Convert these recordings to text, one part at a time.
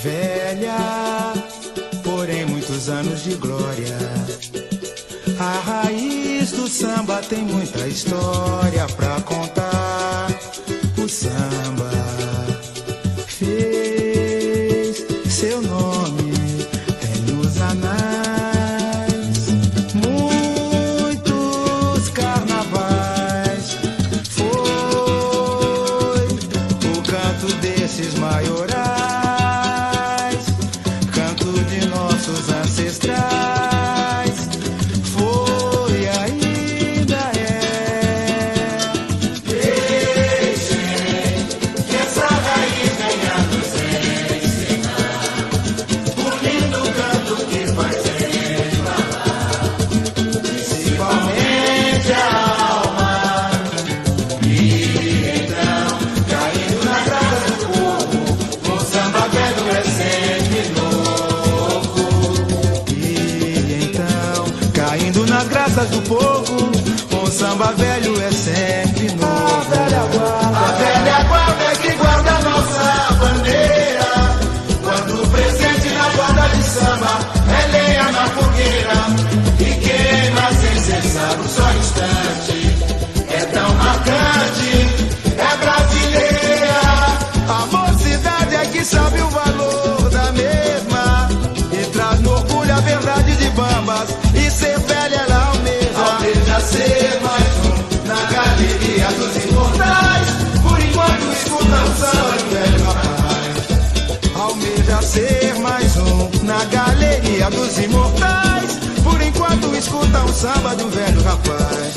velha, porém muitos anos de glória. A raiz do samba tem muita história pra contar. O samba fez seu nome, tem nos anais muitos carnavais. Foi o canto desses maiorais, canto de nossos ancestrais. Do povo, um samba velho é sempre novo. A velha guarda é que guarda a nossa bandeira. Quando presente na guarda de samba, é lenha na fogueira e queima sem cessar um só instante. É tão marcante, é brasileira. A mocidade é que sabe o valor da mesma e traz no orgulho a verdade de Bambas. E ser velha ela almeja ser mais um na galeria dos imortais. Por enquanto escuta o samba do velho rapaz. Almeja ser mais um na galeria dos imortais. Por enquanto escuta o samba do velho rapaz.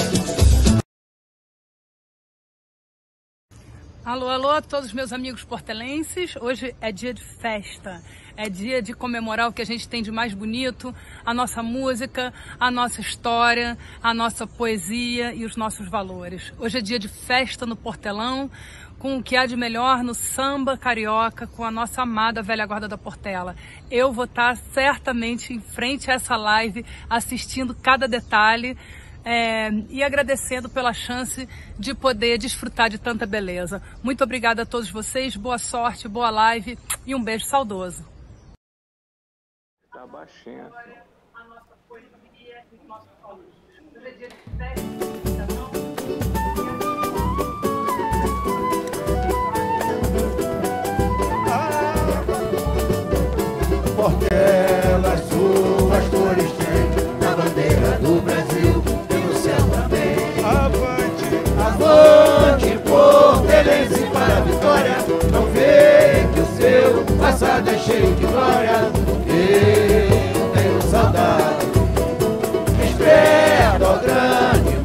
Alô, alô a todos os meus amigos portelenses. Hoje é dia de festa. É dia de comemorar o que a gente tem de mais bonito, a nossa música, a nossa história, a nossa poesia e os nossos valores. Hoje é dia de festa no Portelão, com o que há de melhor no samba carioca, com a nossa amada velha guarda da Portela. Eu vou estar certamente em frente a essa live, assistindo cada detalhe e agradecendo pela chance de poder desfrutar de tanta beleza. Muito obrigada a todos vocês, boa sorte, boa live e um beijo saudoso. Tá baixinho. A nossa poesia e os nossos valores. Hoje é dia de festa. Portela, suas cores tem na bandeira do Brasil e no céu também. Avante, avante, portelense para a vitória. Não vê que o seu passado é cheio de glória. Eu tenho saudade, esperto ao grande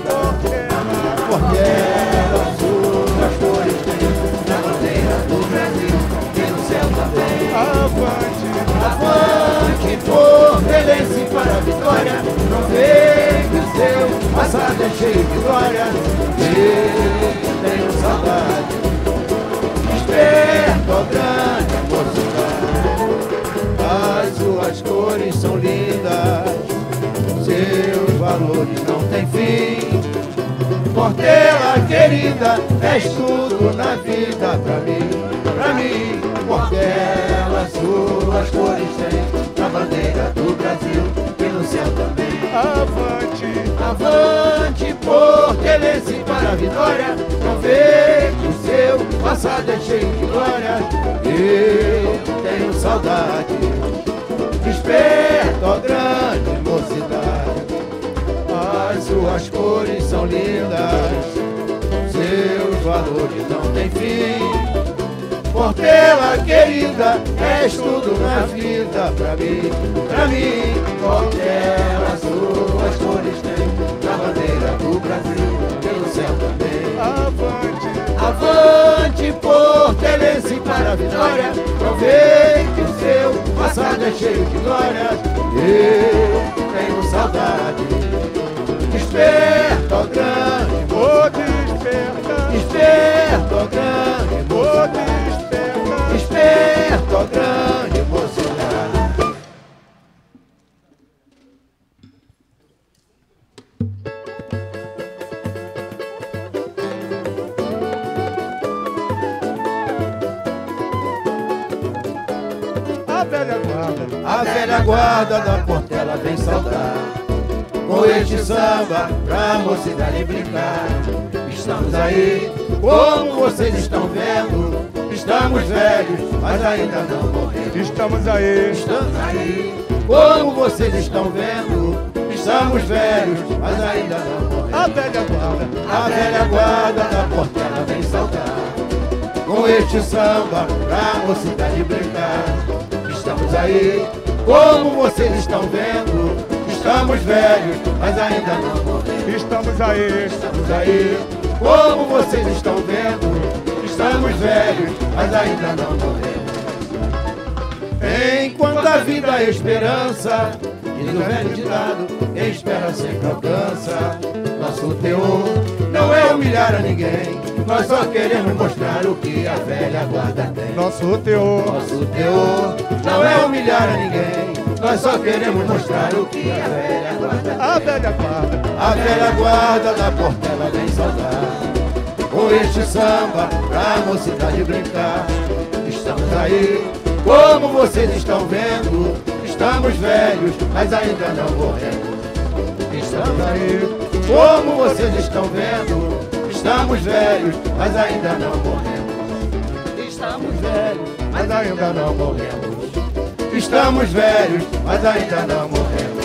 Portela, suas cores tem na bandeira do Brasil e no céu também. avante, Avante, portelense para a vitória. Não vê que o seu passado é cheio de glória. Eu tenho saudade, esperto ao grande mocidade. As suas cores são lindas, seus valores não têm fim. Portela querida, és tudo na vida pra mim, pra mim. Portela, suas cores tem na bandeira do Brasil e no céu também. avante, Avante, portelense para a vitória. Não vê que o seu passado é cheio de glória. Eu tenho saudade, esperto ao grande mocidade. As suas cores são lindas, seus valores não têm fim. Portela querida, és tudo na vida pra mim, pra mim. Portela, suas cores tem na bandeira do Brasil e no céu também. avante, Avante, portelense para a vitória. Não vê que o seu passado é cheio de glória. Eu tenho saudade, esperto ao grande, vou despertar, esperto ao grande, vou despertar, esperto ao grande mocidade. A velha guarda da Portela vem saudar. Com este samba pra mocidade brincar. Estamos aí, como vocês estão vendo. Estamos velhos, mas ainda não morremos. Estamos aí, Como vocês estão vendo. Estamos velhos, mas ainda não morremos. a velha guarda. A velha guarda da Portela vem saudar. Com este samba pra mocidade brincar. Estamos aí, como vocês estão vendo. Estamos velhos, mas ainda não morremos. Estamos aí, Como vocês estão vendo. Estamos velhos, mas ainda não morremos. Enquanto a vida é esperança, diz o velho ditado, quem espera sempre alcança. Nosso teor não é humilhar a ninguém, nós só queremos mostrar o que a velha guarda tem. nosso teor. Nosso teor não é humilhar a ninguém, nós só queremos mostrar o que a velha guarda tem. A velha guarda. A velha guarda da Portela vem saudar. Com este samba pra mocidade brincar. Estamos aí, como vocês estão vendo. Estamos velhos, mas ainda não morremos. Estamos aí, como vocês estão vendo. Estamos velhos, mas ainda não morremos. Estamos velhos, mas ainda não morremos. Estamos velhos, mas ainda não morremos.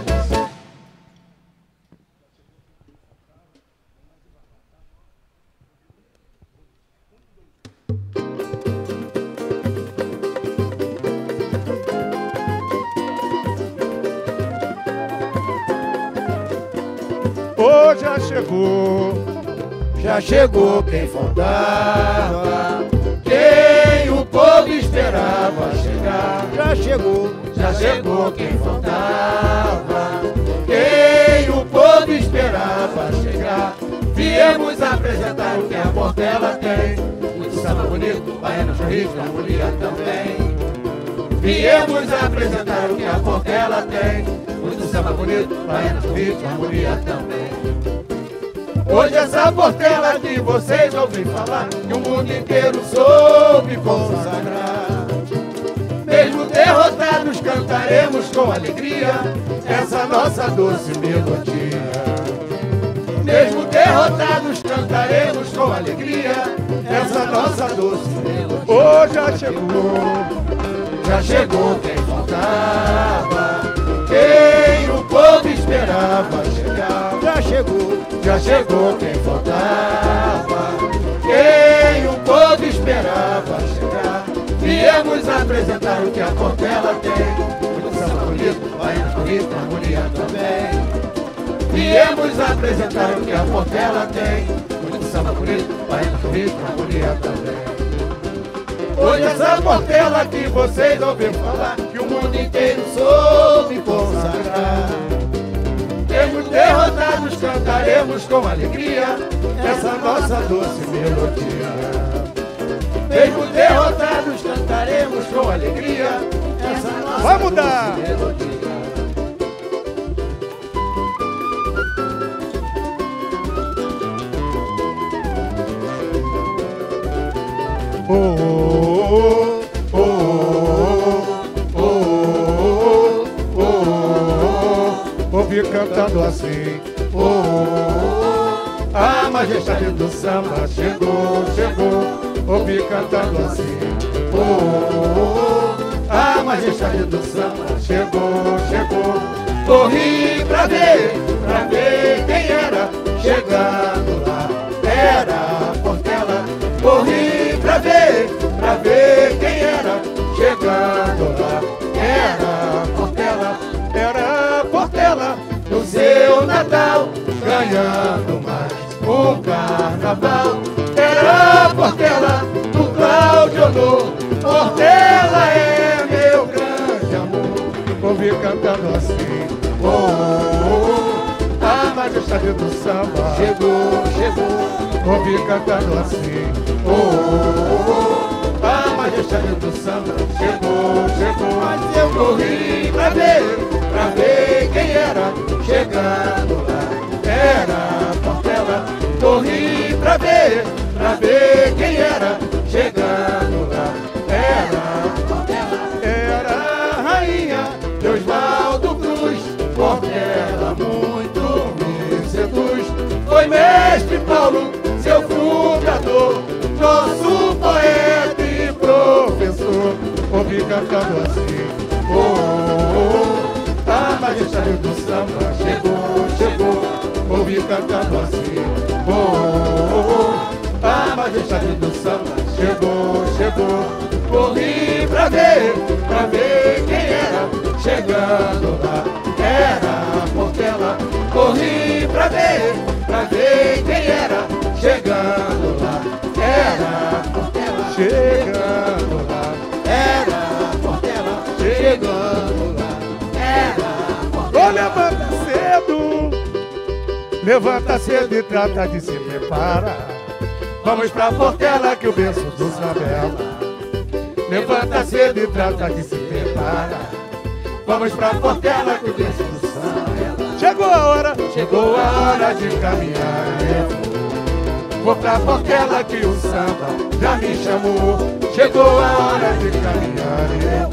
Oh, Já chegou quem faltava, quem o povo esperava chegar. Já chegou quem faltava, quem o povo esperava chegar. Viemos apresentar o que a Portela tem, muito samba bonito, baiano, sorriso, harmonia também. Viemos apresentar o que a Portela tem, muito samba bonito, baiano, sorriso, harmonia também. Hoje essa Portela que vocês ouvem falar, que o mundo inteiro soube consagrar. Mesmo derrotados cantaremos com alegria essa nossa doce melodia. Mesmo derrotados cantaremos com alegria essa nossa doce melodia. oh, Já chegou quem faltava, quem o povo esperava chegar. Já chegou quem faltava, quem o povo esperava chegar. Viemos apresentar o que a Portela tem, muito samba bonito, baiano, sorriso, harmonia também. Viemos apresentar o que a Portela tem, muito samba bonito, baiano, sorriso, harmonia também. Hoje essa Portela que vocês ouviram falar, que o mundo inteiro soube consagrar. Mesmo derrotados cantaremos com alegria essa nossa doce melodia. Mesmo derrotados cantaremos com alegria essa nossa Vai mudar. doce melodia. Ouvi cantando assim. A majestade do samba chegou. Ouvi cantando assim. A majestade do samba chegou. Corri pra ver quem era chegando lá. Era a Portela. Corri pra ver quem era chegando lá. Era a Portela no seu Natal, ganhando mais um carnaval. Era a Portela do Cláudio Honor. Portela é meu grande amor. Ouvi cantando assim. A majestade do samba chegou. Ouvi cantando assim. A majestade do samba chegou. Mas eu corri pra ver quem era chegando lá. Era a Portela. Corri pra ver quem era chegando lá. Era a Portela. Era majestade do samba chegou, chegou. Corri pra ver quem era, chegando lá, era a Portela. Corri pra ver quem era, chegando lá, era a Portela. Chegando lá, era a Portela. Chegando lá, era a Portela. Ô, levanta cedo e trata de se preparar. Vamos pra Portela que o berço do samba é lá. Levanta cedo e trata de se preparar. Vamos pra Portela que o berço do samba é lá. Chegou a hora de caminhar. Vou pra Portela que o samba já me chamou. Chegou a hora de caminhar.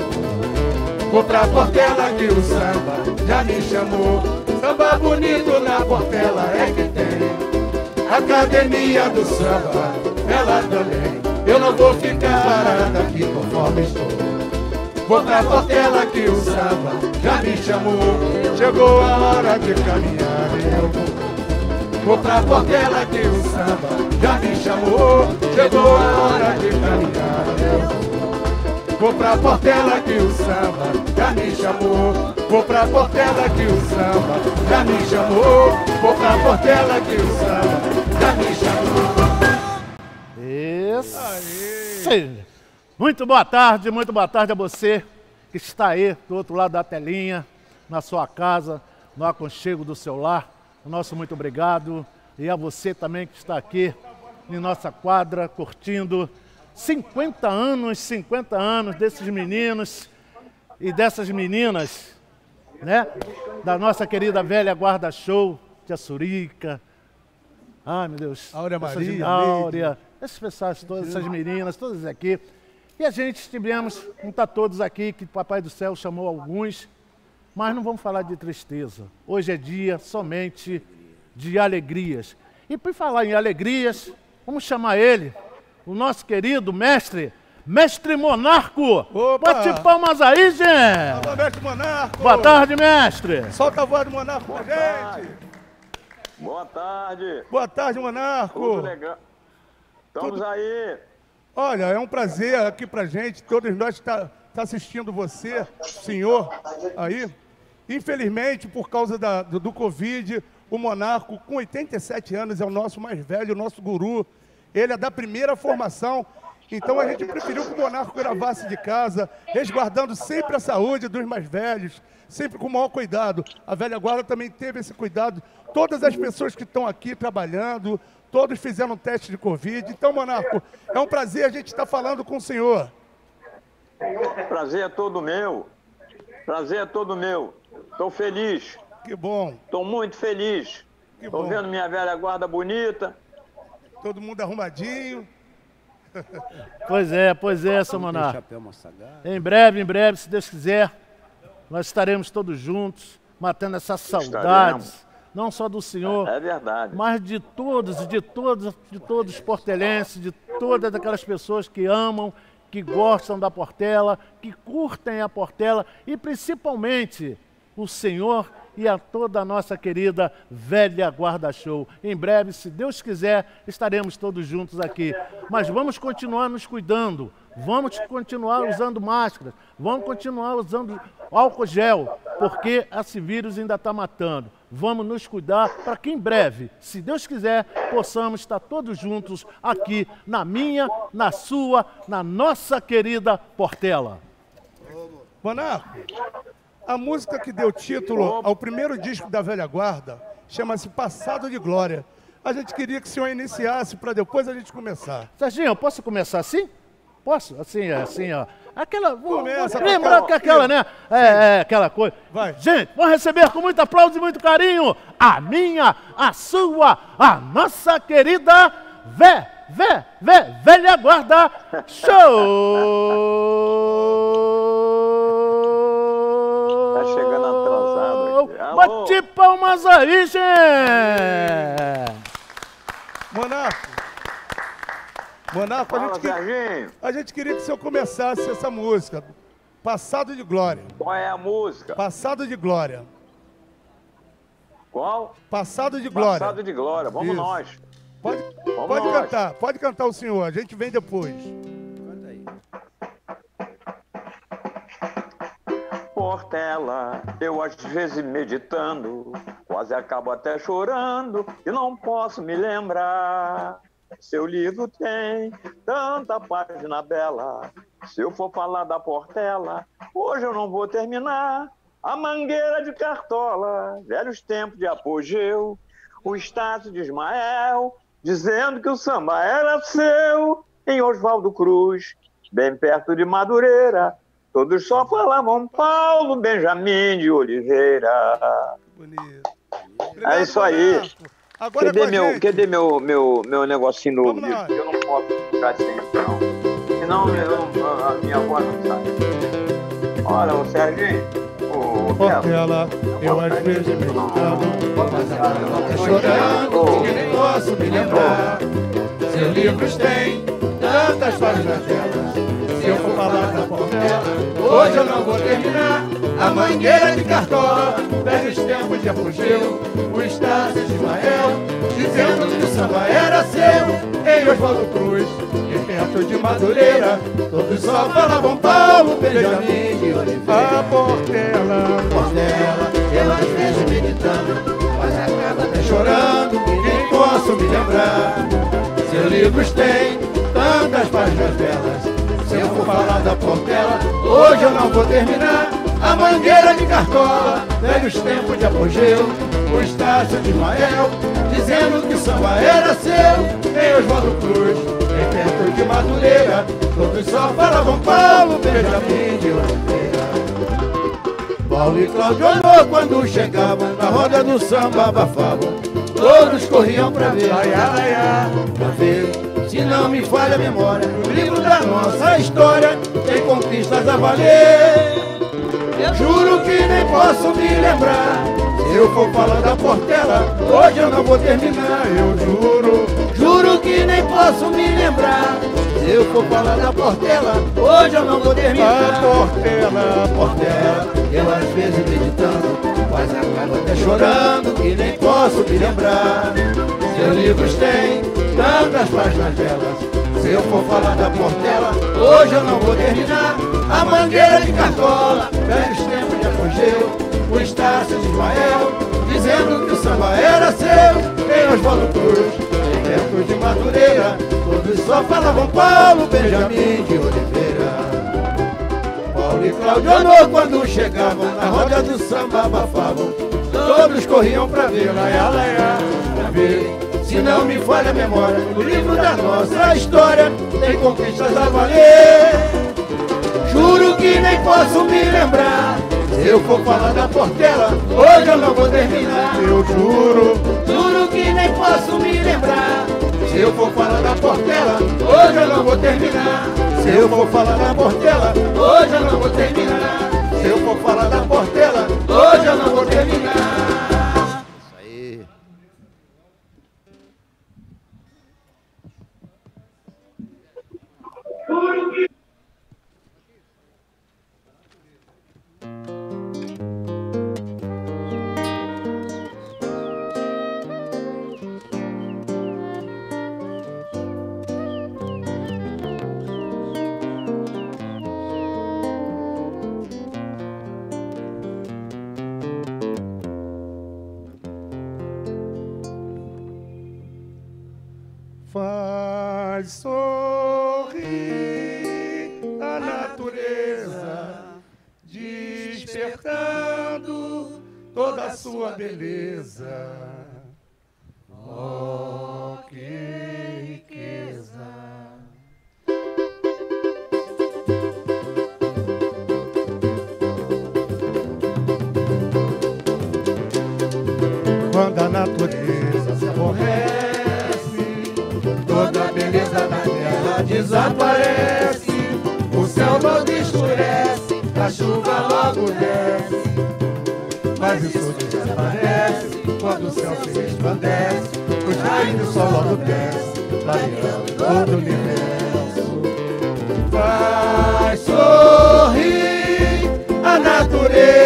Vou pra Portela que o samba já me chamou. Samba bonito na Portela é que tem. Academia do samba, ela também. Eu não vou ficar parada aqui conforme estou. Vou pra Portela que o samba já me chamou. Chegou a hora de caminhar, eu vou pra Portela que o samba já me chamou. Chegou a hora de caminhar, eu vou pra Portela que o samba já me chamou. Vou pra Portela que o samba já me chamou. Vou pra Portela que o samba já me chamou. Isso. Muito boa tarde a você que está aí do outro lado da telinha, na sua casa, no aconchego do seu lar. O nosso muito obrigado. E a você também que está aqui em nossa quadra, curtindo 50 anos desses meninos e dessas meninas, né? Da nossa querida velha guarda show, Tia Surica. Ai, meu Deus. Áurea Maria, Áurea, esses pessoas todas, essas meninas, todas aqui. E a gente estivemos, não está todos aqui, que o Papai do Céu chamou alguns, mas não vamos falar de tristeza. Hoje é dia somente de alegrias. E por falar em alegrias, vamos chamar ele, o nosso querido Mestre Monarco. Opa! Bate palmas aí, gente! Alô, Mestre Monarco! Boa tarde, mestre! Solta a voz do Monarco pra gente! Boa tarde! Boa tarde, Monarco! Tudo legal? Estamos aí! Olha, é um prazer aqui pra gente, todos nós tá assistindo você, senhor, aí. Infelizmente, por causa do Covid, o Monarco, com 87 anos, é o nosso mais velho, o nosso guru. Ele é da primeira formação, então a gente preferiu que o Monarco gravasse de casa, resguardando sempre a saúde dos mais velhos, sempre com o maior cuidado. A velha guarda também teve esse cuidado. Todas as pessoas que estão aqui trabalhando, todos fizeram um teste de Covid. Então, Monarco, é um prazer a gente estar falando com o senhor. Prazer é todo meu. Prazer é todo meu. Estou feliz. Que bom. Estou muito feliz. Estou vendo minha velha guarda bonita. Todo mundo arrumadinho. Pois é, seu Monarco. Em breve, se Deus quiser, nós estaremos todos juntos, matando essas saudades, não só do senhor, é verdade, mas de todos os portelenses, de todas aquelas pessoas que amam, que gostam da Portela, que curtem a Portela e principalmente o senhor e a toda a nossa querida velha guarda show. Em breve, se Deus quiser, estaremos todos juntos aqui. Mas vamos continuar nos cuidando, vamos continuar usando máscaras, vamos continuar usando álcool gel, porque esse vírus ainda está matando. Vamos nos cuidar para que em breve, se Deus quiser, possamos estar todos juntos aqui na minha, na sua, na nossa querida Portela. Monarco, a música que deu título ao primeiro disco da velha guarda chama-se Passado de Glória. A gente queria que o senhor iniciasse para depois a gente começar. Serginho, eu posso começar assim? Posso? Assim, ó. Aquela. Começa, lembra que aquela, né? Aquela coisa. Vai. Gente, vamos receber com muito aplauso e muito carinho a minha, a sua, a nossa querida velha guarda show! Tá chegando atrasado aqui. Alô? Bate palmas aí, gente! Monarco, a gente queria que o senhor começasse essa música, Passado de Glória. Qual é a música? Passado de Glória. Qual? Passado de Glória. Passado de Glória. Vamos Isso. nós. Pode Pode cantar o senhor, a gente vem depois. Canta aí. Portela, eu às vezes meditando, quase acabo até chorando e não posso me lembrar. Seu livro tem tanta página bela, se eu for falar da Portela, hoje eu não vou terminar. A Mangueira de Cartola, velhos tempos de apogeu, o Estácio de Ismael, dizendo que o samba era seu, em Oswaldo Cruz, bem perto de Madureira, todos só falavam Paulo Benjamin de Oliveira. Bonito. Obrigado, É isso aí. Roberto. Agora Cadê meu negocinho novo? Vamos lá. Eu não posso ficar sem isso, não. Senão a minha voz não sai. Olha, o Serginho. Portela, eu às vezes meditando, Mas agora não tá chorando, que nem posso me lembrar. Seus livros têm tantas páginas delas. Se eu for falar da Portela, hoje eu não vou terminar. A Mangueira de Cartola, velhos tempos de apogeu, o Estácio de Ismael, dizendo que o samba era seu, em Oswaldo Cruz, e perto de Madureira, todos só falavam Paulo Benjamin de Oliveira. a Portela, Eu às vezes meditando, mas acaba até chorando, e nem posso me lembrar. Seus livros têm tantas páginas belas. Se eu for falar da Portela, hoje eu não vou terminar. A Mangueira de Cartola, velhos tempos de apogeu, o Estácio de Ismael, dizendo que o samba era seu, em Oswaldo Cruz, em perto de Madureira, todos só falavam Paulo Benjamin de Oliveira. Paulo e Cláudio Honor, quando chegavam na roda do samba, abafavam. Todos corriam pra ver, pra ver, se não me falha a memória, no livro da nossa história tem conquistas a valer. Juro que nem posso me lembrar. Se eu for falar da Portela, hoje eu não vou terminar. Eu juro que nem posso me lembrar. Se eu for falar da Portela, hoje eu não vou terminar. a Portela, eu às vezes meditando, mas acabo até chorando e nem posso me lembrar. Seus livros têm tantas páginas belas. Se eu for falar da Portela, hoje eu não vou terminar. A Mangueira de Cartola, velhos tempos de apogeu, o Estácio de Ismael, dizendo que o samba era seu, em Oswaldo Cruz, em perto de Madureira, todos só falavam Paulo Benjamin de Oliveira. Paulo e Cláudio Honor, quando chegavam na roda do samba, abafavam. Todos corriam pra ver, pra ver, se não me falha a memória, no livro da nossa história tem conquistas a valer. Juro que nem posso me lembrar. Se eu for falar da Portela, hoje eu não vou terminar. Eu Juro que nem posso me lembrar. Se eu for falar da Portela, hoje eu não vou terminar. Se eu for falar da Portela, hoje eu não vou terminar. Se eu for falar da Portela, hoje eu não vou terminar. Isso aí. faz sorrir a natureza, despertando toda a sua beleza. Oh, que riqueza! Quando a natureza se aborrece, toda a beleza da terra desaparece. O céu logo escurece, a chuva logo desce. Mas isso desaparece quando o céu se resplandece. Os raios do sol logo desce, clareando todo o universo. Faz sorrir a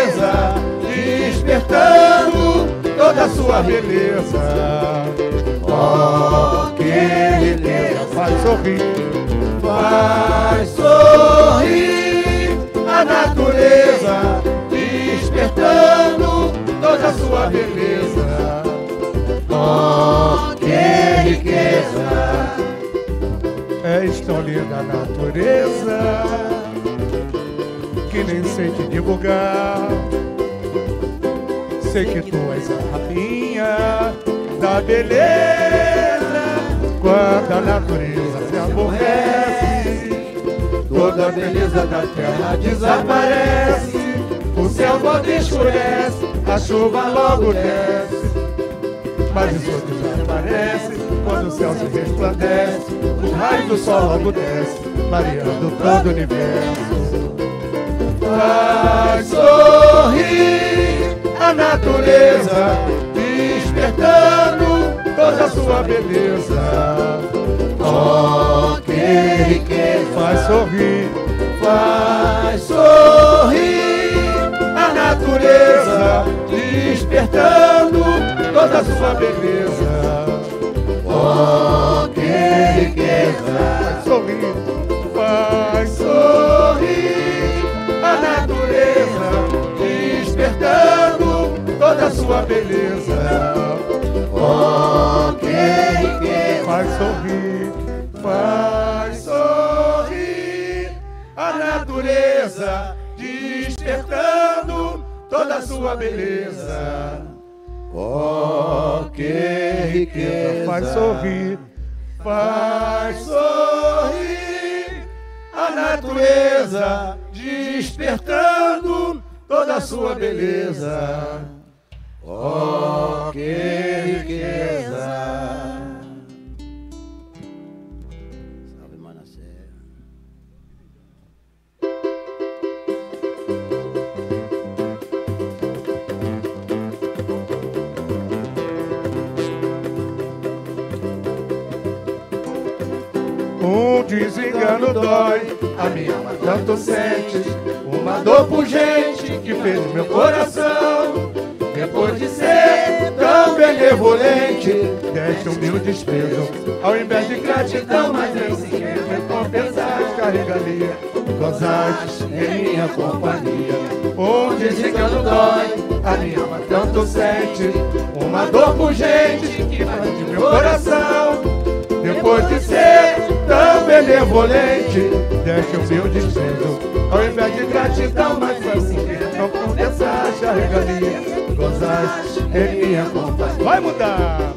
natureza, despertando toda a sua beleza. Oh, que riqueza, faz sorrir a natureza, despertando toda a sua beleza. Oh, que riqueza, és tão linda a natureza, que nem sei te divulgar. Sei que tu és a rainha da beleza. Quando a natureza se aborrece, toda a beleza da terra desaparece. O céu todo escurece, a chuva logo desce. Mas isso desaparece quando o céu se resplandece. O raio do sol logo desce, mareando todo o universo. Faz sorrir a natureza, despertando toda a sua beleza. Oh, que riqueza, faz sorrir a natureza, despertando toda a sua beleza. Oh, que riqueza, faz sorrir a natureza, despertando toda a sua beleza. Oh, que riqueza, faz sorrir a natureza, despertando toda a sua beleza. Oh, que riqueza, faz sorrir a natureza, despertando toda a sua beleza. Oh, que riqueza. Salve Manassés. Um desengano dói, a minha alma tanto sente, uma dor pungente que fez meu coração. Depois de ser tão benevolente, deste um mil desprezo, ao invés de gratidão, mas nem sequer recompensaste a regalia, gozaste em minha companhia. Um desengano dói, a minha alma tanto sente, uma dor pungente que faz de meu coração. Depois de ser tão benevolente, deste um mil desprezo, ao invés de gratidão, mas nem sequer recompensaste a regalia, gozaste em minha companhia. Vai mudar!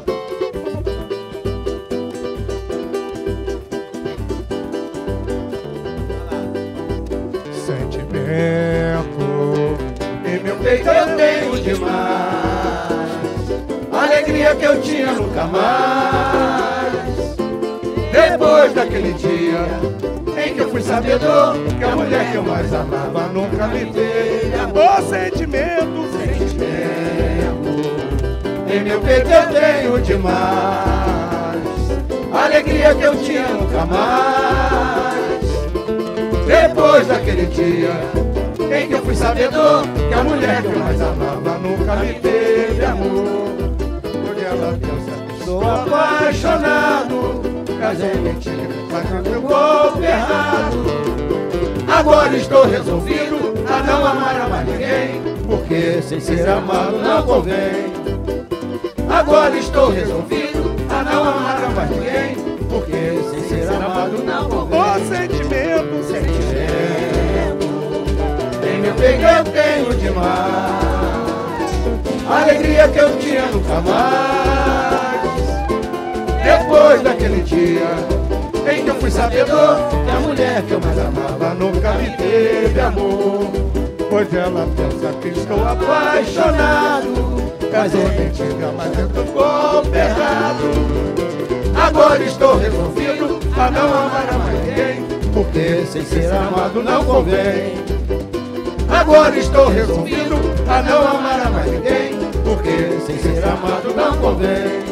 Sentimento em meu peito eu tenho demais, alegria que eu tinha nunca mais. Depois daquele dia em que eu fui sabedor que a mulher que eu mais amava nunca me teve amor. Sentimento em meu peito eu tenho demais, alegria que eu tinha nunca mais. Depois daquele dia em que eu fui sabedor que a mulher que eu mais amava nunca me teve amor. Porque ela pensa, estou apaixonado, casei mentira, fazendo meu golpe errado. Agora estou resolvido a não amar a mais ninguém, porque sem ser amado não convém. Agora estou resolvido a não amar a mais ninguém, porque sem ser amado não convém. O sentimento, em meu peito eu tenho demais, alegria que eu tinha nunca mais. Depois daquele dia em que eu fui sabedor que a mulher que eu mais amava nunca me teve amor. Pois ela pensa que estou apaixonado, casei mentira, mas eu tô golpe errado. Agora estou resolvido a não amar a mais ninguém, porque sem ser amado não convém. Agora estou resolvido a não amar a mais ninguém, porque sem ser amado não convém.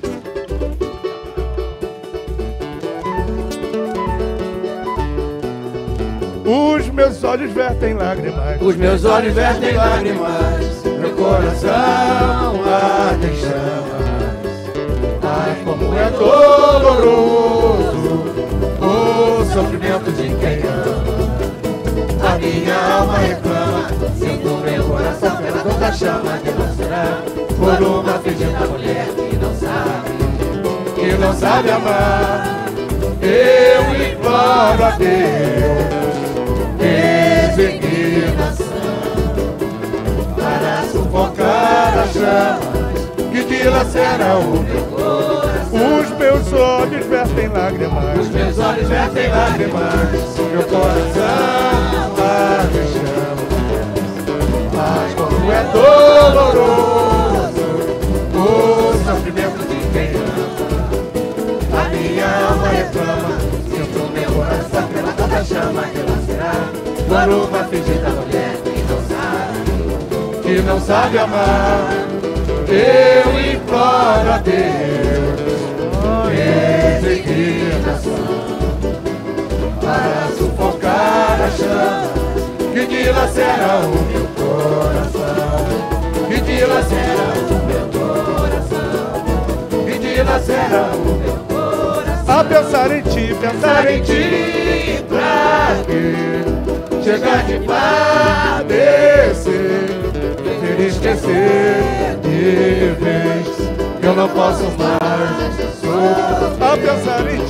Os meus olhos vertem lágrimas, os meus olhos vertem lágrimas, meu coração arde em chamas. Ai, como como é doloroso o sofrimento de quem ama. A minha alma reclama, sinto meu coração pela dor da chama de lacerar por uma fingida mulher que não sabe amar. Eu imploro a Deus resignação para sufocar as chamas que dilaceram o meu coração. Os meus olhos vertem lágrimas, os meus olhos vertem lágrimas, meu coração arde chama. Mas como é doloroso o sofrimento de quem ama. A minha alma reclama, sinto meu coração pela toda chama que lacerar por uma fingida mulher que não sabe amar. Eu imploro a Deus resignação para sufocar as chamas que dilaceram o meu coração, que dilaceram o meu coração, que dilaceram o meu coração. A pensar em ti pra que chegar de padecer, me esquecer de vez, eu não posso mais. A pensar em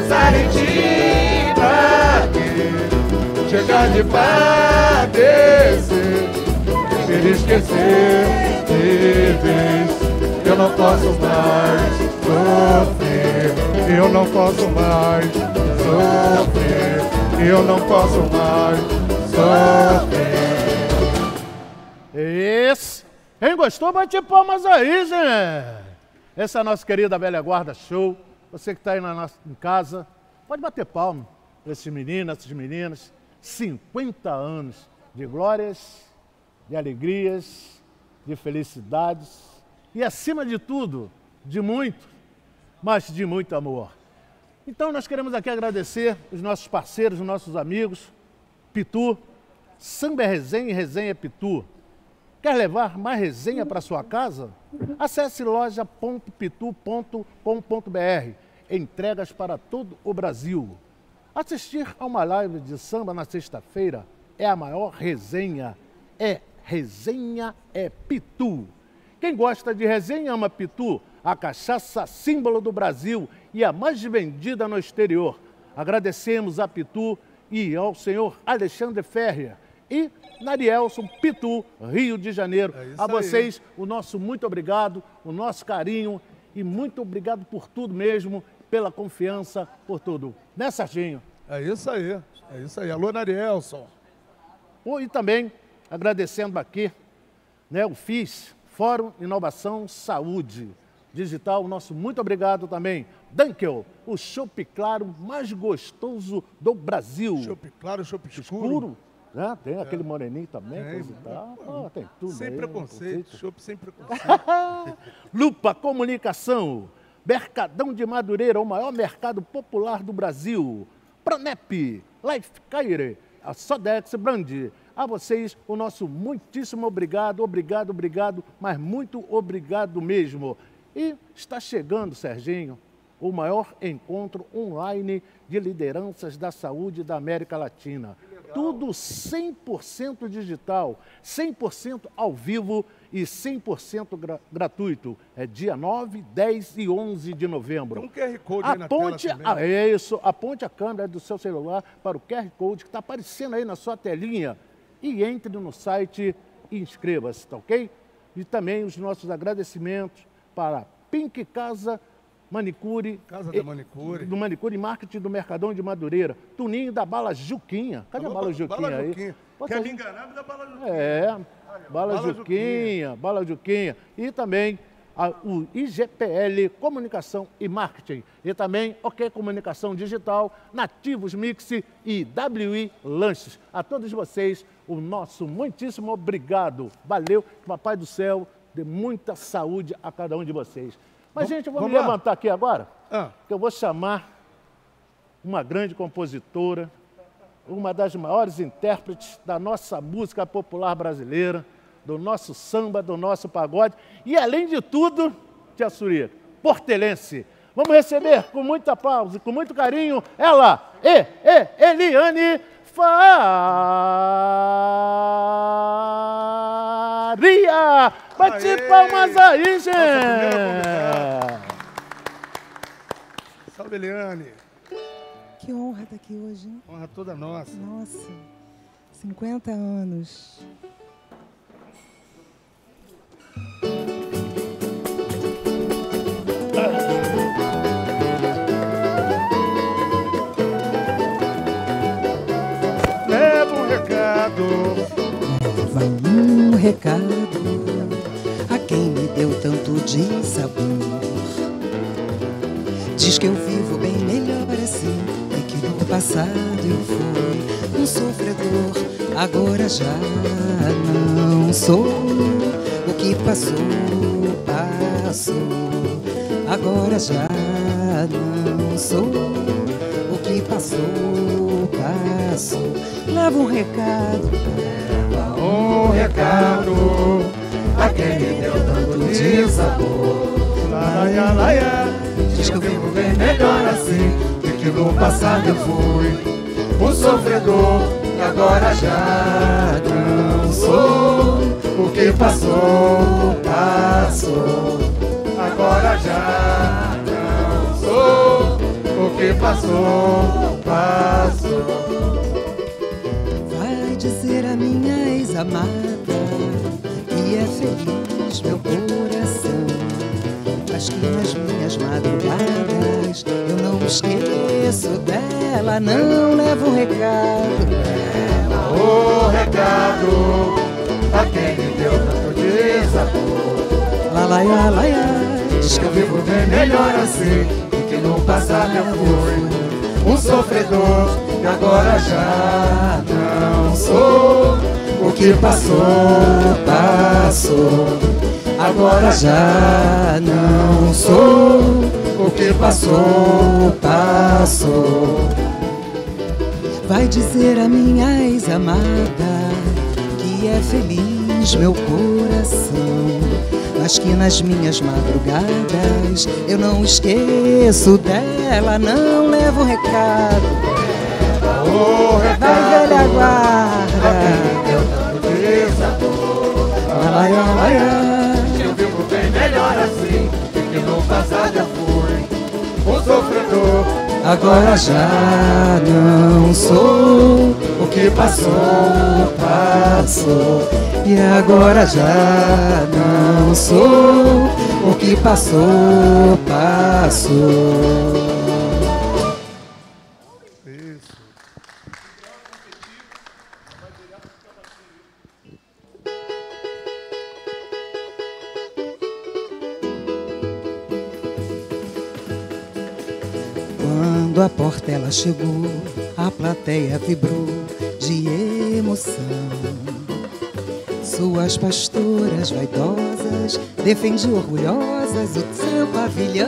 ti pra que chegar de padecer, me esquecer de vez, eu não posso mais sofrer, eu não posso mais sofrer, eu não posso mais sofrer. Isso! Quem gostou, bate palmas aí, gente! Essa é a nossa querida Velha Guarda Show. Você que está aí em casa, pode bater palma para esses meninos, essas meninas. 50 anos de glórias, de alegrias, de felicidades e, acima de tudo, de muito, mas de muito amor. Então, nós queremos aqui agradecer os nossos parceiros, os nossos amigos, Pitu, Samba é Resenha e Resenha é Pitu. Quer levar mais resenha para sua casa? Acesse loja.pitu.com.br. Entregas para todo o Brasil. Assistir a uma live de samba na sexta-feira é a maior resenha. Resenha é Pitu. Quem gosta de resenha ama Pitu, a cachaça símbolo do Brasil e a mais vendida no exterior. Agradecemos a Pitu e ao senhor Alexandre Ferreira e Narielson Pitu, Rio de Janeiro. A vocês, o nosso muito obrigado, o nosso carinho e muito obrigado por tudo mesmo, pela confiança, por tudo. Né, Serginho? É isso aí. Alô, Narielson. E também agradecendo aqui, né, o FIS, Fórum Inovação Saúde Digital, nosso muito obrigado também. Dunkel, o chopp claro mais gostoso do Brasil. Chopp claro, chopp escuro. Né? Tem aquele moreninho também, tem tudo. Sem aí, preconceito, chopp sem preconceito. Lupa Comunicação, Mercadão de Madureira, o maior mercado popular do Brasil. Pronep, Life Care, a Sodex Brand. A vocês, o nosso muitíssimo obrigado, mas muito obrigado mesmo. E está chegando, Serginho, o maior encontro online de lideranças da saúde da América Latina. Tudo 100% digital, 100% ao vivo e 100% gratuito. É dia 9, 10 e 11 de novembro. Tem um QR Code aí na tela também. É isso, aponte a câmera do seu celular para o QR Code que está aparecendo aí na sua telinha e entre no site e inscreva-se, tá ok? E também os nossos agradecimentos para Pink Casa Manicure. Casa da Manicure. Do Manicure e Marketing do Mercadão de Madureira. Tuninho da Bala Juquinha. Cadê a Bala Juquinha aí? Juquinha. Quer me enganar, me dá Bala Juquinha. Bala Juquinha. E também o IGPL Comunicação e Marketing. E também OK Comunicação Digital, Nativos Mix e WI Lanches. A todos vocês, o nosso muitíssimo obrigado. Valeu, que Papai do Céu dê muita saúde a cada um de vocês. Mas, gente, eu vou me levantar aqui agora, que eu vou chamar uma grande compositora, uma das maiores intérpretes da nossa música popular brasileira, do nosso samba, do nosso pagode, e, além de tudo, Tia Surica, portelense, Vamos receber com muita pausa e com muito carinho ela, Eliane Faria. Bate palmas aí, gente. Salve, Eliane. Que honra estar aqui hoje, hein? Honra toda nossa. Nossa, 50 anos. Leva um recado. Leva um recado a quem me deu tanto de sabor. Diz que eu vivo bem melhor assim e que no passado eu fui um sofredor. Agora já não sou. O que passou, passou. Agora já não sou. O que passou, passou. Leva um recado. Leva um recado a quem me deu tanto de sabor. Laia, laia. Diz que eu vivo bem melhor assim e que no passado eu fui um sofredor. E agora já não sou. O que passou, passou. Agora já não sou. O que passou, passou. Vai dizer a minha ex-amada que é feliz meu coração, mas que nas minhas madrugadas eu não me esqueço dela. Não levo um recado. Leva o recado a quem me deu tanto de sabor. Laia, laia. Diz que eu vivo bem melhor assim e que no passado eu fui um sofredor. E agora já não sou. O que passou, passou. Agora já não sou. O que passou, passou. Vai dizer a minha ex-amada que é feliz meu coração, mas que nas minhas madrugadas eu não esqueço dela. Não levo um recado. Leva o recado. Vai, velha guarda. Deu tanto de sabor. Laia, laia. Eu vivo bem melhor assim e que no passado eu fui um sofredor. Agora já não sou. O que passou, passou. E agora já não sou. O que passou, passou. Isso. Quando a Portela chegou, a plateia vibrou de emoção. Suas pastoras vaidosas defendiam orgulhosas o seu pavilhão.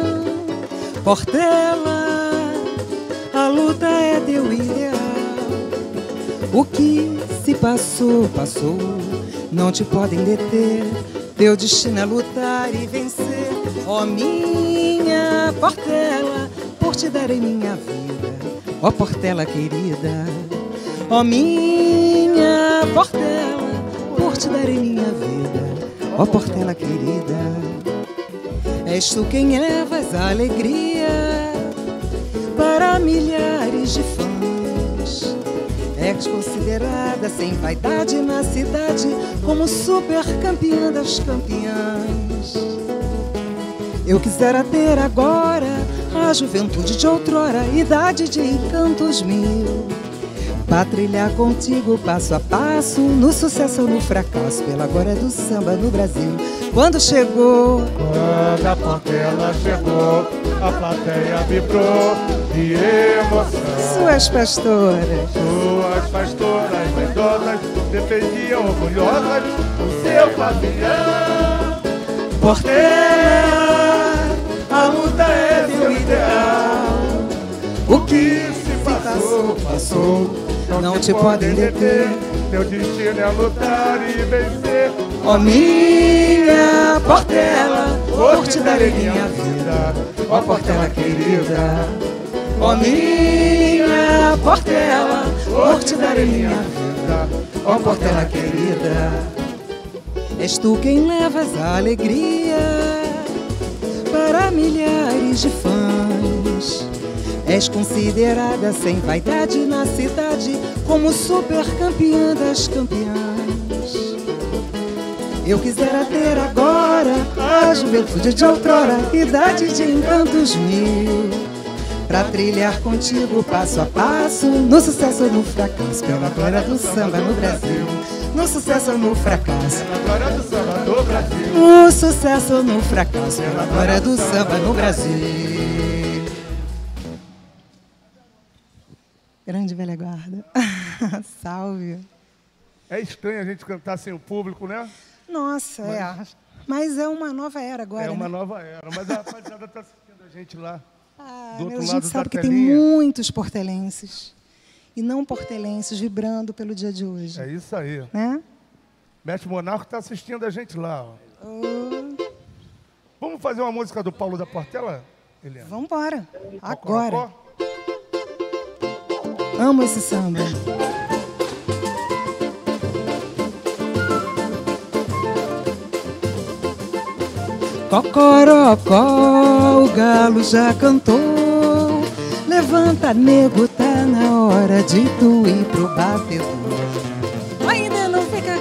Portela, a luta é teu ideal. O que se passou, passou, não te podem deter. Teu destino é lutar e vencer. Ó minha Portela, por te darei minha vida. Ó Portela querida, ó minha Portela, por te darei minha vida. Ó Portela querida, és tu quem levas a alegria para milhares de fãs. És considerada sem vaidade na cidade como super campeã das campeãs. Eu quisera ter agora a juventude de outrora, idade de encantos mil, pra trilhar contigo passo a passo, no sucesso ou no fracasso, pela glória do samba no Brasil. Quando chegou, Quando a Portela chegou, a plateia vibrou de emoção. suas pastoras Suas pastoras vaidosas defendiam orgulhosas o seu pavilhão. Portela, a luta é teu ideal. O que se passou, passou. Não te podem deter. Teu destino é lutar e vencer. Ó minha Portela, por te darei minha vida, ó Portela querida. Ó minha Portela, por te darei minha vida, ó Portela querida. És tu quem levas a alegria para milhares de fãs. És considerada sem vaidade na cidade como super campeã das campeãs. Eu quisera ter agora a juventude de outrora, idade de encantos mil, pra trilhar contigo passo a passo, no sucesso ou no fracasso, pela glória do samba no Brasil. No sucesso ou no fracasso, pela glória do samba no Brasil. No sucesso ou no fracasso, pela glória do samba no Brasil. Grande velha guarda. Salve. É estranho a gente cantar sem o público, né? Nossa, mas é uma nova era agora. É uma né? nova era, mas a rapaziada está assistindo a gente lá. Do outro A lado gente da sabe que tem telinha. muitos portelenses e não portelenses vibrando pelo dia de hoje. É isso aí. Né? Mestre Monarco está assistindo a gente lá. Ó. Oh, Vamos fazer uma música do Paulo da Portela, Eliana? vamos embora. Cocorocó? Agora. Amo esse samba. Cocorocó, o galo já cantou. Levanta, nego, tá na hora de tu ir pro batedor. Ainda não fica...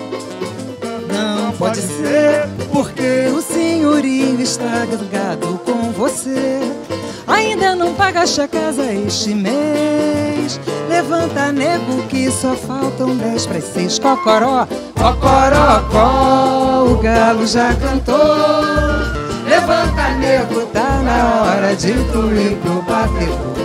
Não pode ser, porque o senhorio está gangado com você. Ainda não pagaste a casa este mês. Levanta, nego, que só faltam 10 para 6. Cocoró, cocorocó, o galo já cantou. Levanta, nego, tá na hora de tu ir pro batedor.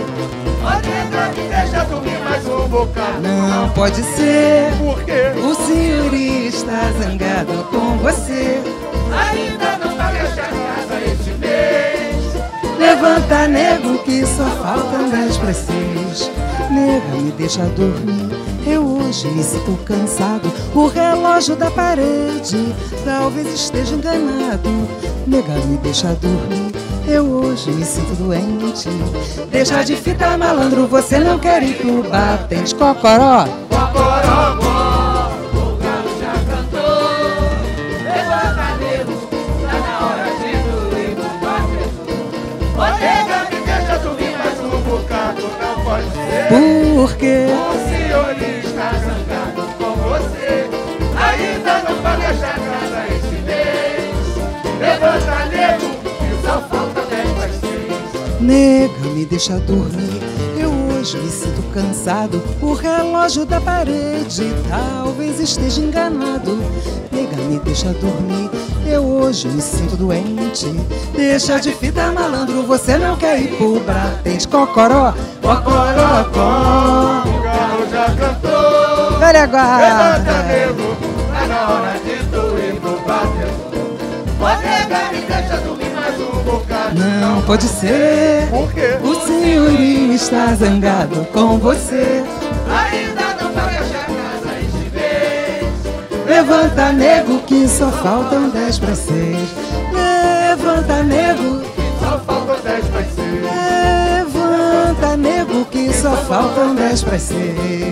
Deixa dormir mais um bocado. Não pode ser, Por quê? o senhorio está zangado com você. Ainda não pagaste a casa este mês. Levanta, nego, que só faltam 10 para 6. Nega, me deixa dormir, eu hoje me sinto cansado. O relógio da parede talvez esteja enganado. Nega, me deixa dormir, eu hoje me sinto doente. Deixa de ficar malandro, você não quer ir pro batente. Cocoró, Cocorocó, o galo já cantou. Levanta, nego, tá na hora de tu ir pro batedor. Ô nega, me deixa dormir mais um bocado. Não pode ser, porque o senhor está zangado com você. Ainda não pagaste a casa este mês. Levanta, nego, que só falta 10 para 6. nega, me deixa dormir, eu hoje me sinto cansado. O relógio da parede talvez esteja enganado. Nega, me deixa dormir, eu hoje me sinto doente. Deixa de fita, malandro, você não quer ir pro batente. Cocoró, cocorocó, O galo já cantou. velha Levanta, guarda. nego, tá na hora de tu ir pro batedor. Ô nega, me deixa dormir mais um bocado. Não pode ser, Por quê? o senhorio está zangado com você. Ainda não pagaste a casa este mês. Levanta, nego, que só faltam 10 para 6. Levanta, nego, Só faltam 10 para 6. levanta, nego, que só faltam 10 para 6.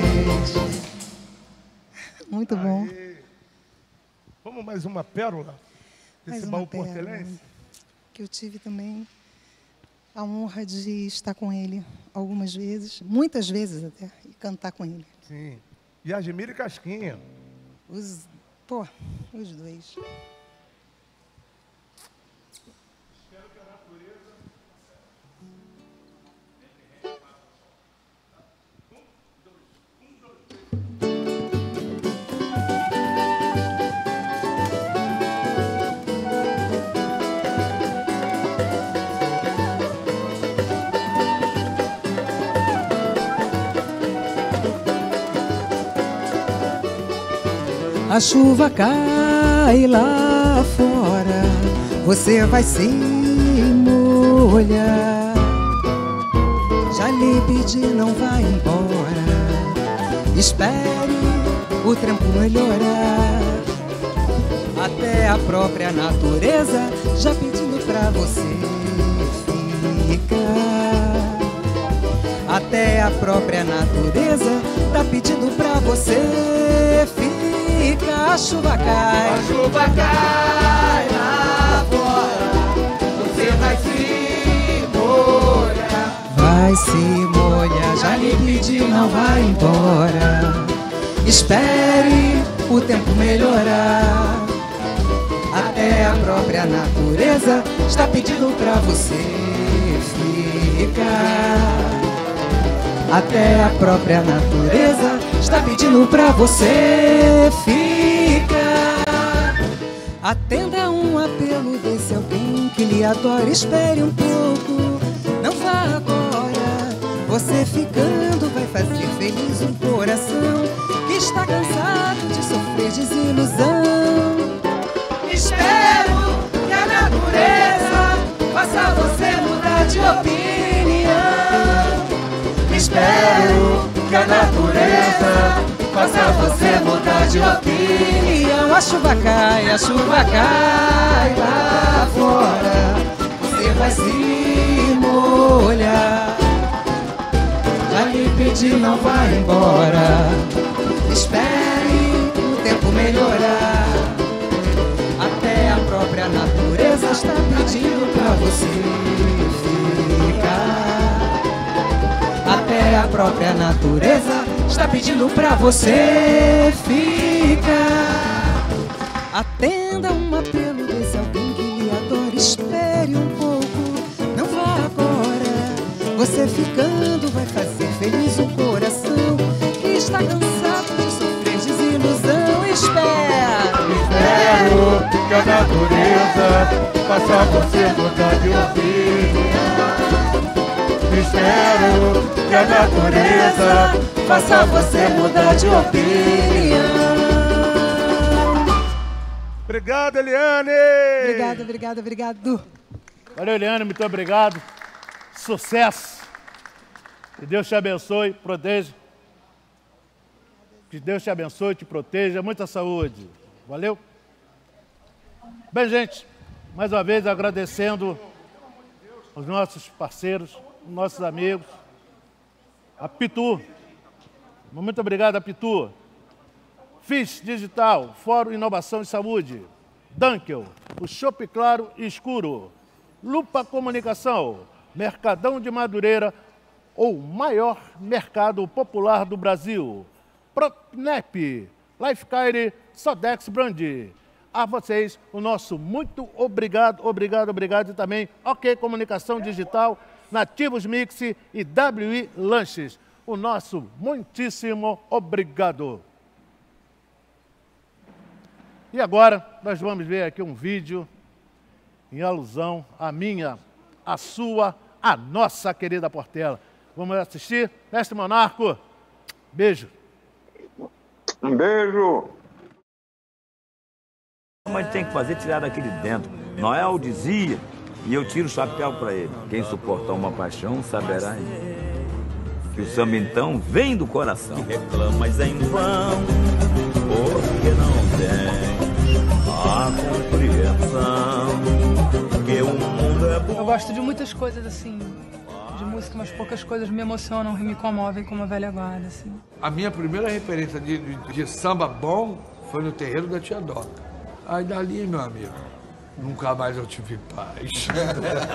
Muito bom. Vamos mais uma pérola desse Mais baú uma pérola. portelense? Que eu tive também a honra de estar com ele algumas vezes, muitas vezes até, e cantar com ele. Sim. E Admira e Casquinha. Os dois. A chuva cai lá fora, você vai se molhar. Já lhe pedi, não vai embora. Espere o tempo melhorar. Até a própria natureza já pedindo pra você ficar. Até a própria natureza tá pedindo pra você ficar. A chuva cai lá fora, você vai se molhar. Vai se molhar, já lhe pedi, não vai embora. Espere o tempo melhorar. Até a própria natureza está pedindo pra você ficar. Até a própria natureza está pedindo pra você ficar. Atenda um apelo desse alguém que lhe adora. Espere um pouco, não vá agora. Você ficando vai fazer feliz um coração que está cansado de sofrer desilusão. Espero que a natureza faça você mudar de opinião. Espero que a natureza faça você mudar de opinião. A chuva cai lá fora, você vai se molhar. Já lhe pedi, não vai embora. Espere o tempo melhorar. Até a própria natureza está pedindo pra você ficar. Até a própria natureza está pedindo pra você ficar. Atenda um apelo desse alguém que lhe adora. Espere um pouco, não vá agora. Você ficando vai fazer feliz um coração que está cansado de sofrer desilusão. Espero que a natureza faça você mudar de opinião. Espero que a natureza faça você mudar de opinião. Obrigado, Eliane! Obrigado. Valeu, Eliane, muito obrigado. Sucesso. Que Deus te abençoe, proteja. Que Deus te abençoe, te proteja. Muita saúde. Valeu? Bem, gente, mais uma vez agradecendo aos nossos parceiros, nossos amigos, a Pitu. Muito obrigado, a Pitu. FIS Digital, Fórum Inovação e Saúde. Dunkel, o Chopp Claro e Escuro. Lupa Comunicação, Mercadão de Madureira, o maior mercado popular do Brasil. Propnep, Lifecare, Sodex Brand. A vocês, o nosso muito obrigado. E também OK Comunicação Digital, Nativos Mix e WI Lanches. O nosso muitíssimo obrigado. E agora nós vamos ver aqui um vídeo em alusão à minha, à sua, à nossa querida Portela. Vamos assistir? Mestre Monarco, beijo. Um beijo. Mas tem que fazer tirar daquele dentro. Noel dizia, e eu tiro o chapéu para ele: quem suportar uma paixão saberá que o samba então vem do coração. Reclamas em vão, porque não tem a compreensão que o mundo é bom. Eu gosto de muitas coisas assim, de música, mas poucas coisas me emocionam e me comovem como a velha guarda, assim. A minha primeira referência de samba bom foi no terreiro da Tia Doca. Aí dali, meu amigo, nunca mais eu tive paz. Eu tinha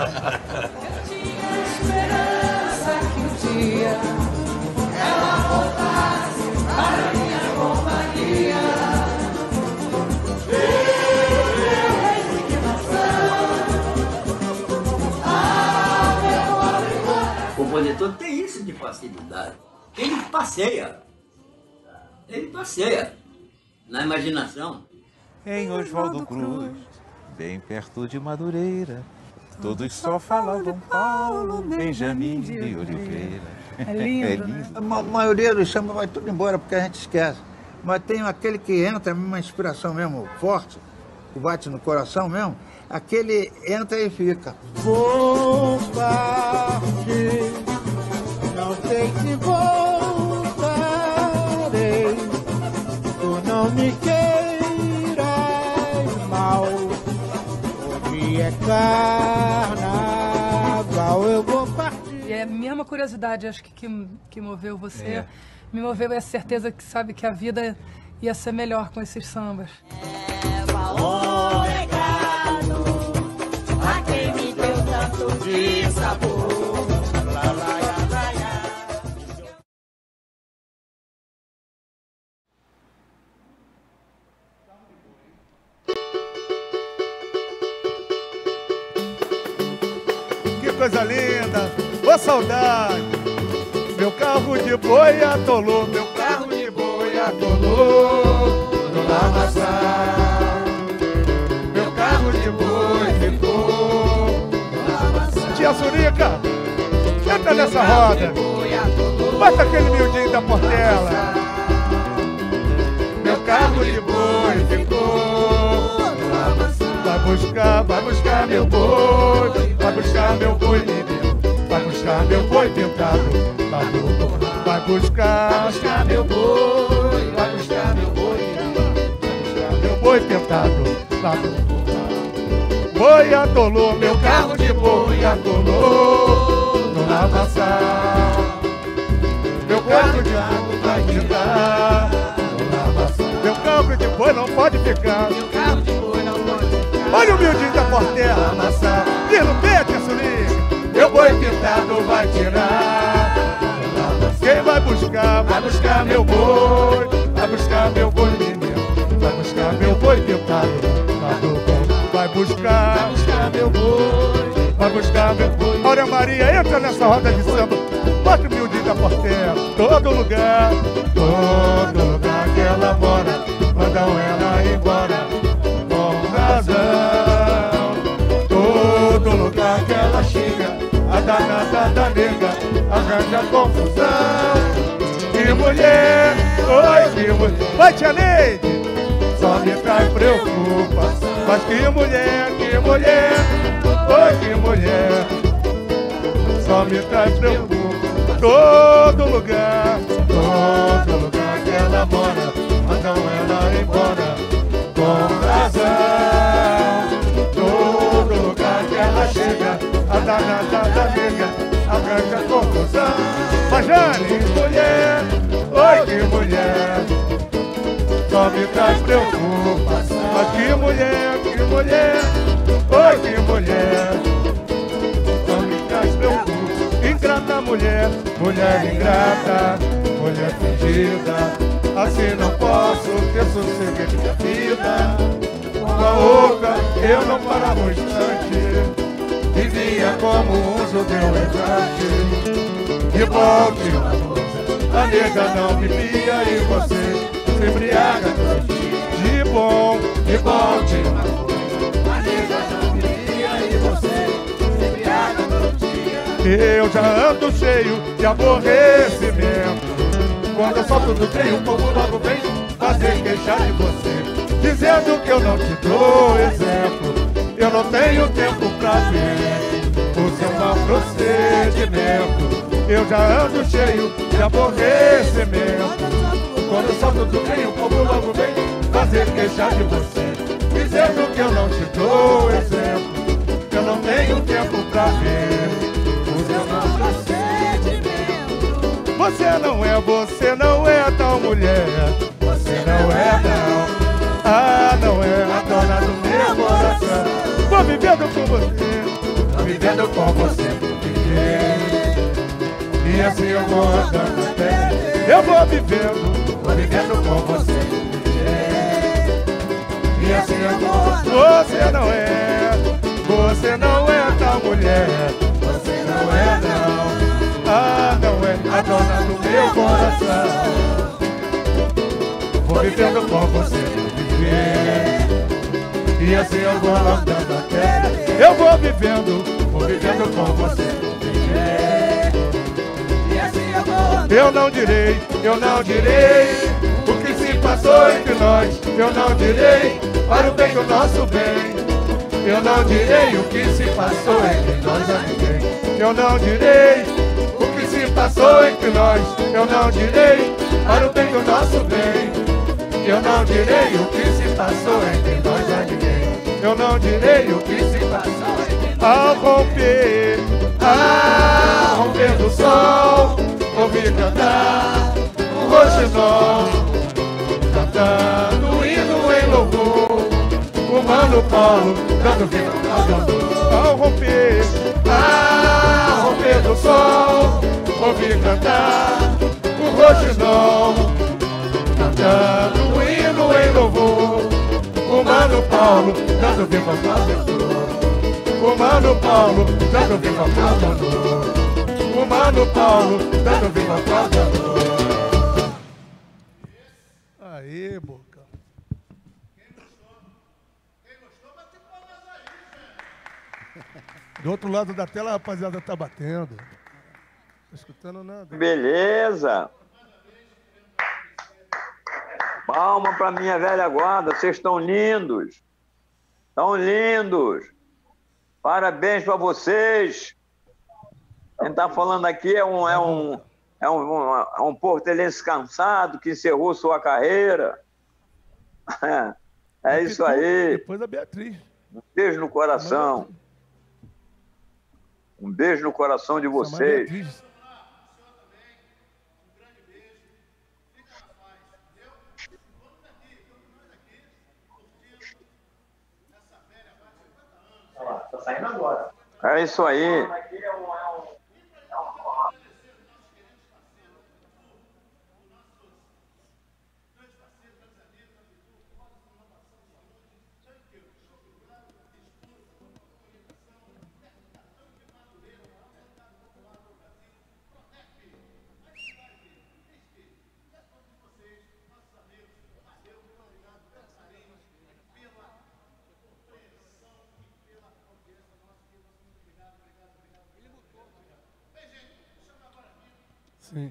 esperança que um dia ela voltasse para minha companhia. O compositor tem isso de facilidade. Ele passeia na imaginação. Em Oswaldo Cruz, bem perto de Madureira, todos só falavam Paulo Benjamin de Oliveira. É lindo. A maioria dos samba vai tudo embora porque a gente esquece. Mas tem aquele que entra, uma inspiração mesmo forte, que bate no coração mesmo, aquele entra e fica. Vou partir, não sei se voltarei, tu não me queiras carnaval eu vou partir. E é a mesma curiosidade, acho que moveu você. Me moveu essa certeza que sabe que a vida ia ser melhor com esses sambas. Obrigado a quem me deu tanto de sabor. Que coisa linda, ô saudade. Meu carro de boi atolou, meu carro de boi atolou no lamaçal. Meu carro de boi ficou no lamaçal. Tia Surica, entra nessa roda, bota aquele miudinho da Portela. Meu carro de boi ficou no lamaçal. Vai buscar meu boi, vai buscar meu boi lindo, vai buscar meu boi pintado. Vai buscar meu boi, vai buscar meu boi, vai buscar meu boi pintado lá no boi atolou, meu carro de boi atolou no lamaçal. Meu carro de boi vai ficar no lamaçal. Meu carro de boi não pode ficar. Meu carro de boi não pode ficar. Olha o miudinho da Portela amassar. Vira no peito, Sulica. Meu boi pintado vai tirar. Quem vai buscar meu boi, vai buscar meu boi menino, vai buscar meu boi pintado, vai buscar meu boi, vai buscar meu boi. Olha Maria, entra nessa roda de samba, bota o miudinho da Portela. Todo lugar que ela mora, mandam ela embora, com razão. Todo lugar que ela chega, a danada da nega arranja confusão. Que mulher, oi que mulher. Vai, tia Neide, só me traz preocupação. Mas que mulher, oi que mulher, só me traz preocupação. Todo lugar que ela mora, mandam ela embora, com razão. Todo lugar que ela chega, a danada da nega arranja confusão. Mas Jane, mulher, oi que mulher, só me traz preocupação. Mas que mulher, oi que mulher, só me traz preocupação. Ingrata mulher, mulher ingrata, mulher fingida, assim não posso ter sossego de vida. Com a outra eu não parava um instante, vivia como um judeu errante. De volte, a nega não vivia e você se embriaga todo dia. De bom, a nega não vivia e você se embriaga todo dia. Eu já ando cheio de aborrecimento. Quando eu solto do trem, o povo logo vem fazer queixar de você, dizendo que eu não te dou exemplo. Eu não tenho tempo pra ver o seu mau procedimento. Eu já ando cheio de aborrecimento. Quando eu solto do trem, o povo logo vem fazer queixar de você, dizendo que eu não te dou exemplo. Eu não tenho tempo pra ver o seu mau procedimento. Você não é tal mulher. Você não é não. Ah, não é a dona do meu coração. Vou vivendo com você, vou vivendo com você, vou viver. E assim eu vou andando até. Eu vou vivendo com você, vou viver. E assim eu vou andando. Você não é tal mulher. Você não é não. Ah, não é a dona do meu coração. Vou vivendo com você, vou viver. E assim eu vou andando até. Eu vou vivendo com você, vou viver. E assim eu vou andando. Eu não direi o que se passou entre nós. Eu não direi para o bem do nosso bem. Eu não direi o que se passou entre nós a ninguém. Eu não direi o que se passou entre nós. Eu não direi para o bem do nosso bem. Eu não direi o que se passou entre nós a ninguém. eu não direi o que se passou. Ao romper do sol, ouvi cantar um roxinol, cantando hino em louvor, o Mano Paulo dando vida ao romper do sol, ouvi cantar o roxinol, cantando hino em louvor, o Mano Paulo dando viva ao cantor, o Mano Paulo dando viva ao cantor, o Mano Paulo dando viva ao cantor. Aí, Boca. Do outro lado da tela, a rapaziada tá batendo. Tá escutando nada. Beleza. Palma pra minha velha guarda, vocês estão lindos. Estão lindos. Parabéns pra vocês. Quem tá falando aqui é um portelense cansado que encerrou sua carreira. É isso aí. Depois a Beatriz. Um beijo no coração. Um beijo no coração de vocês. Tá saindo agora. É isso aí. Sim.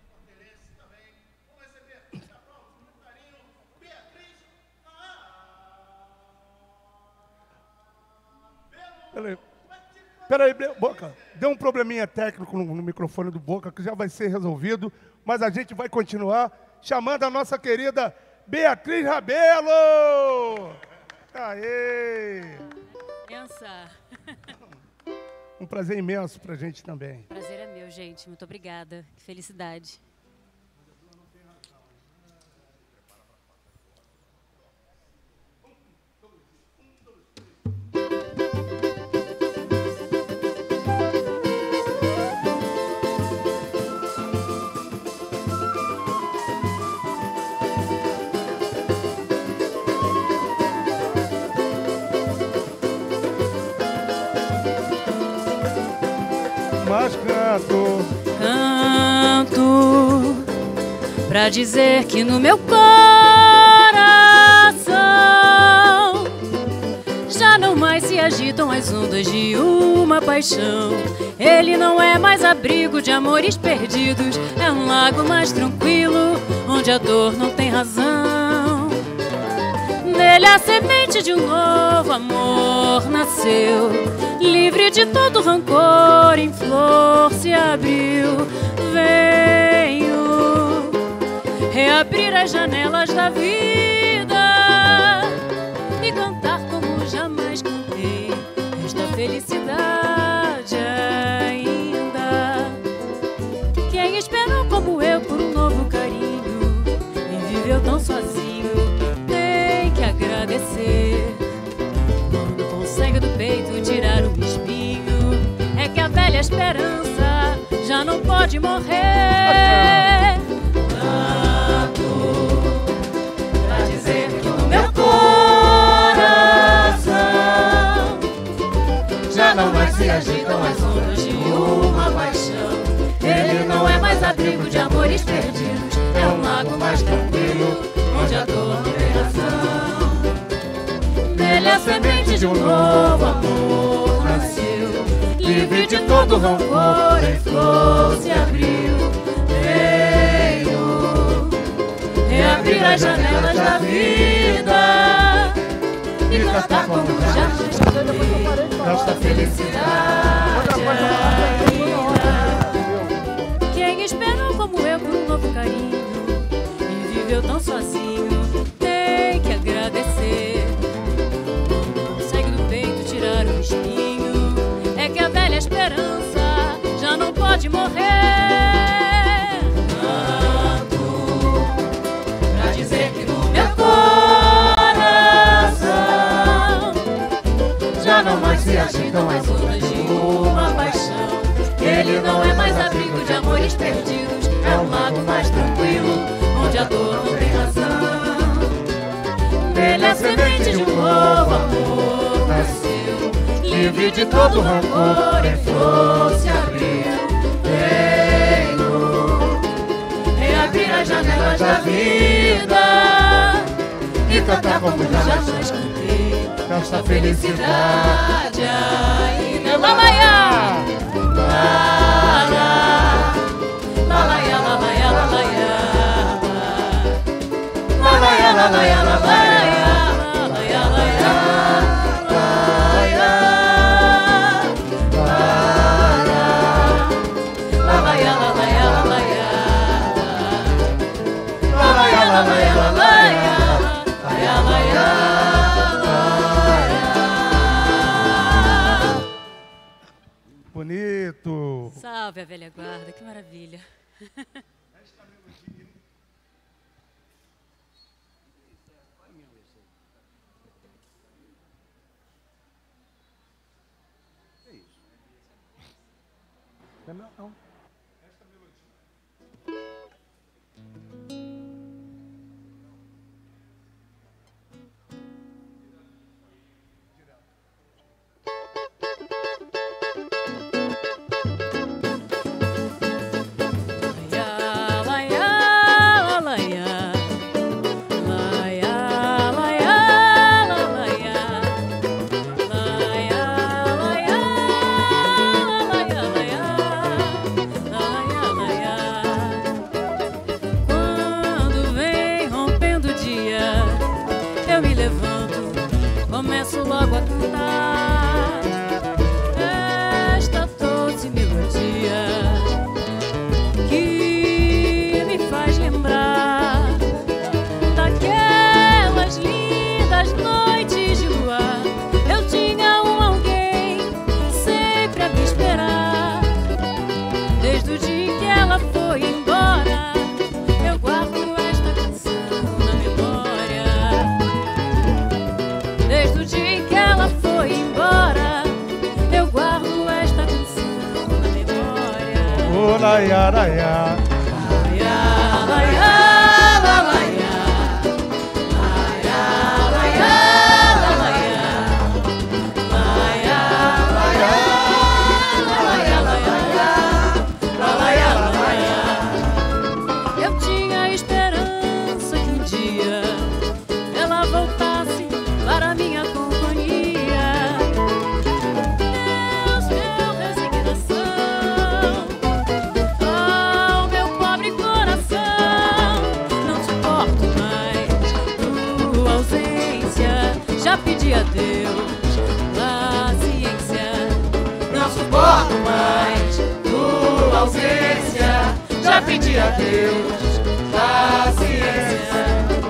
Peraí, Boca, deu um probleminha técnico no microfone do Boca, que já vai ser resolvido, mas a gente vai continuar chamando a nossa querida Beatriz Rabelo! Aê! Pensa. Um prazer imenso pra gente também. Prazer é meu, gente. Muito obrigada. Que felicidade. Mas canto pra dizer que no meu coração já não mais se agitam as ondas de uma paixão. Ele não é mais abrigo de amores perdidos, é um lago mais tranquilo, onde a dor não tem razão. Nele a semente de um novo amor nasceu, livre de todo rancor, em flor se abriu. Venho reabrir as janelas da vida e cantar como jamais cantei esta felicidade ainda. Quem esperou como eu por um novo carinho e viveu tão sozinho tem que agradecer. Quando consegue do peito tirar um espinho, é que a velha esperança já não pode morrer. Canto pra dizer que no meu coração já não mais se agitam as ondas de uma paixão. Ele não é mais abrigo de amores perdidos, é um lago mais tranquilo, onde a dor não tem razão. Nele a semente de um novo amor nasceu, livre de todo rancor, em flor se abriu. Veio reabrir as janelas da vida e cantar como já cantei esta felicidade ainda. Quem esperou como eu por um novo carinho e viveu tão sozinho tem que agradecer. morrer. Canto pra dizer que no meu coração já não mais se agitam as ondas de uma paixão. Ele não é mais abrigo de amores perdidos, é um lago mais tranquilo, onde a dor não tem razão. Ele é a semente de um novo amor nasceu, livre de todo rancor, em flor se abriu. Venho reabrir as janelas da vida e cantar como jamais cantei esta felicidade ainda. Lalaiá, lalaiá, lalaiá, lalaiá, lalaiá, lalaiá, lalaiá. Bonito! Salve a velha guarda, que maravilha! Não. Começo logo a cantar esta doce melodia que me faz lembrar daquelas lindas noites de luar. Eu tinha alguém sempre a me esperar. Desde o dia que ela foi embora, eu guardo esta canção na memória. Desde o dia que ela foi embora, eu guardo esta canção na memória. Oh, laiá, laiá. Laiá, laiá, laiá. Laiá, laiá, laiá. Laiá, laiá, laiá, laiá, laiá. Eu tinha a esperança que um dia ela voltasse para minha companhia. Deus deu resignação ao meu pobre coração. Não suporto mais tua ausência, já pedi a Deus paciência. Não suporto mais tua ausência, já pedi a Deus paciência.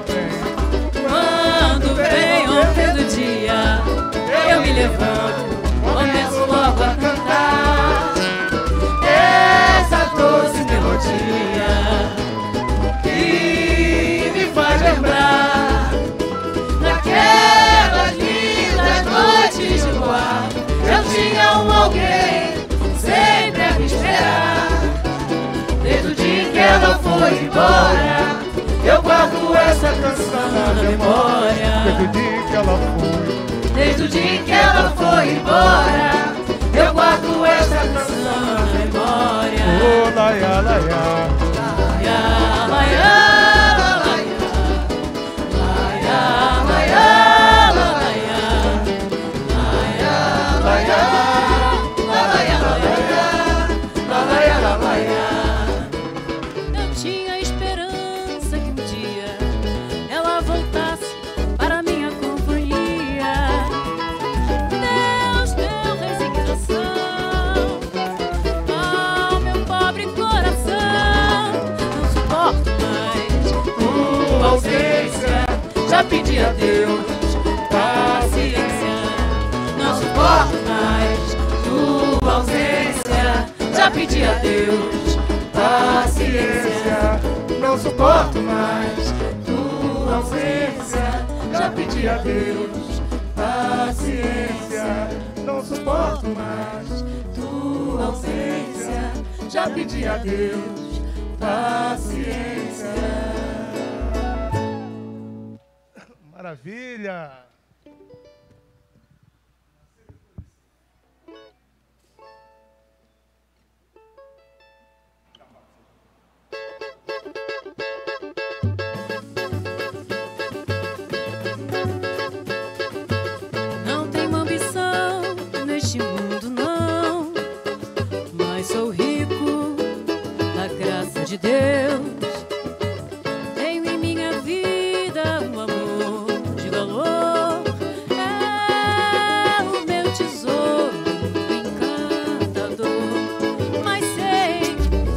Quando vem o fim do dia, eu me levanto, começo logo a cantar essa doce melodia que me faz lembrar daquelas lindas noites de luar. Eu tinha alguém sempre a me esperar. Desde o dia que ela foi embora, eu guardo essa canção na memória. Desde o dia que ela foi. Desde o dia que ela foi embora, eu guardo essa canção na memória. Oh, laiá, laiá. Laiá, laiá, laiá. Laiá, laiá, laiá. Laiá, laiá, laiá, laiá, laiá, laiá. Eu tinha esperança que um dia ela voltasse para minha companhia. Deus deu resignação ao meu pobre coração. Não suporto mais tua ausência, já pedi a Deus paciência. Não suporto mais tua ausência, já pedi a Deus paciência. Não suporto mais tua ausência. Já pedi a Deus paciência. Não suporto mais tua ausência. Já pedi a Deus paciência. Maravilha! Não tenho ambição neste mundo, não, mas sou rico da graça de Deus. Tenho em minha vida um amor de valor. É o meu tesouro encantador. Mas sei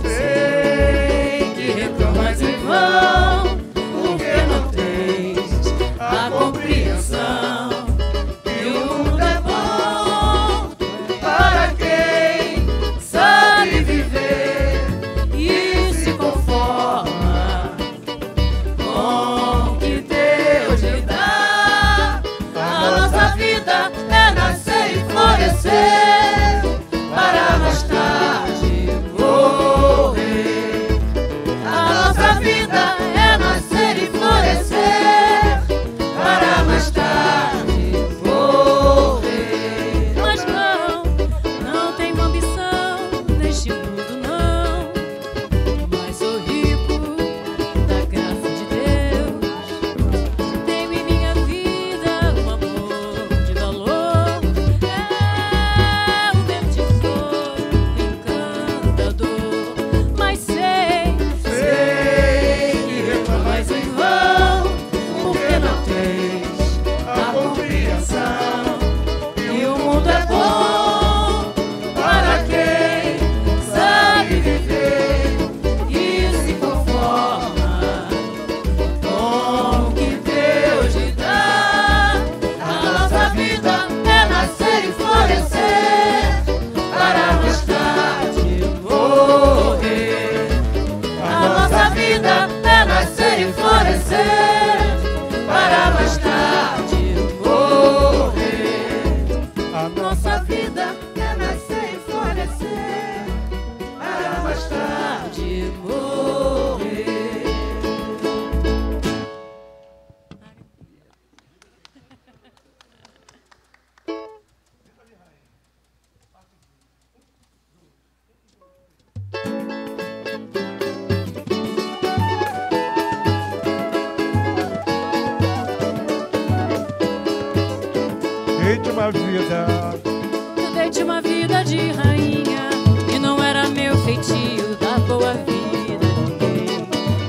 que reclamas em vão, porque não tens a compreensão. E o mundo é bom para quem sabe viver e se conforma com o que Deus lhe dá. A nossa vida é nascer e florescer para mais tarde morrer. A nossa vida é nascer e florescer para mais tarde morrer. Mas não tenho ambição neste mundo, não, mas sou rico da graça de Deus. Tenho em minha vida um amor de valor. É o meu tesouro encantador. Mas sei que reclamas em vão, porque não tens a compreensão. E o mundo é bom para quem sabe viver e se conforma com o que Deus lhe dá. A nossa vida é nascer e florescer para mais tarde morrer. A nossa vida é nascer e florescer para mais tarde morrer. A nossa vida é nascer e florescer para mais tarde morrer. Dei-te uma vida, Eu dei-te uma vida de rainha, e não era meu feitio dar boa vida a ninguém.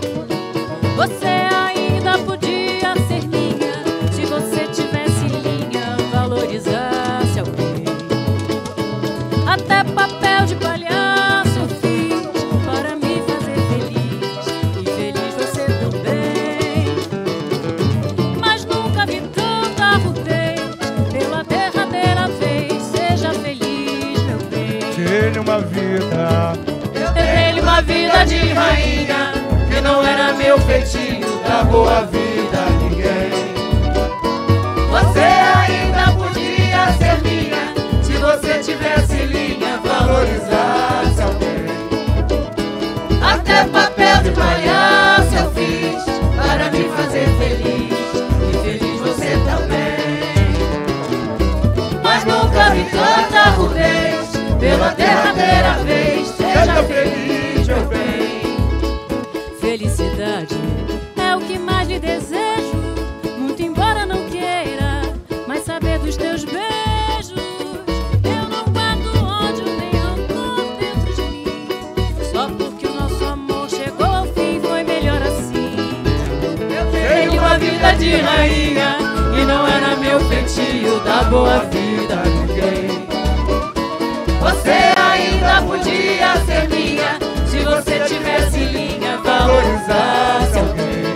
Você ainda podia ser minha, se você tivesse linha, valorizasse alguém. Até papel de palhaço eu fiz para me fazer feliz, e feliz você também. Mas nunca vi tanta rudez pela derradeira vez. Seja feliz, meu bem. dei-lhe uma vida, Eu dei-lhe uma vida de rainha, que não era meu feitio dar boa vida a ninguém. Você ainda podia ser minha, se você tivesse linha, valorizasse alguém. Até papel de palhaço eu fiz para me fazer feliz, e feliz você também. Mas nunca vi tanta rudez pela derradeira vez. Seja feliz, meu bem. Felicidade é o que mais lhe desejo, muito embora não queira mais saber dos teus beijos. Eu não guardo ódio nem rancor dentro de mim, só porque o nosso amor chegou ao fim, foi melhor assim. Eu tenho uma vida de rainha, e não era meu feitio dar boa vida a ninguém. Você ainda podia ser minha, se você tivesse linha, valorizasse alguém.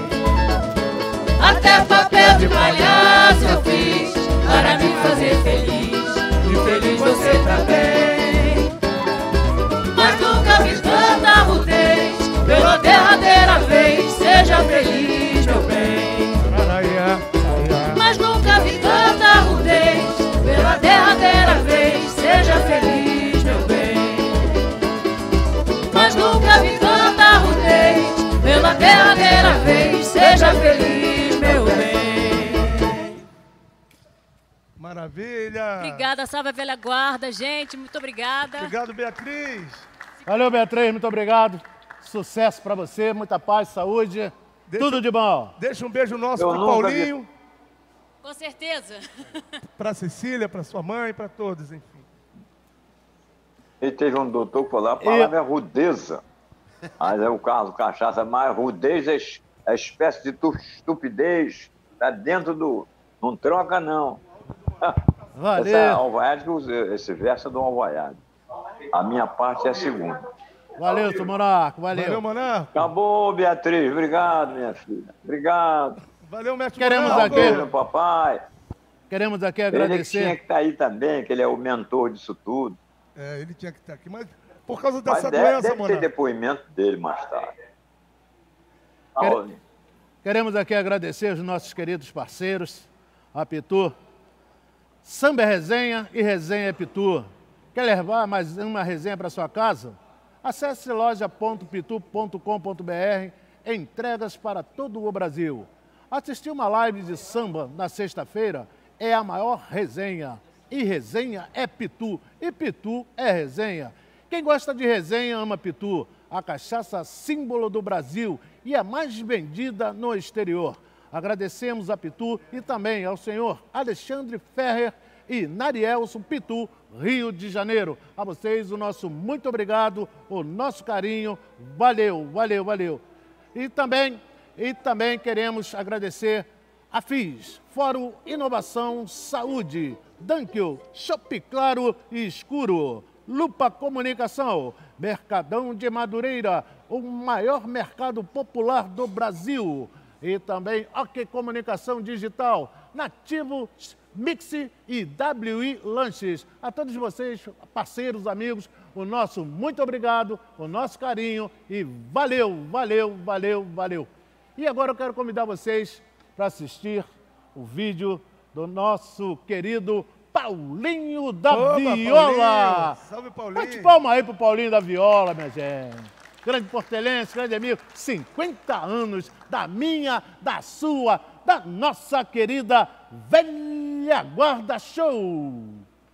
Até papel de palhaço eu fiz para me fazer feliz, e feliz você também. Mas seja feliz, meu bem. Mas nunca vi tanta rudez, pela derradeira vez, seja feliz, meu bem. Mas nunca vi tanta rudez, pela derradeira vez, seja feliz, meu bem. Maravilha! Obrigada, salve a velha guarda, gente, muito obrigada. Obrigado, Beatriz. Valeu, Beatriz, muito obrigado. Sucesso pra você, muita paz, saúde, tudo de bom. Deixa um beijo nosso pro Paulinho. Com certeza. Pra Cecília, pra sua mãe, pra todos, enfim. E teve um doutor que falou, a palavra é rudeza. Mas é o caso, cachaça, mas rudez é espécie de estupidez. Tá dentro do... Não troca, não. Valeu. Essa é a Alvaiade, esse verso é do Alvaiade. A minha parte é a segunda. Valeu, seu Monarco, valeu. Valeu, Monarco. Acabou, Beatriz. Obrigado, minha filha. Obrigado. Valeu, mestre Queremos Monarco. aqui, Meu papai. Queremos aqui Ele que agradecer. tinha que estar aí também, que ele é o mentor disso tudo. É, ele tinha que estar aqui, mas por causa Mas dessa deve doença, ter Monarco. depoimento dele mais tarde. Queremos aqui agradecer os nossos queridos parceiros, a Pitu, Samba é Resenha e Resenha é Pitu. Quer levar mais uma resenha para sua casa? Acesse loja.pitu.com.br, entregas para todo o Brasil. Assistir uma live de samba na sexta-feira é a maior resenha. E resenha é Pitu, e Pitu é resenha. Quem gosta de resenha ama Pitu, a cachaça símbolo do Brasil e a mais vendida no exterior. Agradecemos a Pitu e também ao senhor Alexandre Ferrer e Narielson Pitu, Rio de Janeiro. A vocês o nosso muito obrigado, o nosso carinho. Valeu, valeu, valeu. E também queremos agradecer a FIS, Fórum Inovação Saúde, Dankio, Shopping Claro e Escuro, Lupa Comunicação, Mercadão de Madureira, o maior mercado popular do Brasil. E também OK Comunicação Digital, Nativo Mix e WI Lanches. A todos vocês, parceiros, amigos, o nosso muito obrigado, o nosso carinho e valeu, valeu, valeu, valeu. E agora eu quero convidar vocês para assistir o vídeo do nosso querido Paulinho da Viola. Paulinho. Salve, Paulinho. Bate palma aí pro Paulinho da Viola, minha gente. Grande portelense, grande amigo, 50 anos da minha, da sua, da nossa querida Velha Guarda Show.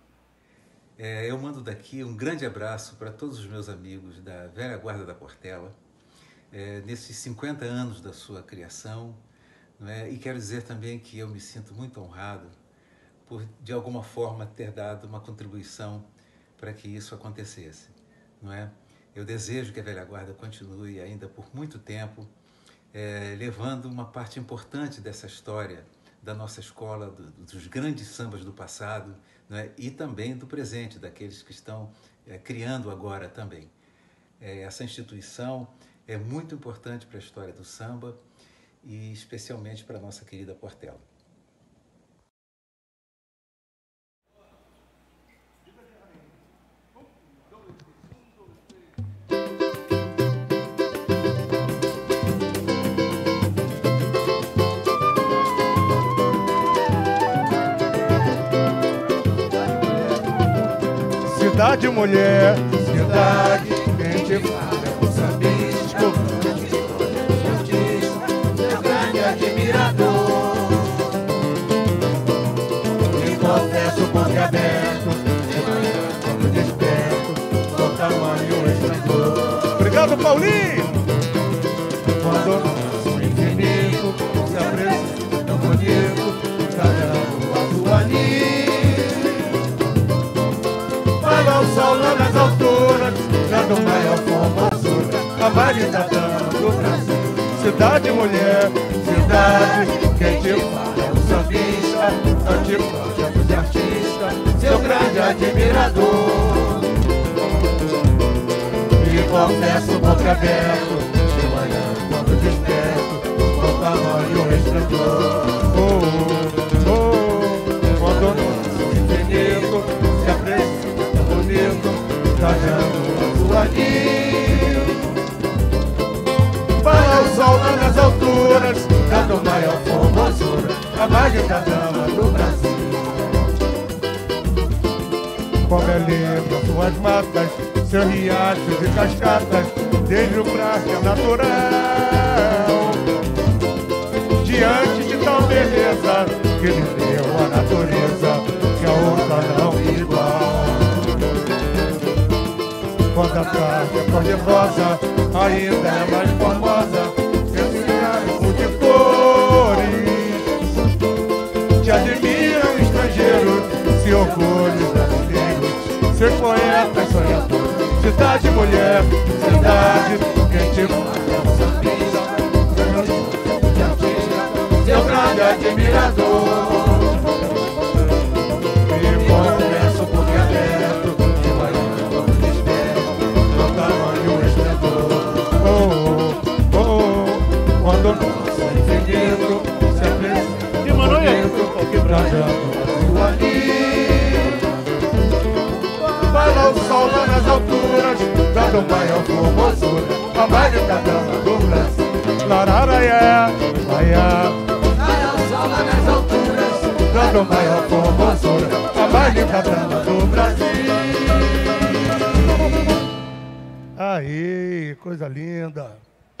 Eu mando daqui um grande abraço para todos os meus amigos da Velha Guarda da Portela, nesses 50 anos da sua criação, não é? E quero dizer também que eu me sinto muito honrado por, de alguma forma, ter dado uma contribuição para que isso acontecesse, não é? Eu desejo que a Velha Guarda continue ainda por muito tempo, levando uma parte importante dessa história da nossa escola, dos grandes sambas do passado, né? E também do presente, daqueles que estão criando agora também. Essa instituição é muito importante para a história do samba e especialmente para a nossa querida Portela. Cidade, mulher, cidade, quem te fala é um sambista, seu grande admirador. E confesso boca aberto, de manhã quando desperto, com tamanho esplendor. Obrigado, Paulinho! Quando o nosso infinito se apresenta tão bonito, trabalhando a sua nível. Fala o sol lá nas alturas, dando maior formosura, a manifestação do Brasil. Cidade, mulher, cidade, quem te fala é um sambista, antiproja dos artistas, seu grande admirador. E confesso boca aberto, de manhã quando desperto, com tamanho esplendor. Quando o nosso infinito se apresenta bonito, trajando a sua nível. Fala o sol lá nas alturas, a mais linda dama do Brasil. Como é linda suas matas, seus riachos e cascatas, desde o braço natural. Diante de tal beleza que lhe deu a natureza, que a outra não é igual. Quando a tarde é cor-de-rosa, ainda é mais formosa, esse carimbo de cores. Te admiram estrangeiros, se orgulham brasileiros, seus poetas sonhadores. Cidade, mulher, cidade, quem te seu grande admirador. E confesso porque aberto, de manhã quando desperto, no tamanho esplendor. Oh, oh, oh, quando o nosso infinito se apresenta por dentro, quebrajando a ali. Vai lá o sol lá nas alturas, dando maior formosura, a mais linda dama do Brasil. Lararaiá, aiá. Lá nas alturas, dando maior formosura, a mais linda dama do Brasil. Aí, coisa linda.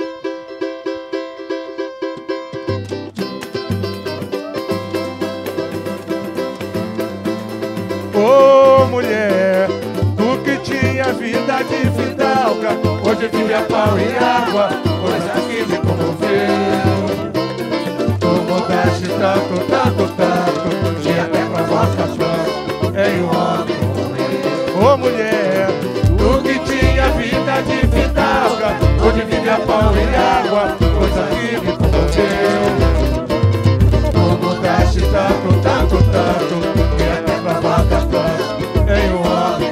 Ô mulher, tu que tinha vida de fidalga, hoje vive a pau e água, coisa que me comoveu. Mudaste tanto, tanto, tanto, que até provoca choro em um homem. Ô mulher, tu que tinha vida de fidalga, hoje vive a pão e água, coisa que me comoveu. Tu mudaste tanto, tanto, tanto, que até provoca choro em um homem.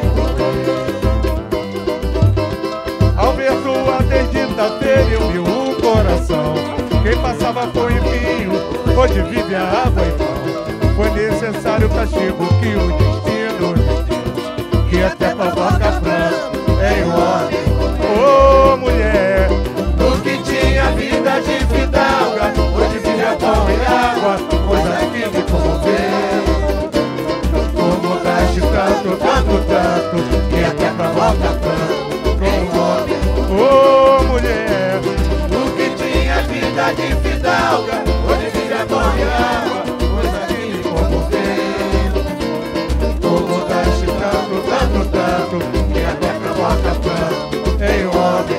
Ao ver tua desdita feriu-me o coração. Quem passava foi vinho, hoje vive a água e pão. Foi necessário o castigo que o destino, que até provoca pranto em um homem. Ô mulher, tu que tinha vida de fidalga, hoje vive a pão e água, coisa que me comoveu. Tu mudaste tanto, tanto, tanto, que até provoca pranto em um homem. Ô mulher, vida de fidalga, hoje vive a pão e água, coisa que me comoveu. Tu mudaste tanto, tanto, tanto, que até provoca pranto em um homem.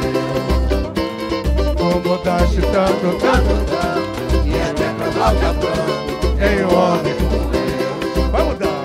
Tu mudaste tanto, tanto, tanto, que até provoca pranto em um homem. Vai mudar.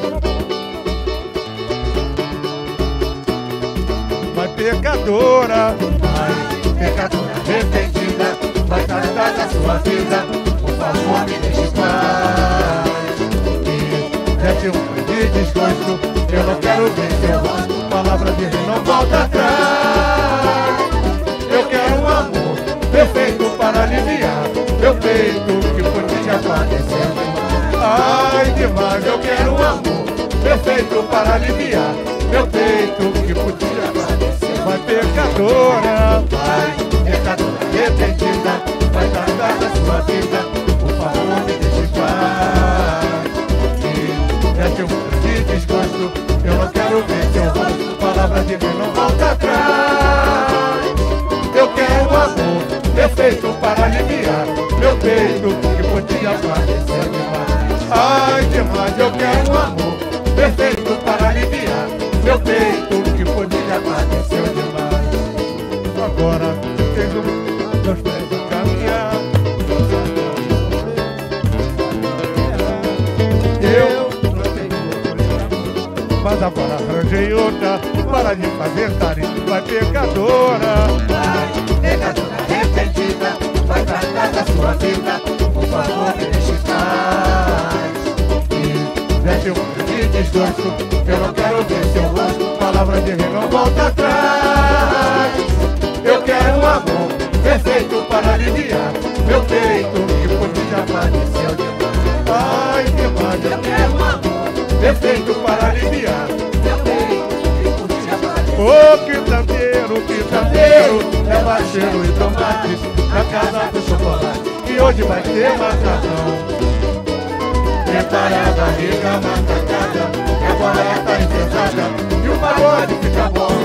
Vai pecadora, vai pecadora arrependida, vai tratar da sua vida, por favor me deixe em paz. E mete um grande desgosto, eu não quero ver seu rosto, palavra de rei não volta atrás. Eu quero um amor perfeito para aliviar meu peito, que por ti já padeceu demais. Ai demais, eu quero um amor perfeito para aliviar meu peito, que por ti já padeceu. Vai pecadora, vai pecadora arrependida, vai tratar da sua vida, por favor me deixe em paz. E mete um grande desgosto, eu não quero ver seu rosto, palavra de mim não volta atrás. Eu quero um amor perfeito para aliviar meu peito, que por ti padeceu demais. Ai demais, eu quero um amor perfeito para aliviar meu peito, que por ti padeceu demais. Agora tenho meus pés a caminhar, eu mas agora arranjei outra para lhe fazer carinho. Vai pecadora, vai pecadora arrependida, vai tratar da sua vida, por favor me deixe em paz. E mete um grande desgosto, eu não quero ver seu rosto, palavra de rei não volta atrás. Eu quero um amor perfeito para aliviar meu peito, que por ti já padeceu demais. Ai demais, eu quero um amor perfeito para aliviar meu peito, que por ti já padeceu. Ô quintandeiro, leva cheiro e tomates na casa do chocolate, e hoje vai ter macarrão. Sedentária, barriga macacada, é boleta enfesada e o pagode fica bom.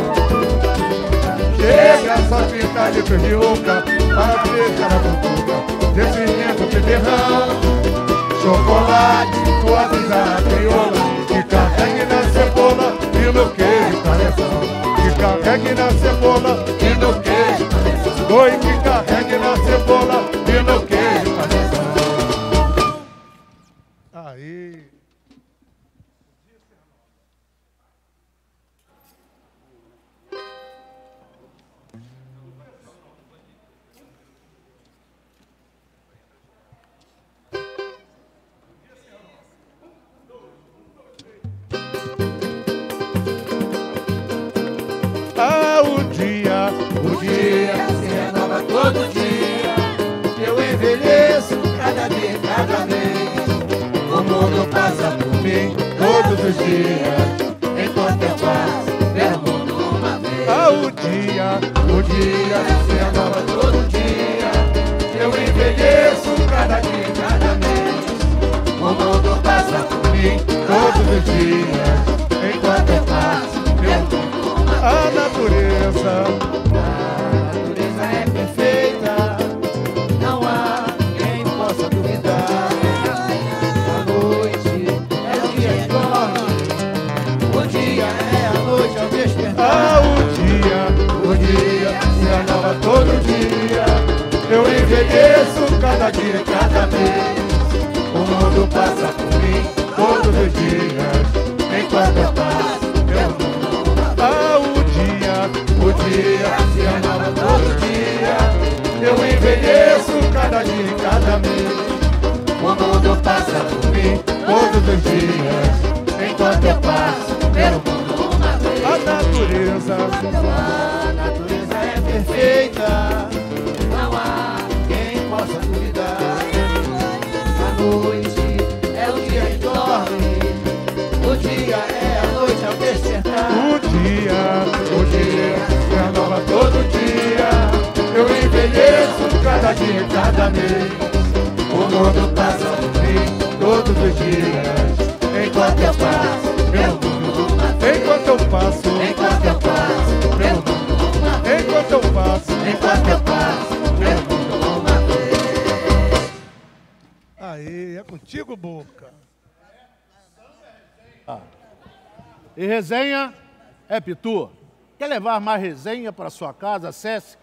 Chega só fica de perdiuca, para deixar a botuca, descimento beberrão. Chocolate, tua vida crioula, que carregue na cebola e no queijo cabeção. Que carregue na cebola e no queijo cabeção. Oi, que carregue na cebola e no queijo cabeção. Aí. O dia se renova todo dia. Eu envelheço cada dia, cada vez. O mundo passa por mim todos os dias. Enquanto eu passo pelo mundo uma vez. O dia se renova todo dia. Eu envelheço cada dia, cada mês. O mundo passa por mim todos os dias. Enquanto eu passo pelo mundo uma vez. A natureza é perfeita, não há quem possa duvidar. A noite é o dia que dorme, o dia é a noite ao despertar. o dia se renova todo dia. Eu envelheço cada dia, cada mês. O mundo passa por mim todos os dias. Enquanto eu passo pelo mundo, o dia se renova todo dia. Eu envelheço cada dia, cada mês. O mundo passa por mim todos os dias. Enquanto eu passo pelo mundo uma vez. A natureza é perfeita, não há quem possa duvidar. A noite é o dia que dorme, o dia é a noite ao despertar. O dia se renova todo dia. Eu envelheço cada dia, cada mês. O mundo passa por mim todos os dias. Enquanto eu passo pelo mundo uma vez. Enquanto eu passo pelo mundo uma vez. Enquanto eu passo pelo mundo uma vez. Aí, é contigo, Boca. E resenha é Pitu. Quer levar mais resenha para sua casa? Acesse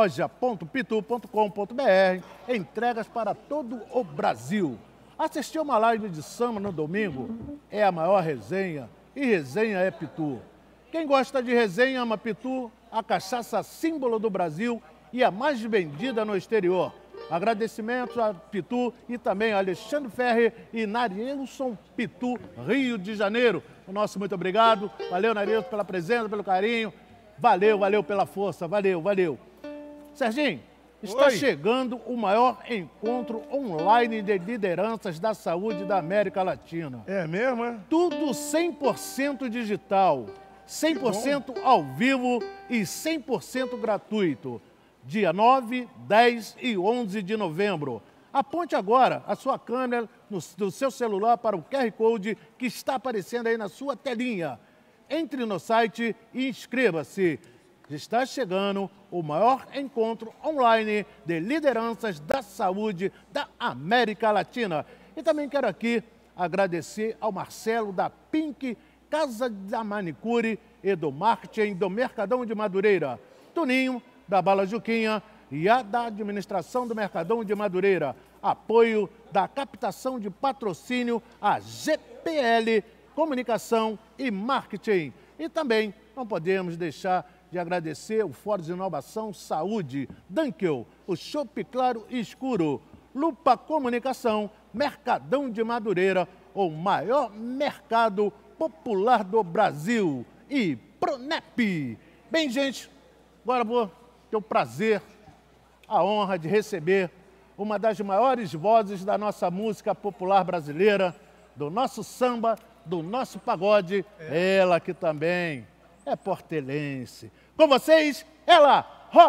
loja.pitu.com.br. Entregas para todo o Brasil. Assistir uma live de samba no domingo é a maior resenha. E resenha é Pitu. Quem gosta de resenha ama Pitu, a cachaça símbolo do Brasil e a mais vendida no exterior. Agradecimentos a Pitu e também a Alexandre Ferre e Narilson Pitu, Rio de Janeiro. O nosso muito obrigado. Valeu, Narilson, pela presença, pelo carinho. Valeu pela força. Valeu. Serginho, está chegando o maior encontro online de lideranças da saúde da América Latina. É mesmo, é? Tudo 100% digital, 100% ao vivo e 100% gratuito. Dia 9, 10 e 11 de novembro. Aponte agora a sua câmera do seu celular para o QR Code que está aparecendo aí na sua telinha. Entre no site e inscreva-se. Está chegando o maior encontro online de lideranças da saúde da América Latina. E também quero aqui agradecer ao Marcelo da Pink, Casa da Manicure e do Marketing do Mercadão de Madureira, Toninho, da Bala Juquinha e a da Administração do Mercadão de Madureira. Apoio da captação de patrocínio a GPL, Comunicação e Marketing. E também não podemos deixar de agradecer o Fórum de Inovação Saúde, Dunkel, o Chopp Claro e Escuro, Lupa Comunicação, Mercadão de Madureira, o maior mercado popular do Brasil, e Pronep. Bem, gente, agora vou ter o prazer, a honra de receber uma das maiores vozes da nossa música popular brasileira, do nosso samba, do nosso pagode, ela que também é portelense. Com vocês, ela,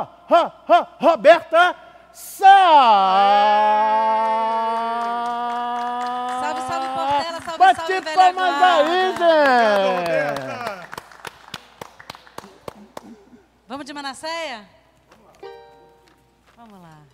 Roberta Sá. Salve, salve, Portela. palmas aí, Zé! Vamos de Manasseia? Vamos lá.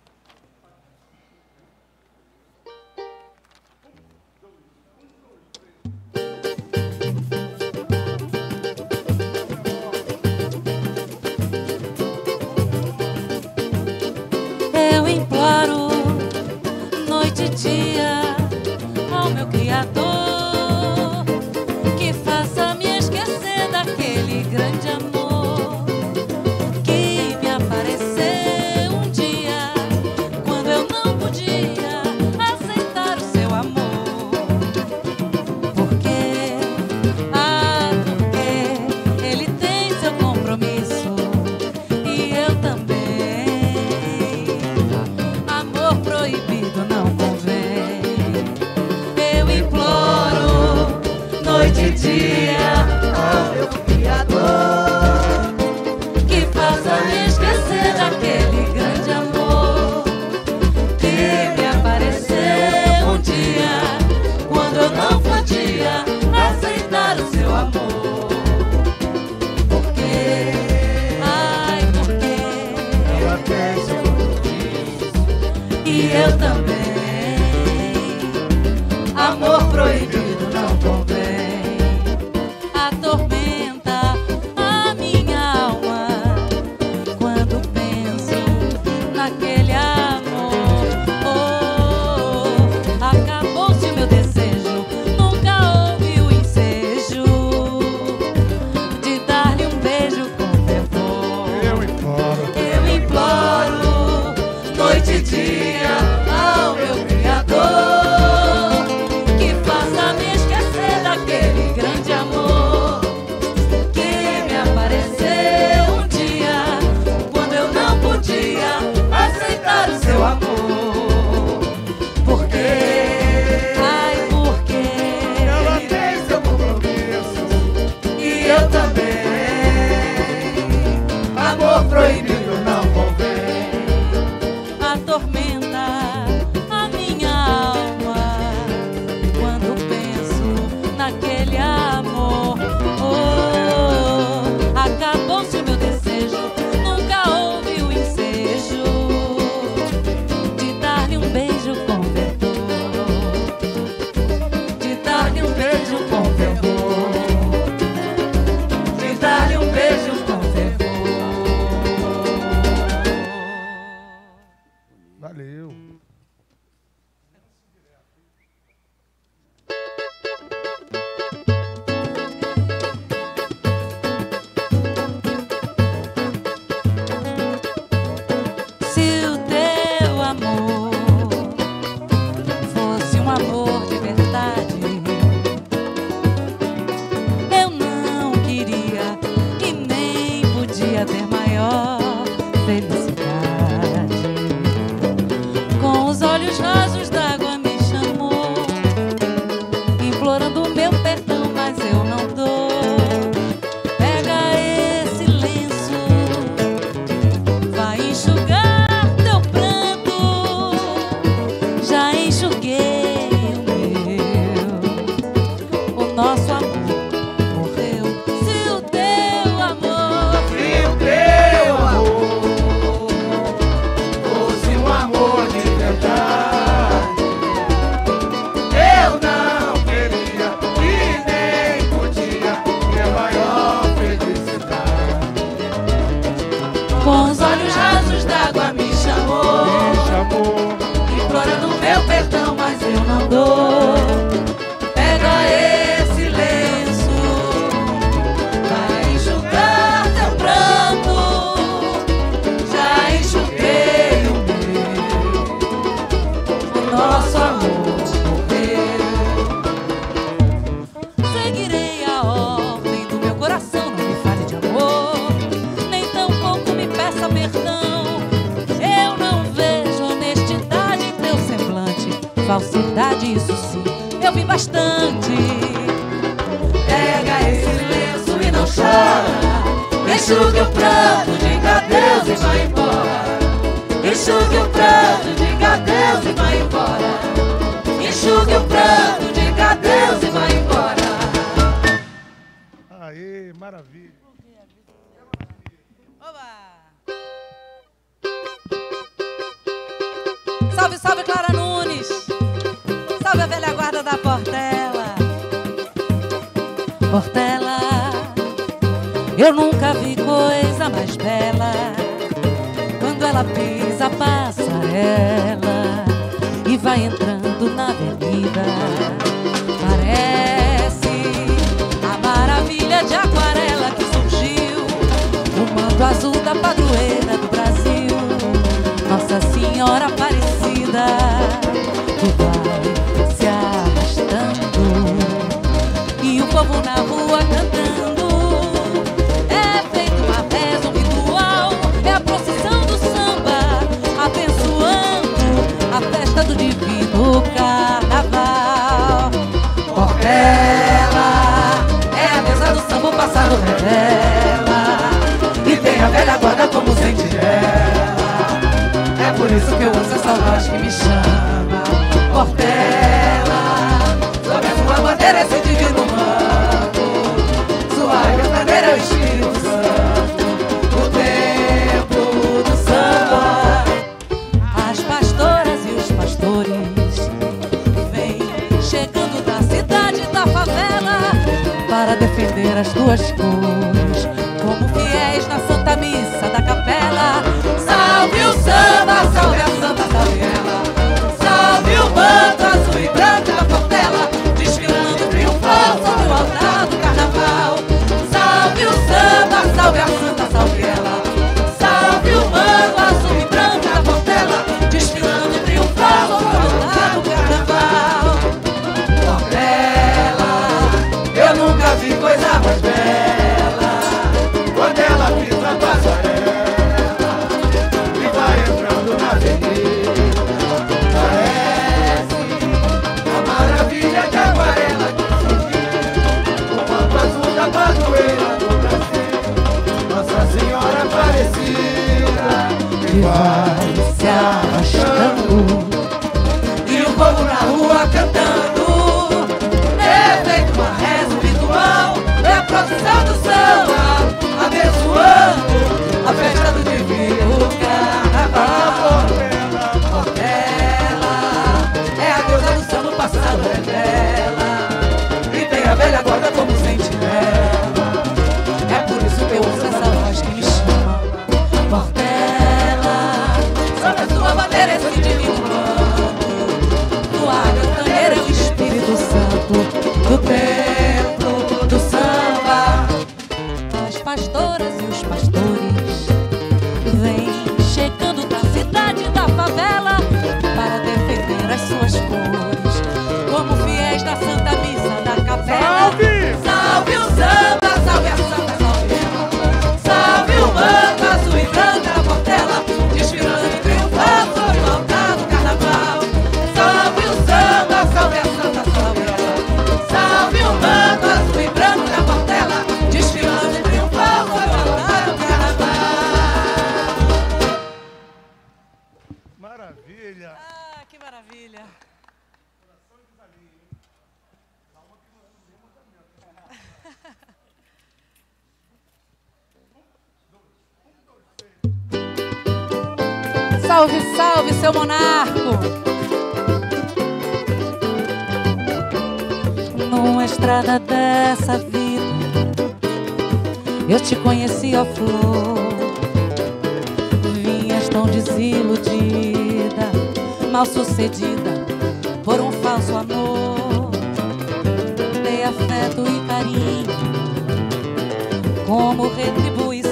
Eu imploro noite e dia ao meu Criador que faça me esquecer daquele grande amor que me apareceu um dia quando eu não podia aceitar o seu amor. Porque ele tem seu compromisso e eu também. Amor proibido não convém. Eu imploro noite e dia ao meu Criador que faça me esquecer daquele grande amor que me apareceu um dia quando eu não podia aceitar o seu amor. Porque ela tem seu compromisso e eu também. Amor proibido não convém. Atormenta a minha alma quando penso naquele amor. Oh, acabou-se o meu desejo, nunca houve o ensejo de dar-lhe um beijo com fervor. Eu imploro noite e dia ao meu Criador que faça me esquecer daquele grande amor que me apareceu um dia quando eu não podia aceitar o seu amor. Porque ela tem seu compromisso e eu também. Amor proibido não convém. Atormenta a minha alma quando penso naquele amor. Oh, acabou-se o meu desejo, nunca houve o ensejo de dar-lhe um beijo com fervor, de dar-lhe um beijo com fervor, de dar-lhe um beijo com fervor. Valeu. Se o teu amor fosse um amor de verdade, eu não queria e nem podia ter maior felicidade. Com os olhos rasos d'água me chamou, implorando o meu perdão, mas eu não dou. Pega esse lenço, vai enxugar teu pranto. Já enxuguei o meu, o nosso amor morreu. Se o teu amor fosse um amor de verdade, eu não queria e nem podia ter maior felicidade. com os olhos rasos d'água me chamou, implorando meu perdão, mas eu não dou. Pega esse lenço, vai enxugar teu pranto. Já enxuguei o meu, o nosso amor morreu. Seguirei a ordem do meu coração, não me fale de amor, nem tampouco me peça perdão. Eu não vejo honestidade em teu semblante, falsidade, isso sim, eu vi bastante. Pega esse lenço e não chora, enxugue o pranto, diga adeus e vai embora. Enxugue o pranto, diga adeus e vai embora. Enxugue o pranto, diga adeus e vai embora. Aê, maravilha. Salve, salve, Clara Nunes. Salve a velha guarda da Portela. Portela, eu nunca vi coisa mais bela. Quando ela pisa a passarela e vai entrando na avenida, parece a maravilha de aquarela que surgiu, o manto azul da padroeira do Brasil, Nossa Senhora Aparecida. Tu vai se arrastando e o povo na rua cantando. É feito uma reza, um ritual, é a procissão do samba, abençoando a festa do divino carnaval. Portela é a deusa do samba, o passado revela, e tem a velha guarda como sentinela. É por isso que eu ouço essa voz que me chama. Portela, sob a sua bandeira esse divino manto, sua encantadeira é o Espírito Santo, o templo do samba. As pastoras e os pastores vêm chegando da cidade e da favela para defender as tuas cores, como fiéis na Santa Missa da Capela. Salve o samba, salve a santa, salve ela. Salve o manto azul e branco da Portela, desfilando triunfal sobre o altar do carnaval. Salve o samba, salve a santa, salve ela. Salve o manto azul e branco da Portela, desfilando triunfal sobre o altar do carnaval. Portela, eu nunca vi coisa mais bela. Quando ela pisa a passarela e vai entrando na avenida, parece a maravilha de aquarela que surgiu, o manto azul da padroeira do Brasil, Nossa Senhora Aparecida, E vai se arrastando e o povo na rua cantando. É feito uma reza, um ritual, é a procissão do samba, abençoando a festa do divino carnaval. Portela é a deusa do samba, o passado revela, e tem a velha guarda como sentinela. É por isso que eu ouço essa voz que me chama. Portela, sob a sua bandeira esse divino manto, tua cantaneira é o Espírito Santo, do templo do samba. As pastoras e os pastores vêm chegando da cidade e da favela para defender as suas cores, como fiéis da Santa Missa da Capela. Salve! Salve o samba, salve a santa, salve ela. Salve o manto azul e branco da Portela, desfilando em triunfal sobre o altar do carnaval. Salve o samba, salve a santa, salve ela. Salve o manto azul e branco da Portela, desfilando em triunfal sobre o altar do carnaval. Maravilha. Ah, que maravilha. Salve, salve, seu monarco! Numa estrada dessa vida, eu te conheci, ó flor. Vinhas tão desiludida, mal sucedida por um falso amor. Dei afeto e carinho como retribuição.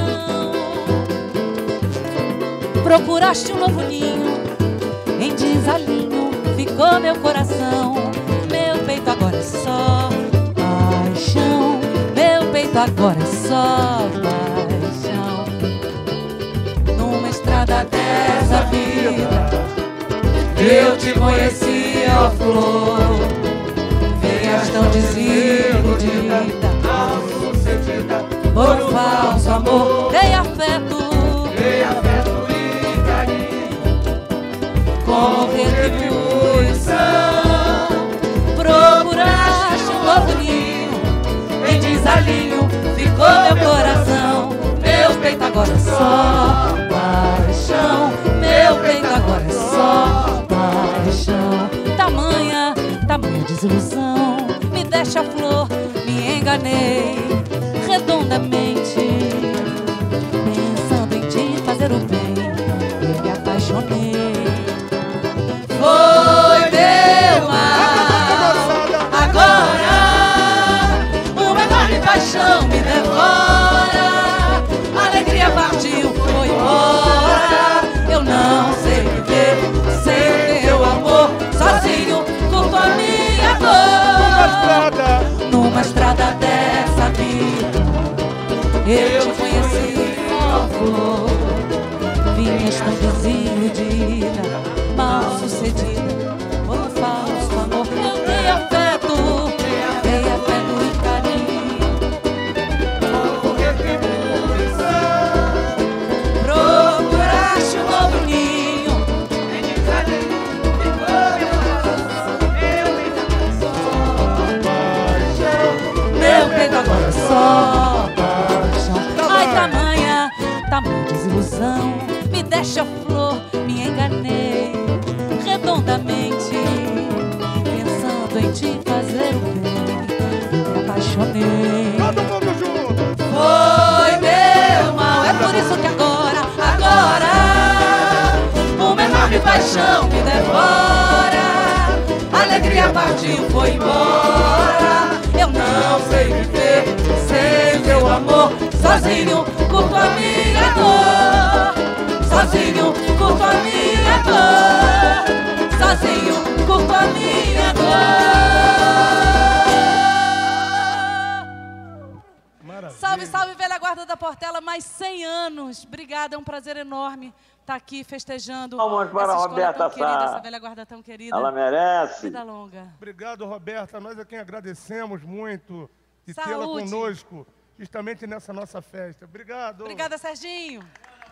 Procuraste um novo ninho, em desalinho ficou meu coração. Meu peito agora é só paixão, meu peito agora é só paixão. Numa estrada dessa vida, eu te conheci, ó flor. Veias tão desiludida, mal sucedida por um falso amor. Dei afeto e carinho como retribuição. Procuraste um novo ninho, em desalinho galinho ficou meu coração. Meu peito agora é só paixão. Meu peito agora é só paixão. Tamanha desilusão, me deste a flor, me enganei redondamente, pensando em te fazer o bem, eu me apaixonei. Foi meu mal, agora uma enorme paixão me devora. A alegria partiu, foi embora. Eu não sei viver sem o teu amor. Sozinho curto a minha dor. Numa estrada dessa vida eu te conheci, ó flor. Vinhas tão desiludida, mal sucedida, por um falso amor. Eu dei afeto e carinho. Procuraste um novo ninho. Meu peito agora é só paixão. Ai, tamanha desilusão, me deste a flor, me enganei redondamente, pensando em te fazer o bem, eu me apaixonei. Todo mundo junto! Foi meu mal, é por isso que agora uma enorme paixão me devora. A alegria partiu, foi embora. Eu não sei viver sem teu amor. Sozinho curto a minha dor. Sozinho curto a minha dor. Sozinho curto a minha dor. Salve, salve, velha guarda da Portela, mais 100 anos. Obrigada, é um prazer enorme estar aqui festejando Vamos para a Roberta Sá. Essa velha guarda tão querida. Ela merece. Vida longa. Obrigado, Roberta. Nós é quem agradecemos muito de Saúde. tê-la conosco, justamente nessa nossa festa. Obrigado. Obrigada, Serginho.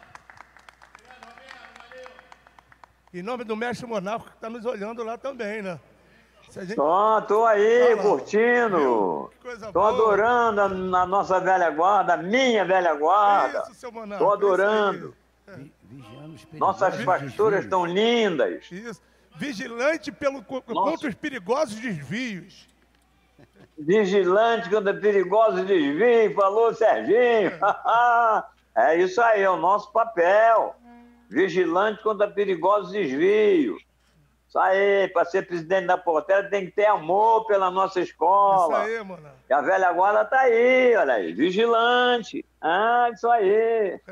Em nome do mestre Monarco, que está nos olhando lá também, né? Tô aí, curtindo. Tô adorando a nossa velha guarda, a minha velha guarda. Isso, seu Monarco. Tô adorando. Nossas pasturas estão lindas. Isso. Vigilante contra os perigosos desvios. Vigilante contra perigosos desvios, falou Serginho. É isso aí, é o nosso papel. Vigilante contra perigosos desvios. Isso aí, para ser presidente da Portela tem que ter amor pela nossa escola. Isso aí, mano. E a velha guarda tá aí, olha aí, vigilante. Isso aí.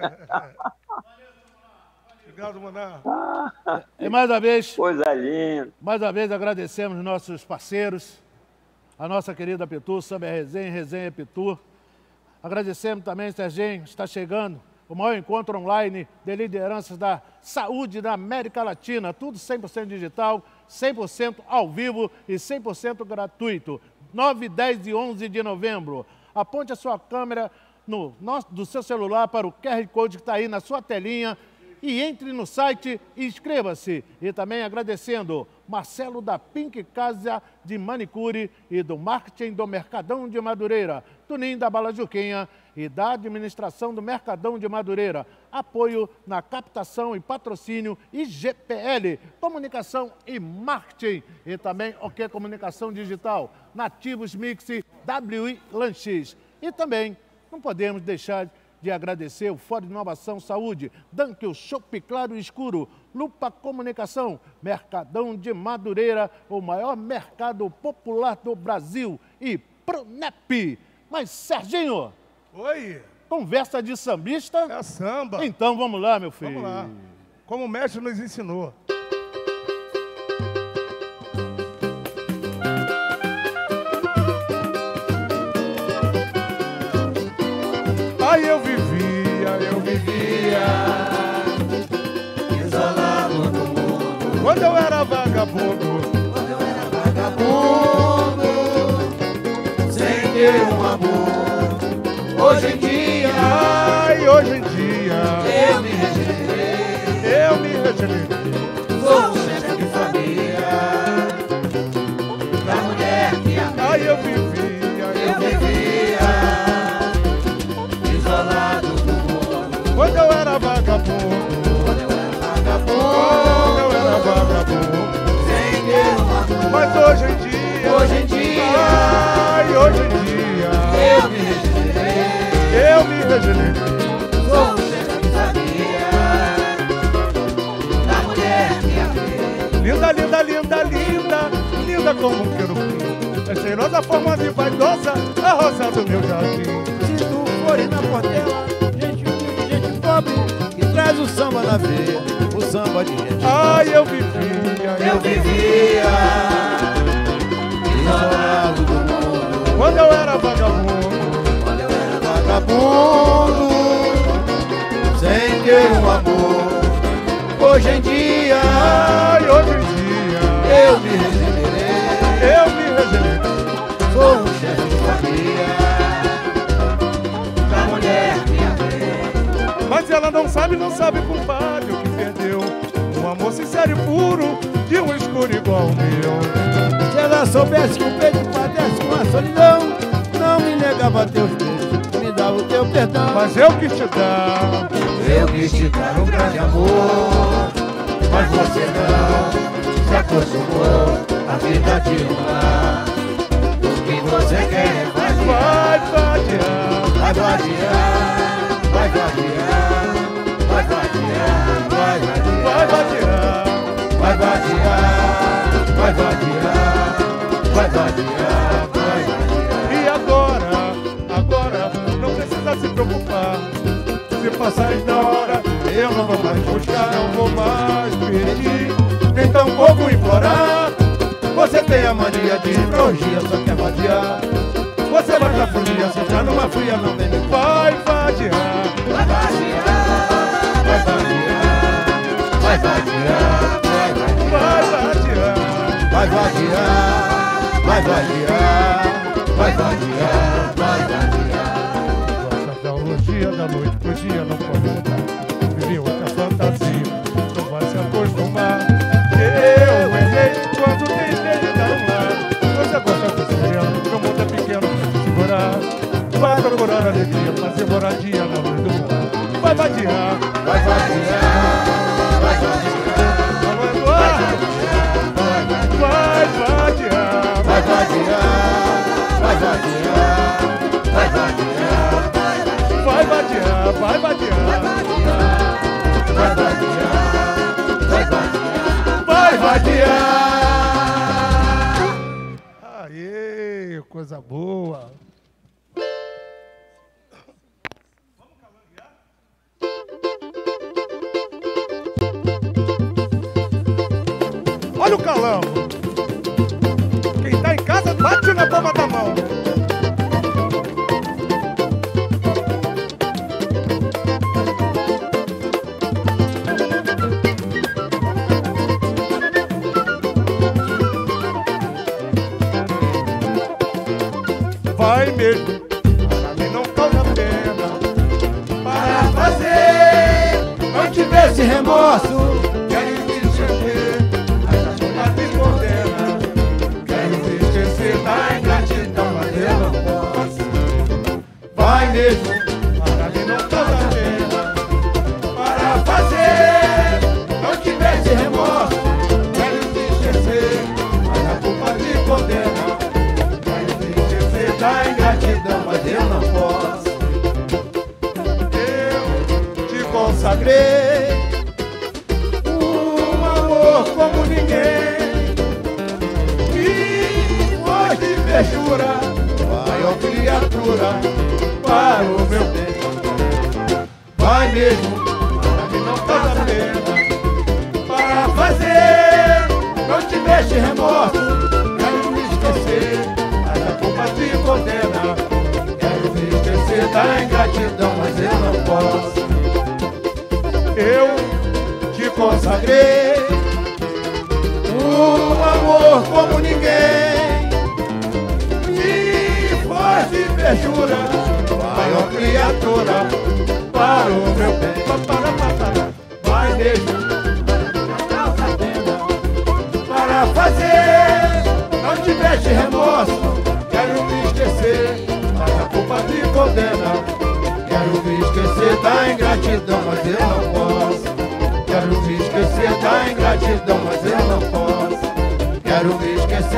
Obrigado, Maná. E mais uma vez... Coisa linda. Mais uma vez agradecemos nossos parceiros, a nossa querida Pitu, Samba Resenha, Resenha Pitu. Agradecemos também, Serginho, está chegando o maior encontro online de lideranças da saúde da América Latina. Tudo 100% digital, 100% ao vivo e 100% gratuito. 9, 10 e 11 de novembro. Aponte a sua câmera do seu celular para o QR Code que está aí na sua telinha e entre no site e inscreva-se. E também agradecendo Marcelo da Pink Casa de Manicure e do Marketing do Mercadão de Madureira, Tunim da Bala Juquinha e da Administração do Mercadão de Madureira. Apoio na captação e patrocínio IGPL, Comunicação e Marketing. E também OK Comunicação Digital, Nativos Mix, WI Lanches. E também não podemos deixar de agradecer o Fórum de Inovação Saúde, Dunkel Chopp Claro e Escuro, Lupa Comunicação, Mercadão de Madureira, o maior mercado popular do Brasil, e Pronep. Mas, Serginho, oi. Conversa de sambista? É samba. Então vamos lá, meu filho. Vamos lá. Como o mestre nos ensinou. Aí eu vivia isolado do mundo. Quando eu era vagabundo, sem ter um amor. Hoje em dia, eu me regenerei. Sou chefe de família, da mulher que amei. Aí eu vivia Mas hoje em dia, ai, hoje em dia, eu me regenerei. Sou um chefe que sabia da mulher que amei. Linda, linda, linda, linda, linda como um querubim. É cheirosa, formosa e vaidosa, a rosa do meu jardim. Se tu fores na Portela, gente humilde, gente pobre, que traz o samba na veia, o samba de gente. Ai, eu vivia isolado do mundo. Quando eu era vagabundo, sem ter um amor. Hoje em dia, ai, hoje em dia, eu me regenerei. Sou um chefe de família da mulher que amei. Mas ela não sabe, compadre, o que perdeu. Um amor sincero e puro, de um escuro igual ao meu. Se ela soubesse que o peito padece com a solidão, não me negava teus beijos, me dava o teu perdão. Mas eu quis te dar, um grande amor. Mas você não se acostumou à vida de um lar. O que você quer é vai vadiar, vai vadiar, vai vadiar, vai vadiar, vai vadiar, vai vadiar, vai vadiar, vai vadiar, vai vadiar. E agora, não precisa se preocupar. Se passarem da hora, eu não vou mais buscar, não vou mais pedir, nem tampouco implorar. Você tem a mania de orgia, só quer vadiar. Você vai pra folia, se já numa fria não vem me vai vadiar, vai vadiar, vai vadiar, vai vadiar, vai vadiar, vai vadiar, vai vadiar, vai vadiar, vai vadiar. Nossa teologia da noite pro dia não pode mudar. Vivi outra fantasia, não vai se acostumar. Eu errei quando tentei de dar um lado. Você gosta de sereno, meu mundo é pequeno pra te segurar. Vai procurar alegria, fazer moradia na luz do mundo. Vai vadiar, vai vadiar, vai vadiar, alô Eduardo, vai vadiar, vai vadiar, vai vadiar, vai vadiar, vai vadiar, vai vadiar, vai vadiar, vai vadiar, vai vadiar. Aê, coisa boa. Olha o calango. Quem tá em casa bate na palma da mão. Vai mesmo, pra mim não causa pena. Para fazer, não tivesse remorso. Quero me esquecer, mas a sua me condena. Quero me esquecer da ingratidão, mas eu não posso. Vai mesmo, para mim não causa pena. para fazer, não tivesse remorso. Quero me esquecer, mas a culpa me condena. Da ingratidão, mas eu não posso. Eu te consagrei um amor como ninguém. E foi de fechura, maior criatura para o meu bem. Vai mesmo, para mim não faz a pena. Para fazer, não tiveste remorso. Quero me esquecer, mas a culpa te condena. Quero me esquecer da ingratidão, mas eu não posso. Eu te consagrei um amor como ninguém. E foi de fechura, maior criatura para o meu bem. Vai mesmo, para fazer, não tiveste remorso. Quero me esquecer, mas a culpa me condena. Quero me esquecer da ingratidão, mas eu não posso. Quero me esquecer da ingratidão, mas eu não posso. Quero me esquecer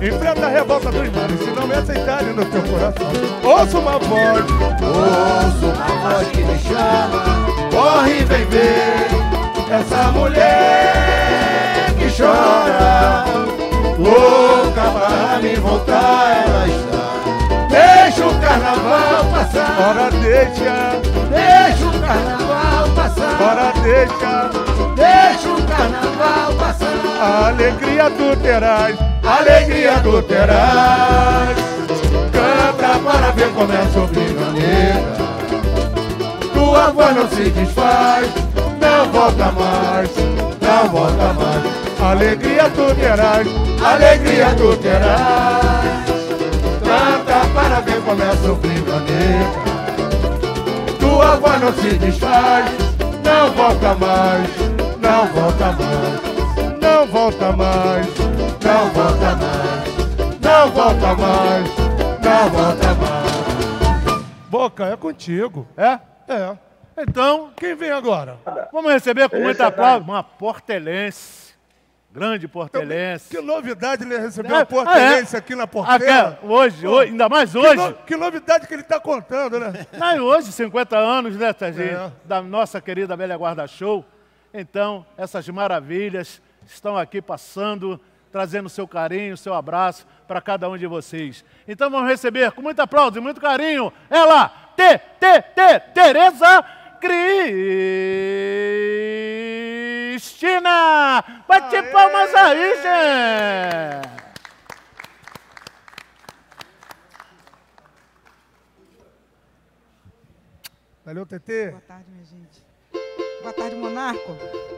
Enfrenta a revolta dos mares, se não me aceitarem no teu coração. Ouço uma voz que me chama. Corre e vem ver essa mulher que chora. Louca para me voltar ela está. Deixa o carnaval passar. Ora deixa o carnaval passar. Ora deixa o carnaval passar. A alegria tu terás, alegria tu terás. Canta para ver como é sofrer na nega. Tua voz não se desfaz, não volta mais, não volta mais. Alegria tu terás, alegria tu terás. Canta para ver como é sofrer na nega. Tua voz não se desfaz, não volta mais, não volta mais. Não volta mais, não volta mais, não volta mais, não volta mais. Boca, é contigo. É? É. Então, quem vem agora? Vamos receber com muita aplauso uma portelense, grande portelense. Que novidade ele recebeu uma portelense aqui na Portela. Hoje, ainda mais hoje. Que novidade que ele está contando, né? Não, hoje, 50 anos, né, Serginho? Da nossa querida Velha Guarda Show. Então, essas maravilhas estão aqui passando, trazendo seu carinho, seu abraço para cada um de vocês. Então vamos receber com muito aplauso e muito carinho ela, Tereza Cristina! Bate palmas aí, gente! Valeu, Tetê. Boa tarde, minha gente. Boa tarde, Monarco.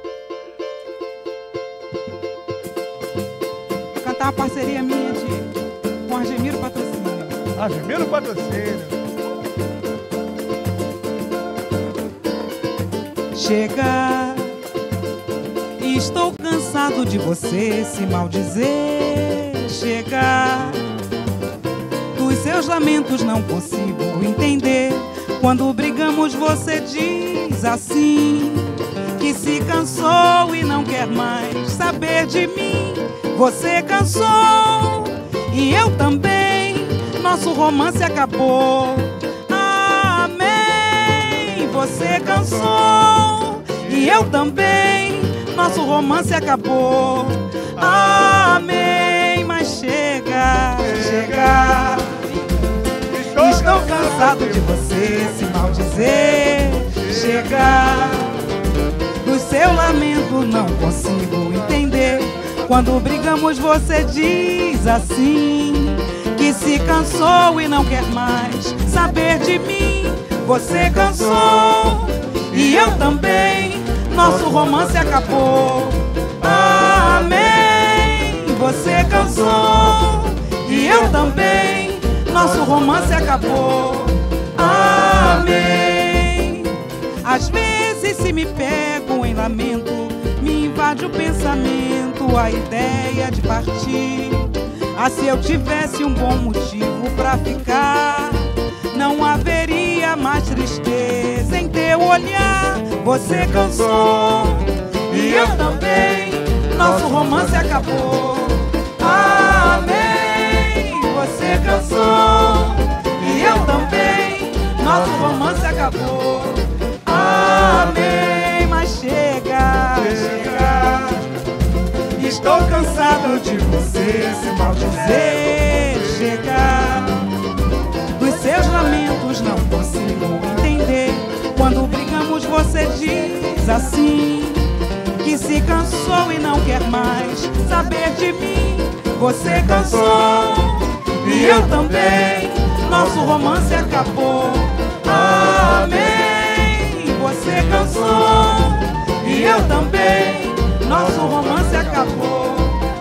Vou cantar uma parceria minha com Argemiro Patrocínio. Argemiro Patrocínio. Chega, estou cansado de você se maldizer. Chega, dos seus lamentos não consigo entender. Quando brigamos você diz assim, que se cansou e não quer mais saber de mim. Você cansou e eu também, nosso romance acabou. Amém. Você cansou e eu também, nosso romance acabou. Amém. Mas chega, chega. Estou cansado de você se maldizer. Chega, do seu lamento não consigo entender. Quando brigamos você diz assim, que se cansou e não quer mais saber de mim. Você cansou e eu também, nosso romance acabou. Amém. Você cansou e eu também, nosso romance acabou. Amém. Às vezes se me pego em lamento, me invade o pensamento, a ideia de partir. Ah, se eu tivesse um bom motivo pra ficar, não haveria mais tristeza em teu olhar. Você cansou e eu também, nosso romance acabou. Amém. Você cansou e eu também, nosso romance acabou. Amém. Mas chega, chega. Estou cansado de você se maldizer. Chega, dos seus lamentos não consigo entender. Quando brigamos você diz assim, que se cansou e não quer mais saber de mim. Você cansou e eu também, nosso romance acabou. Amém. Você cansou e eu também, nosso romance acabou.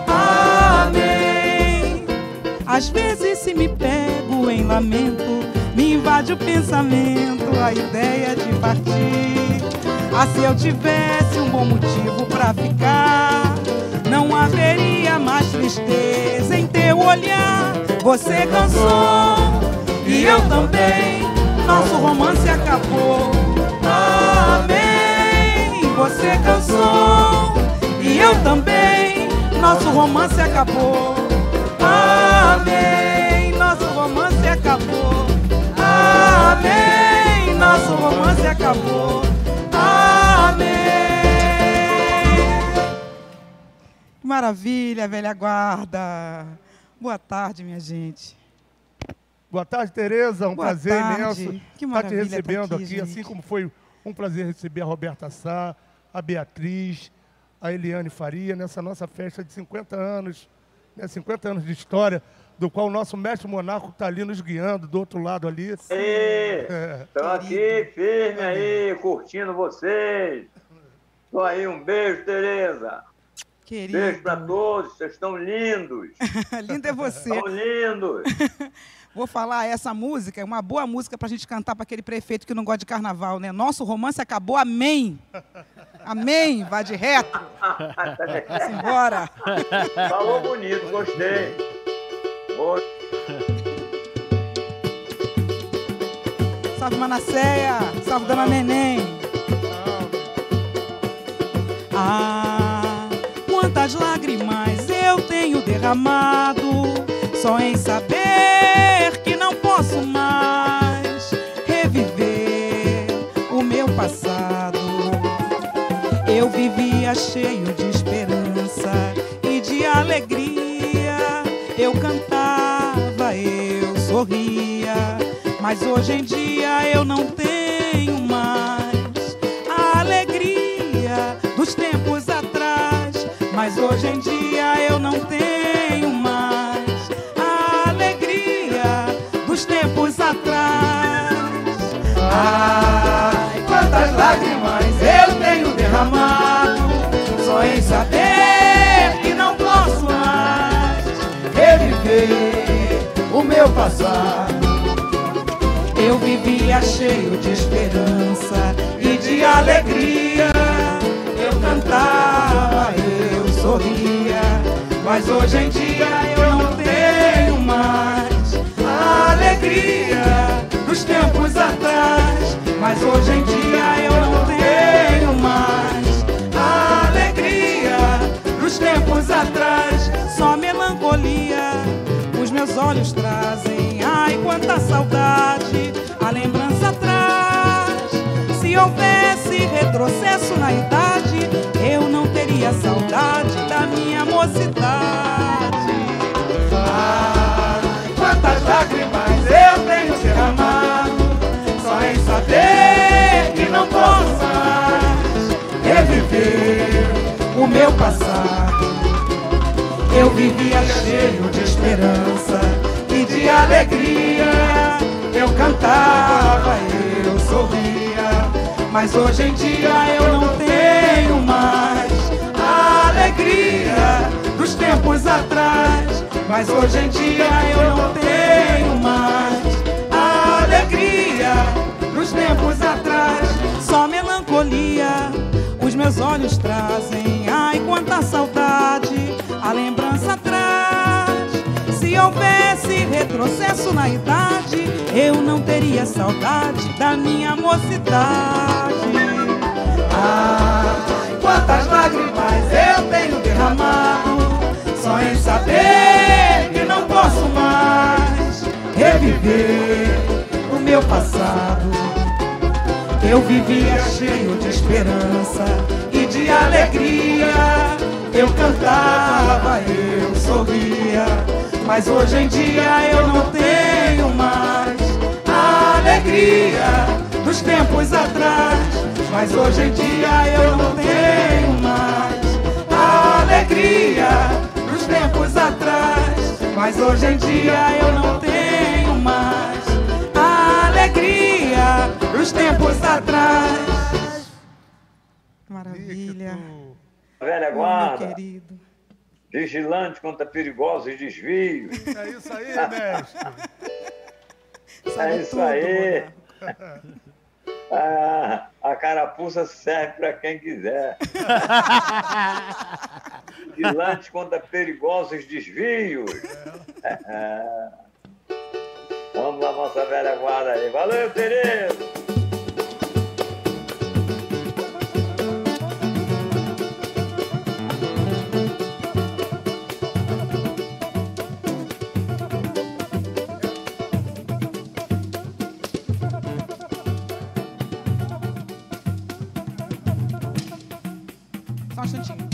Amém. Às vezes se me pego em lamento, me invade o pensamento, a ideia de partir. Ah, se eu tivesse um bom motivo pra ficar, não haveria mais tristeza em teu olhar. Você cansou e eu também, nosso romance acabou. Amém. Você cansou e eu também, nosso romance acabou. Amém, nosso romance acabou. Amém, nosso romance acabou. Amém. Maravilha, velha guarda. Boa tarde, minha gente. Boa tarde, Tereza. Um Boa prazer tarde. imenso Que estar te maravilha recebendo tá aqui, aqui, gente. assim como foi um prazer receber a Roberta Sá, a Beatriz, a Eliane Faria, nessa nossa festa de 50 anos, né, 50 anos de história, do qual o nosso mestre monarca está ali nos guiando, do outro lado ali. Estão aqui, firme aí, curtindo vocês. Estou aí, um beijo, Tereza. Querido. Beijo para todos, vocês estão lindos. Lindo é você. Estão lindos. Vou falar, essa música é uma boa música pra gente cantar para aquele prefeito que não gosta de carnaval, né? Nosso romance acabou, amém. Amém, vai de reto. Vamos embora. Falou bonito, gostei. Salve, Manasseia. Salve, Dona Neném. Ah, quantas lágrimas eu tenho derramado só em saber que não posso mais reviver o meu passado. Eu vivia cheio de esperança e de alegria. Eu cantava, eu sorria, mas hoje em dia eu não tenho mais a alegria dos tempos atrás. Mas hoje em dia eu não tenho mais a alegria dos tempos atrás. Ai, quantas lágrimas eu tenho derramado só em saber que não posso mais reviver o meu passado. Eu vivia cheio de esperança e de alegria. Eu cantava, eu sorria, mas hoje em dia eu não tenho mais a alegria dos tempos atrás. Mas hoje em dia eu não tenho mais a alegria dos tempos atrás. Só melancolia os meus olhos trazem. Ai, quanta saudade a lembrança traz. Se houvesse retrocesso na idade, eu não teria saudade da minha mocidade. Ai, quantas lágrimas eu tenho derramado só em saber que não posso mais reviver o meu passado. Eu vivia cheio de esperança e de alegria. Eu cantava, eu sorria, mas hoje em dia eu não tenho mais a alegria dos tempos atrás. Mas hoje em dia eu não tenho mais a alegria dos tempos atrás. Só melancolia os meus olhos trazem. Ai, quanta saudade a lembrança traz. Se houvesse retrocesso na idade, eu não teria saudade da minha mocidade. Ai, quantas lágrimas eu tenho derramado só em saber que não posso mais reviver o meu passado. Eu vivia cheio de esperança e de alegria. Eu cantava, eu sorria, mas hoje em dia eu não tenho mais a alegria dos tempos atrás. Mas hoje em dia eu não tenho mais a alegria dos tempos atrás. Mas hoje em dia eu não tenho mais a alegria dos tempos atrás. Maravilha. Velha guarda, vigilante contra perigosos desvios. É isso aí, mestre. É isso aí. A carapuça serve para quem quiser. Vigilante contra perigosos desvios. Vamos lá, nossa velha guarda aí. Valeu, Tereza! instantinho.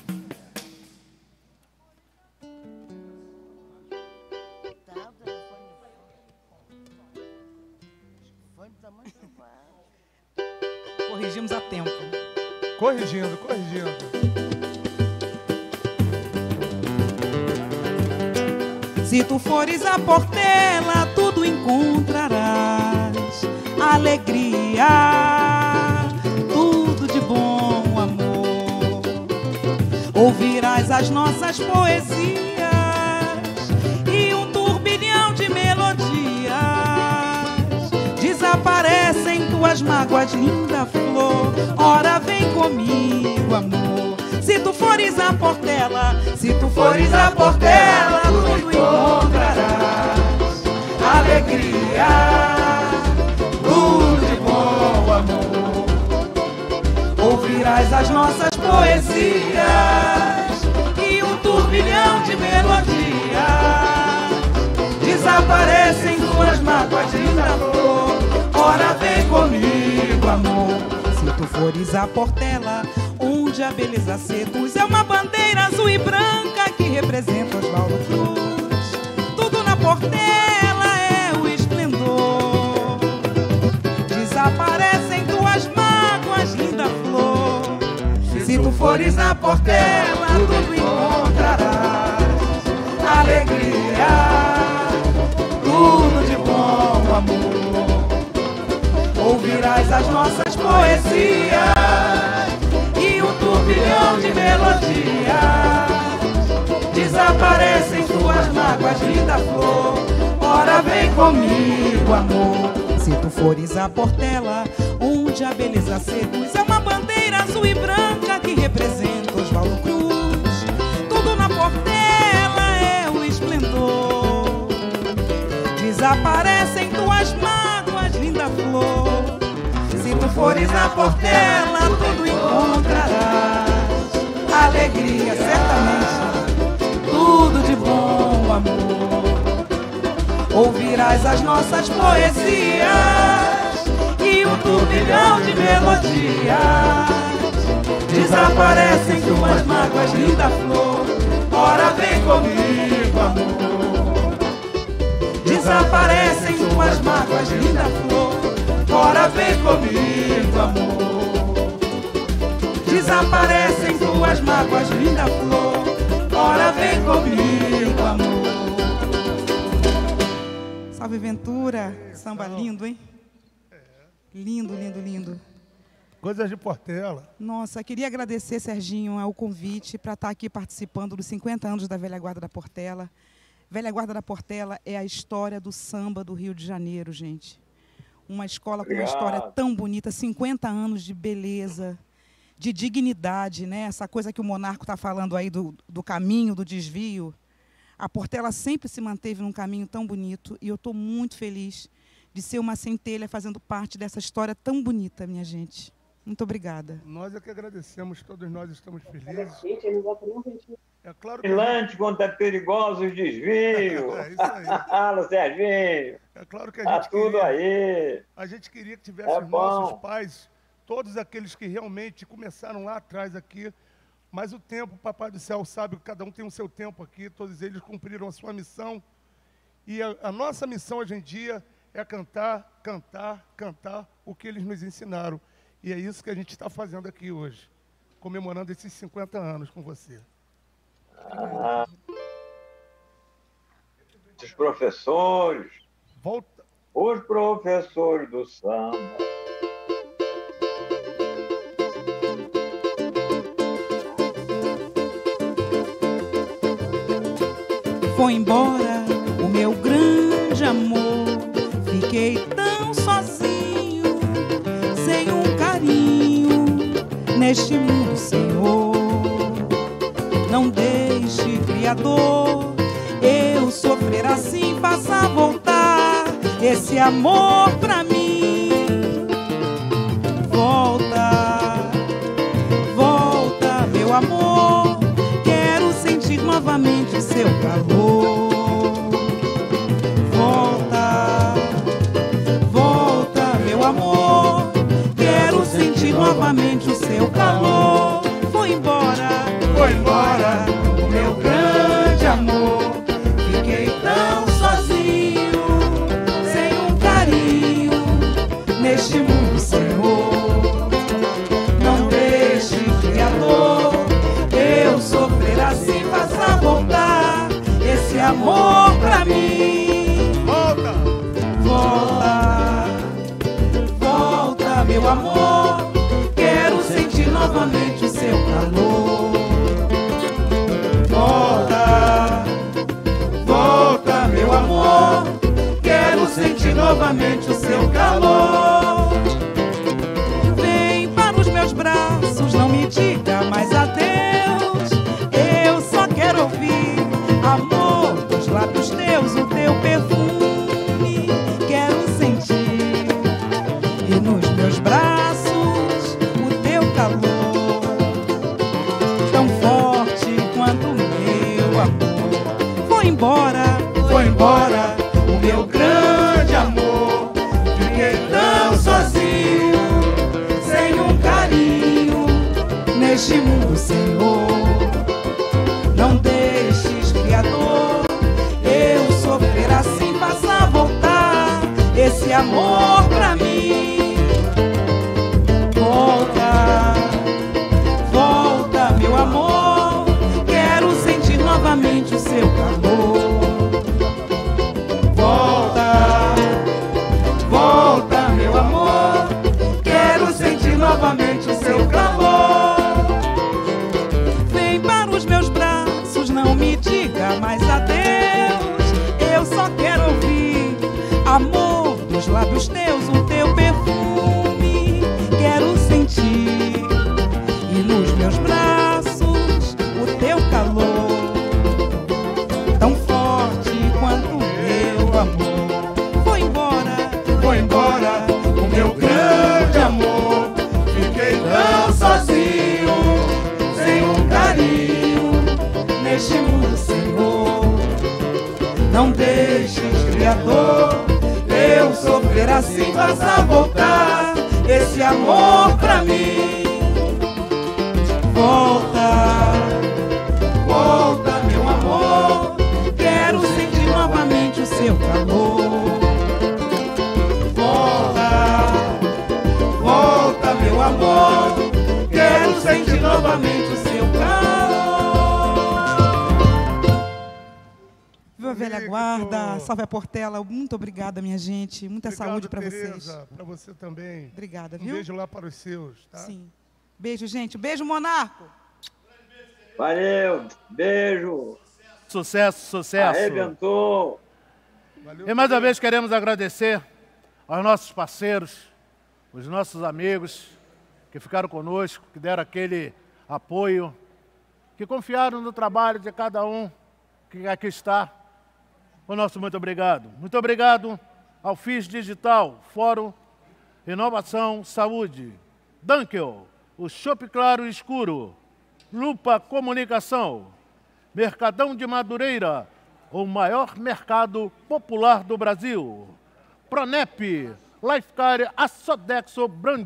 Corrigimos a tempo. Corrigindo. Se tu fores a Portela, tudo encontrarás. Alegria, tudo de bom, amor. Ouvirás as nossas poesias e um turbilhão de melodias. Desaparecem tuas mágoas, linda flor. Ora, vem comigo, amor. Se tu fores a Portela, se tu fores a Portela, tudo encontrarás. Alegria, tudo de bom, amor. Ouvirás as nossas poesias e um turbilhão de melodias. Desaparecem tuas mágoas, linda flor. Ora, vem comigo, amor. Se tu fores a Portela, onde a beleza seduz, é uma bandeira azul e branca que representa Oswaldo Cruz. Tudo na Portela é o esplendor. Desaparecem tuas mágoas, linda flor. Se tu fores a Portela, tudo encontrarás. Alegria, tudo de bom, amor. Ouvirás as nossas poesias e um turbilhão de melodias. Desaparecem tuas mágoas, linda flor. Ora, vem comigo, amor. Se tu fores a Portela, onde a beleza seduz, é uma bandeira azul e branca que representa Oswaldo Cruz. Tudo na Portela é o esplendor. Desaparecem tuas mágoas, linda flor. Se tu fores a Portela, tudo encontrarás. Alegria, certamente, tudo de bom, amor. Ouvirás as nossas poesias e um turbilhão de melodias. Desaparecem tuas mágoas, linda flor. Ora, vem comigo, amor. Desaparecem tuas mágoas, linda flor. Ora, vem comigo, amor. Desaparecem tuas mágoas, linda flor. Ora, vem comigo, amor. Salve Ventura, samba lindo, hein? Lindo, lindo, lindo. Coisas de Portela. Nossa, queria agradecer, Serginho, ao convite para estar aqui participando dos 50 anos da Velha Guarda da Portela. Velha Guarda da Portela é a história do samba do Rio de Janeiro, gente. Uma escola com uma história tão bonita, 50 anos de beleza, de dignidade, né? Essa coisa que o Monarco está falando aí do caminho, do desvio. A Portela sempre se manteve num caminho tão bonito e eu estou muito feliz de ser uma centelha fazendo parte dessa história tão bonita, minha gente. Muito obrigada. Nós é que agradecemos, todos nós estamos felizes. É claro que... Vigilante quanto é perigoso os desvios. É isso aí. Fala, Serginho. É claro que a Tá gente tudo queria, aí. A gente queria que tivesse os nossos pais, todos aqueles que realmente começaram lá atrás aqui, mas o tempo, Papai do Céu sabe que cada um tem o seu tempo aqui, todos eles cumpriram a sua missão. E a nossa missão hoje em dia é cantar, cantar, cantar o que eles nos ensinaram. E é isso que a gente está fazendo aqui hoje, comemorando esses 50 anos com você. Os professores. Volta. Os professores do samba. Foi embora o meu grande amor. Fiquei tão sozinho, sem um carinho neste mundo, Senhor. Não deixe, Criador, eu sofrer assim. Faça voltar esse amor pra mim. Volta, volta, meu amor. Quero sentir novamente o seu calor. Volta, volta, meu amor. Quero sentir novamente o seu calor. Foi embora amor pra mim. Volta! Volta, volta, meu amor. Quero sentir novamente o seu calor. Volta, volta, meu amor. Quero sentir novamente o seu calor. Vem para os meus braços, não me diga mais adeus. Eu só quero ouvir, amor, dos lábios teus, o teu perfume. Quero sentir, e nos meus braços, o teu calor, tão forte quanto o meu amor. Foi embora, o meu grande amor. Fiquei tão sozinho, sem um carinho, neste mundo, Senhor. Não deixes, Criador, eu sofrer assim. Faça voltar esse amor pra mim. Volta, volta, meu amor. Quero sentir novamente o seu calor. Volta, volta, meu amor. Quero sentir novamente o seu calor. Vem para os meus braços, não me diga mais adeus. Eu só quero ouvir, amor, dos lábios teus, o teu perfume. Quero sentir, e nos meus braços, o teu calor, tão forte quanto o meu amor. Foi embora, o meu grande amor. Fiquei tão sozinho, sem um carinho, neste mundo, Senhor. Não deixes, Criador, eu sofrer assim. Faça voltar esse amor pra mim. Volta, volta, meu amor. Quero sentir novamente o seu calor. Volta, volta, meu amor. Quero sentir novamente o seu calor. Viva a velha guarda, salve a Portela. Muito obrigada, minha gente. Muita saúde para vocês. Para você também. Obrigada, viu? Um beijo lá para os seus, tá? Sim. Beijo, gente. Beijo, Monarco. Valeu, beijo. Sucesso. Arrebentou. Valeu, e mais uma vez queremos agradecer aos nossos parceiros, os nossos amigos que ficaram conosco, que deram aquele apoio, que confiaram no trabalho de cada um que aqui está. O nosso muito obrigado. Muito obrigado ao FIS Digital, Fórum Inovação Saúde, Dunkel, o Chopp Claro Escuro, Lupa Comunicação, Mercadão de Madureira, o maior mercado popular do Brasil, Pronep, Lifecare, a Sodexo Brand,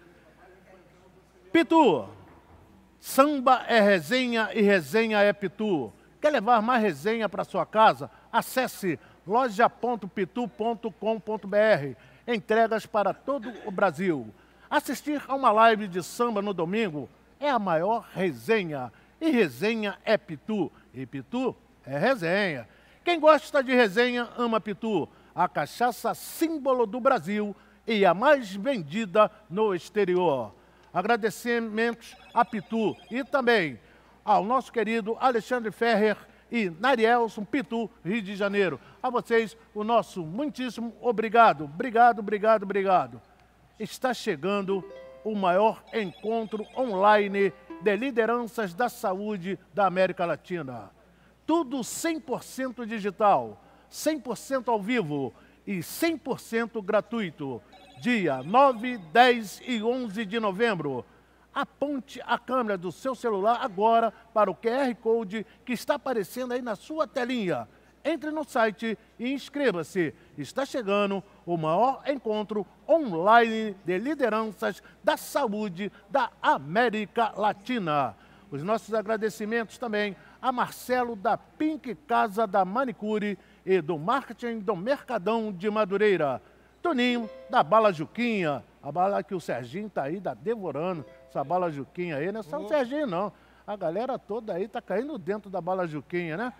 Pitu, samba é resenha e resenha é Pitu. Quer levar mais resenha para sua casa? Acesse loja.pitu.com.br. Entregas para todo o Brasil. Assistir a uma live de samba no domingo é a maior resenha. E resenha é Pitu. E Pitu é resenha. Quem gosta de resenha ama Pitu, a cachaça símbolo do Brasil e a mais vendida no exterior. Agradecimentos a Pitu e também ao nosso querido Alexandre Ferrer e Narielson Pitu, Rio de Janeiro. A vocês, o nosso muitíssimo obrigado. Obrigado. Está chegando o maior encontro online de lideranças da saúde da América Latina. Tudo 100% digital, 100% ao vivo e 100% gratuito. Dia 9, 10 e 11 de novembro. Aponte a câmera do seu celular agora para o QR Code que está aparecendo aí na sua telinha. Entre no site e inscreva-se. Está chegando o maior encontro online de lideranças da saúde da América Latina. Os nossos agradecimentos também a Marcelo da Pink Casa da Manicure e do Marketing do Mercadão de Madureira. Toninho da Bala Juquinha, a bala que o Serginho tá aí, tá devorando essa Bala Juquinha aí, não é só o Serginho não, a galera toda aí tá caindo dentro da Bala Juquinha, né?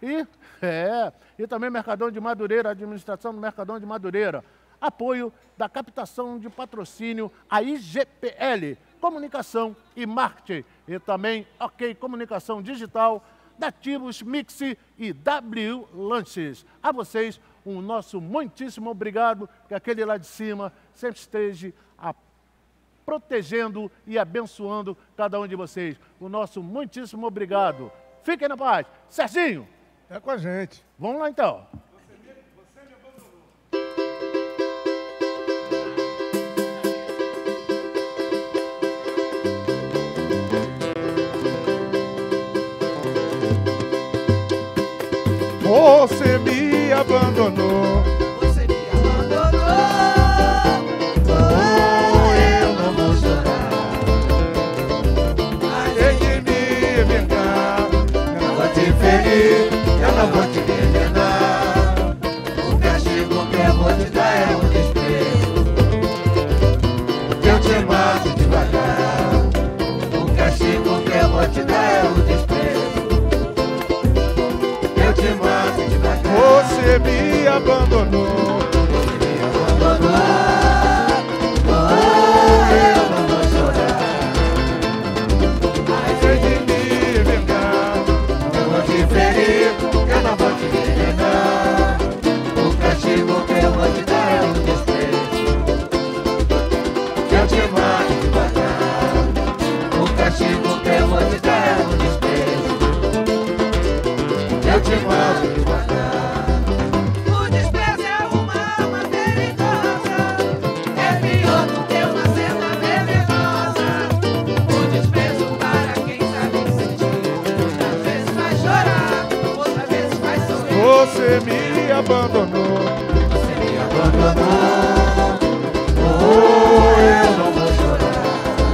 E também Mercadão de Madureira, administração do Mercadão de Madureira. Apoio da captação de patrocínio a IGPL, comunicação e marketing. E também, comunicação digital, Dativos Mix e W Lanches. A vocês, um nosso muitíssimo obrigado, que aquele lá de cima sempre esteja protegendo e abençoando cada um de vocês. O nosso muitíssimo obrigado. Fiquem na paz. Serginho. É com a gente. Vamos lá então. Você me abandonou. Você me abandonou. Oh, eu não vou chorar. Tem que me vingar. Eu não vou te ferir, eu não vou te envenenar. O castigo que eu vou te dar é um desprezo. Eu te mato devagar. O castigo que eu vou te dar é um desprezo. Eu te mato devagar. Você me abandonou. Você me abandonou. Oh, eu não vou chorar. Mas Tem que me vingar. eu vou te ferir, eu não vou te envenenar. O castigo que eu vou te dar é um desprezo. Eu te mato devagar. O castigo que eu vou te dar é um desprezo. Eu te mato devagar. O desprezo é uma arma perigosa. É pior do que uma cena venenosa. O desprezo para quem sabe sentir. Muitas vezes vai chorar, outras vezes vai sorrir. Você me abandonou. Você me abandonou. Oh, eu não vou chorar.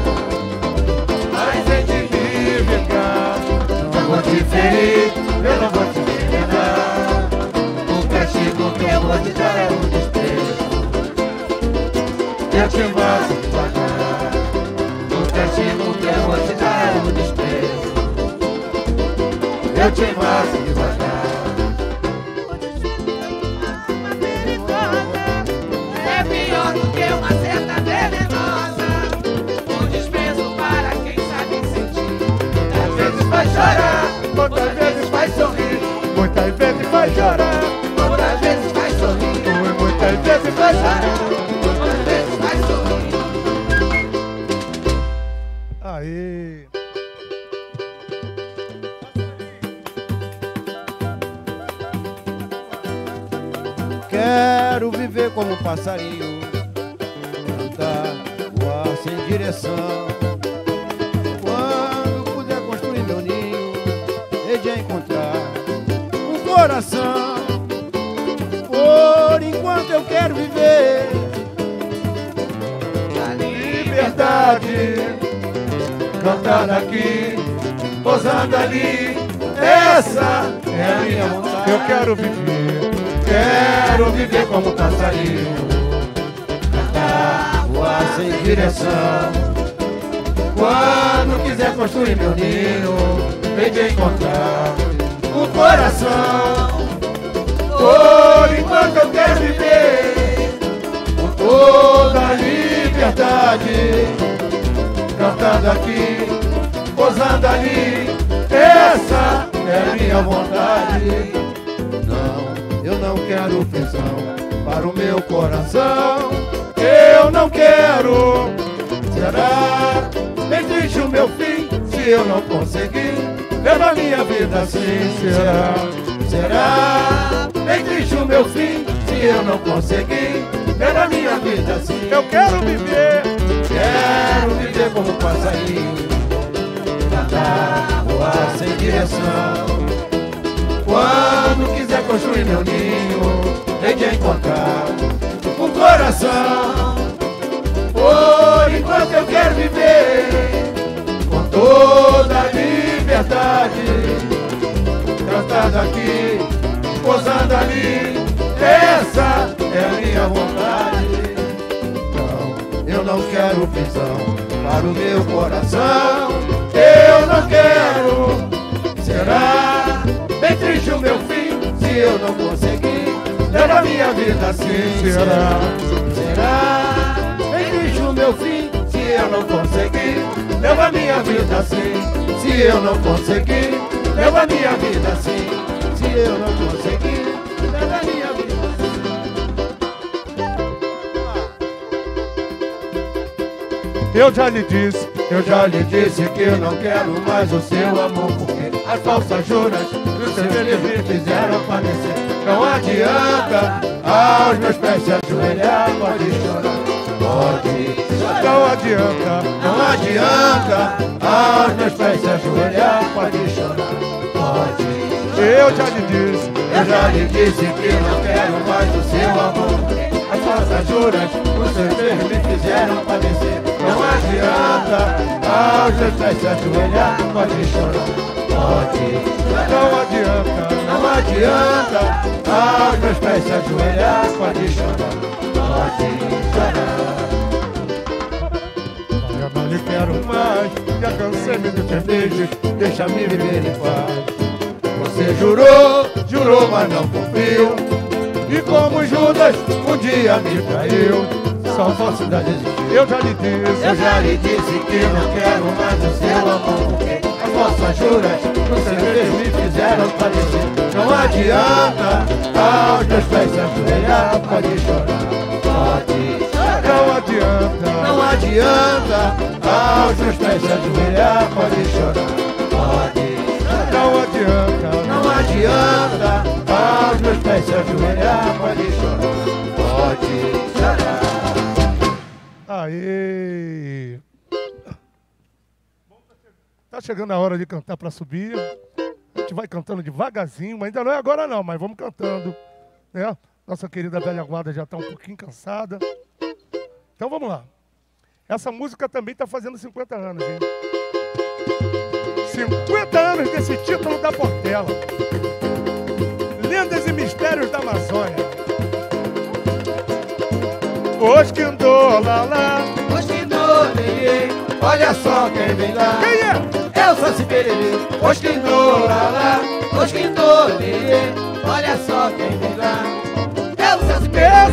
Mas tem que me vingar. Não vou te ferir, eu não vou te envenenar. O castigo que eu vou te dar é um desprezo. Eu te mato devagar. O castigo que eu vou te dar é um desprezo. Eu te mato devagar. É pior do que uma certa venenosa. O desprezo para quem sabe sentir. Muitas vezes vai chorar, outras vezes vai sorrir. Muitas vezes vai chorar. Outras vezes vai sorrir. Muitas vezes vai chorar. Outras vezes vai sorrir. Aí. Quero viver como um passarinho, cantar, voar sem direção. Quando puder construir meu ninho, hei de encontrar um coração. Por enquanto eu quero viver A Liberdade. cantar aqui, pousando ali. Essa é a minha vontade. Eu quero viver. Quero viver como passarinho, cantar, voar sem direção. Quando quiser construir meu ninho, hei de encontrar um coração. Por enquanto eu quero viver com toda a liberdade, cantando aqui, pousando ali. Essa é a minha vontade. Eu não quero prisão para o meu coração. Eu não quero. Será bem triste o meu fim se eu não conseguir levar minha vida assim? Será bem triste o meu fim se eu não conseguir levar minha vida assim? Eu quero viver. Quero viver como um passarinho, cantar, voar sem direção. Quando quiser construir meu ninho, hei de encontrar um coração. Por enquanto eu quero viver com toda a liberdade, cantando aqui, pousando ali. Essa é a minha vontade. Não, eu não quero prisão para o meu coração. Eu não quero. Será bem triste o meu fim, se eu não conseguir levar minha vida assim. Será bem triste o meu fim, se eu não conseguir levar minha vida assim. Se eu não conseguir levar minha vida assim. Se eu não conseguir levar minha vida assim. Eu já lhe disse que eu não quero mais o seu amor, porque as falsas juras dos seus filhos me fizeram padecer. Não adianta aos meus pés se ajoelhar, pode chorar, pode chorar. Não adianta aos meus pés se ajoelhar, pode chorar, pode chorar. Eu já lhe disse que não quero mais o seu amor, porque as falsas juras dos seus filhos me fizeram padecer. Não adianta aos meus pés se ajoelhar, pode chorar, pode chorar. Não adianta aos meus pés se ajoelhar, pode chorar, pode chorar. Eu não lhe quero mais, já cansei-me de ter beijos, deixa-me viver em paz. Você jurou, mas não cumpriu, e como Judas um dia me traiu. Só falsidade existiu. Eu já lhe disse que não quero mais o seu amor, porque as falsas juras dos seus filhos me fizeram padecer. Não adianta aos meus pés se ajoelhar, pode chorar, pode chorar. Não adianta aos meus pés se ajoelhar, pode chorar, pode chorar. Não adianta aos meus pés se ajoelhar, pode chorar, pode chorar. Aê! Tá chegando a hora de cantar para subir. A gente vai cantando devagarzinho, mas ainda não é agora não, mas vamos cantando, né? Nossa querida velha guarda já está um pouquinho cansada. Então vamos lá. Essa música também está fazendo 50 anos, hein? 50 anos desse título da Portela. Lendas e mistérios da Amazônia. Osquindolala, Osquindolele, olha só quem vem lá. Quem é? É o Saci Pererê. Osquindolala, Osquindolele, olha só quem vem lá. É o Saci Pererê.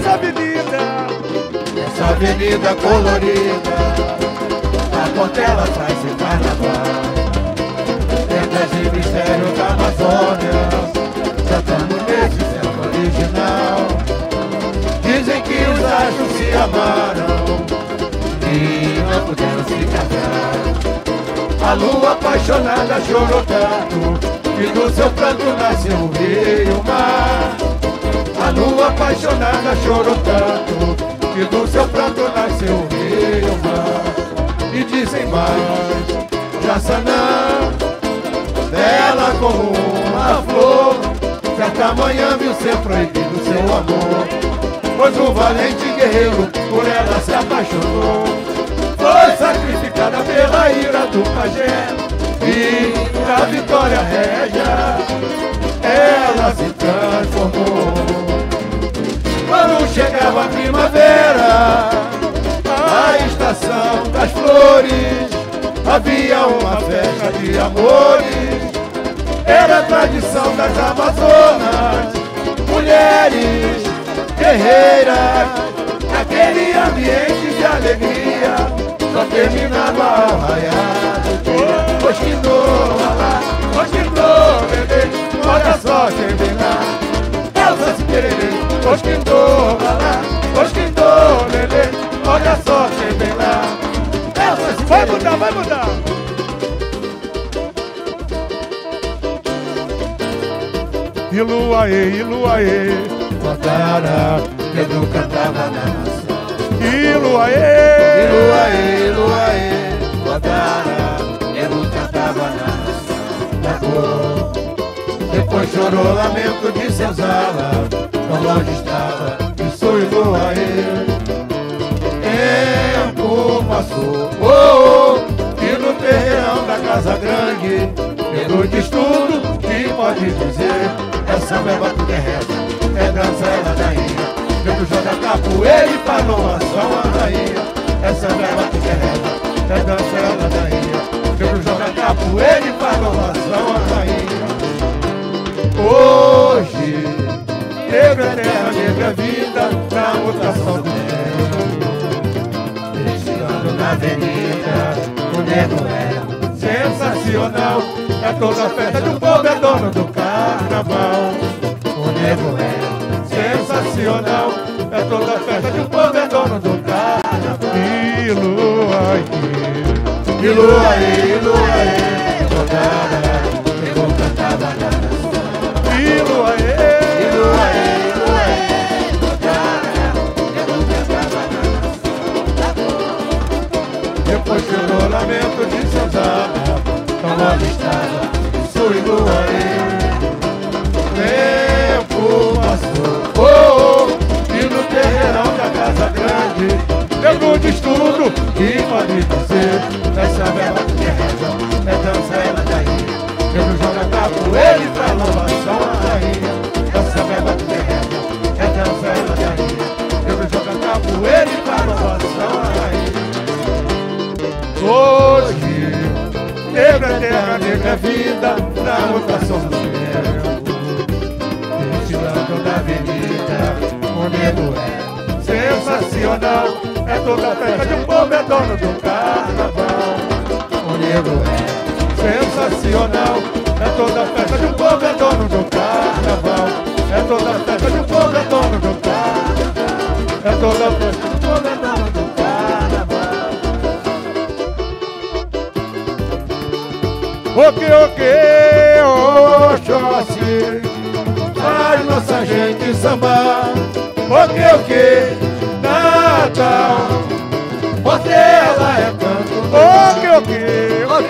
Essa avenida colorida, a Portela faz em carnaval. Lendas e mistérios da Amazônia, já estamos nesse centro original. Dizem que os astros se amaram e não puderam se casar. A lua apaixonada chorou tanto que do seu pranto nasceu o rio e o mar. A lua apaixonada chorou tanto que do seu pranto nasceu o rio e o mar. E dizem mais, Jaçanã, bela como uma flor, certa manhã viu ser proibido seu amor, pois um valente guerreiro por ela se apaixonou. Foi sacrificada pela ira do pajé e na vitória régia ela se transformou. Quando chegava a primavera, a estação das flores, havia uma festa de amores. Era a tradição das Amazonas, mulheres guerreiras, naquele ambiente de alegria, só terminava ao raiar do dia. Osquindolala, Osquindolele, olha só quem vem lá. É o Saci Pererê. Osquindolala, Osquindolele, olha só quem vem lá. É o Saci Pererê. Vai mudar, vai mudar. Iluaê, Guandara, Pedro cantava na nação. Iluaê, Guandara, Pedro cantava na nação. Depois chorou lamento de senzala, tão longe estava, isso Iluaê. Tempo passou, e no terreirão da casa grande, Pedro diz tudo que pode dizer. É samba, é batuque, é reza, é dança, é ladainha. Pedro joga capoeira e faz louvação à rainha. É samba, é batuque, é reza, é dança, é ladainha. Pedro joga capoeira e faz louvação à rainha. é toda festa de um povo, é dono do carnaval. O nego é sensacional, é toda festa de um povo, é dono do carnaval. E lua aí, e lua aí, rodada, eu vou cantar banana. E lua aí, depois chorou lamento de Santana, tão avistada, sua e lua aí. Tempo passou, e no terreirão da casa grande, nego de estudo, que pode dizer, essa vela que reza, é dança ela daí. Nego joga capoeira e faz louvação a rainha, essa vela que reza, é dança ela daí. Nego joga capoeira e faz louvação a rainha. Hoje, negra é terra, negra é vida, na mutação do tempo. Desfilando da avenida, o nego é sensacional, é toda festa de um povo, é dono do carnaval. O nego é sensacional, é toda festa de um povo, é dono do carnaval. É toda festa de um povo, é dono do carnaval. É toda festa de um povo, é dono do carnaval. Ok, Oxóssi, faz nossa gente sambar. Ok, Natal, Portela é canto. Ok,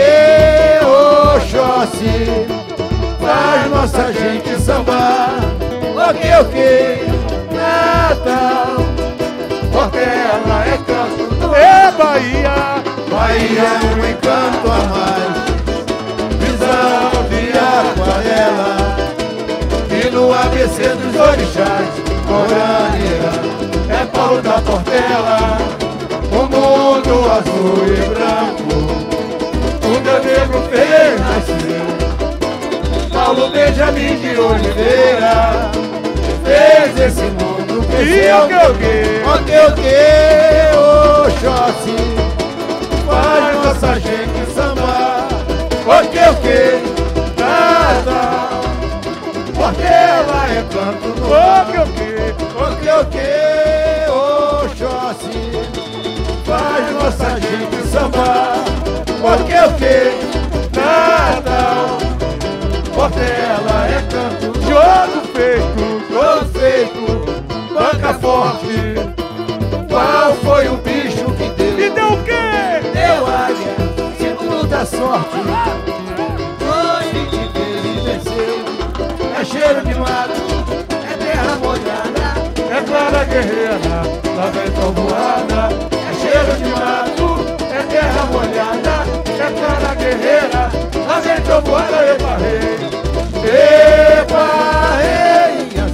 Oxóssi, faz nossa gente sambar. Ok, Natal, Portela é canto. É Bahia, Bahia é um encanto a mais. Visão de aquarela, e no ABC dos orixás, Corânia, é Paulo da Portela. O mundo azul e branco, o meu negro fez nascer. Paulo Benjamin de Oliveira fez esse mundo crescer. Ok, Oxóssi, faz nossa gente sambar. Ok, Natal, Portela é canto no ok, Oxóssi, faz nossa gente sambar. Ok, Natal, Portela é canto. Jogo feito, banca forte. Qual foi o bicho que deu? E deu o quê? Deu águia, símbolo da sorte. Foi que ele venceu. É cheiro de mato, é terra molhada, é clara guerreira, lá vem trovoada. É cheiro de mato, é terra molhada, é clara guerreira, lá vem trovoada. Epa, rei, epa, rei,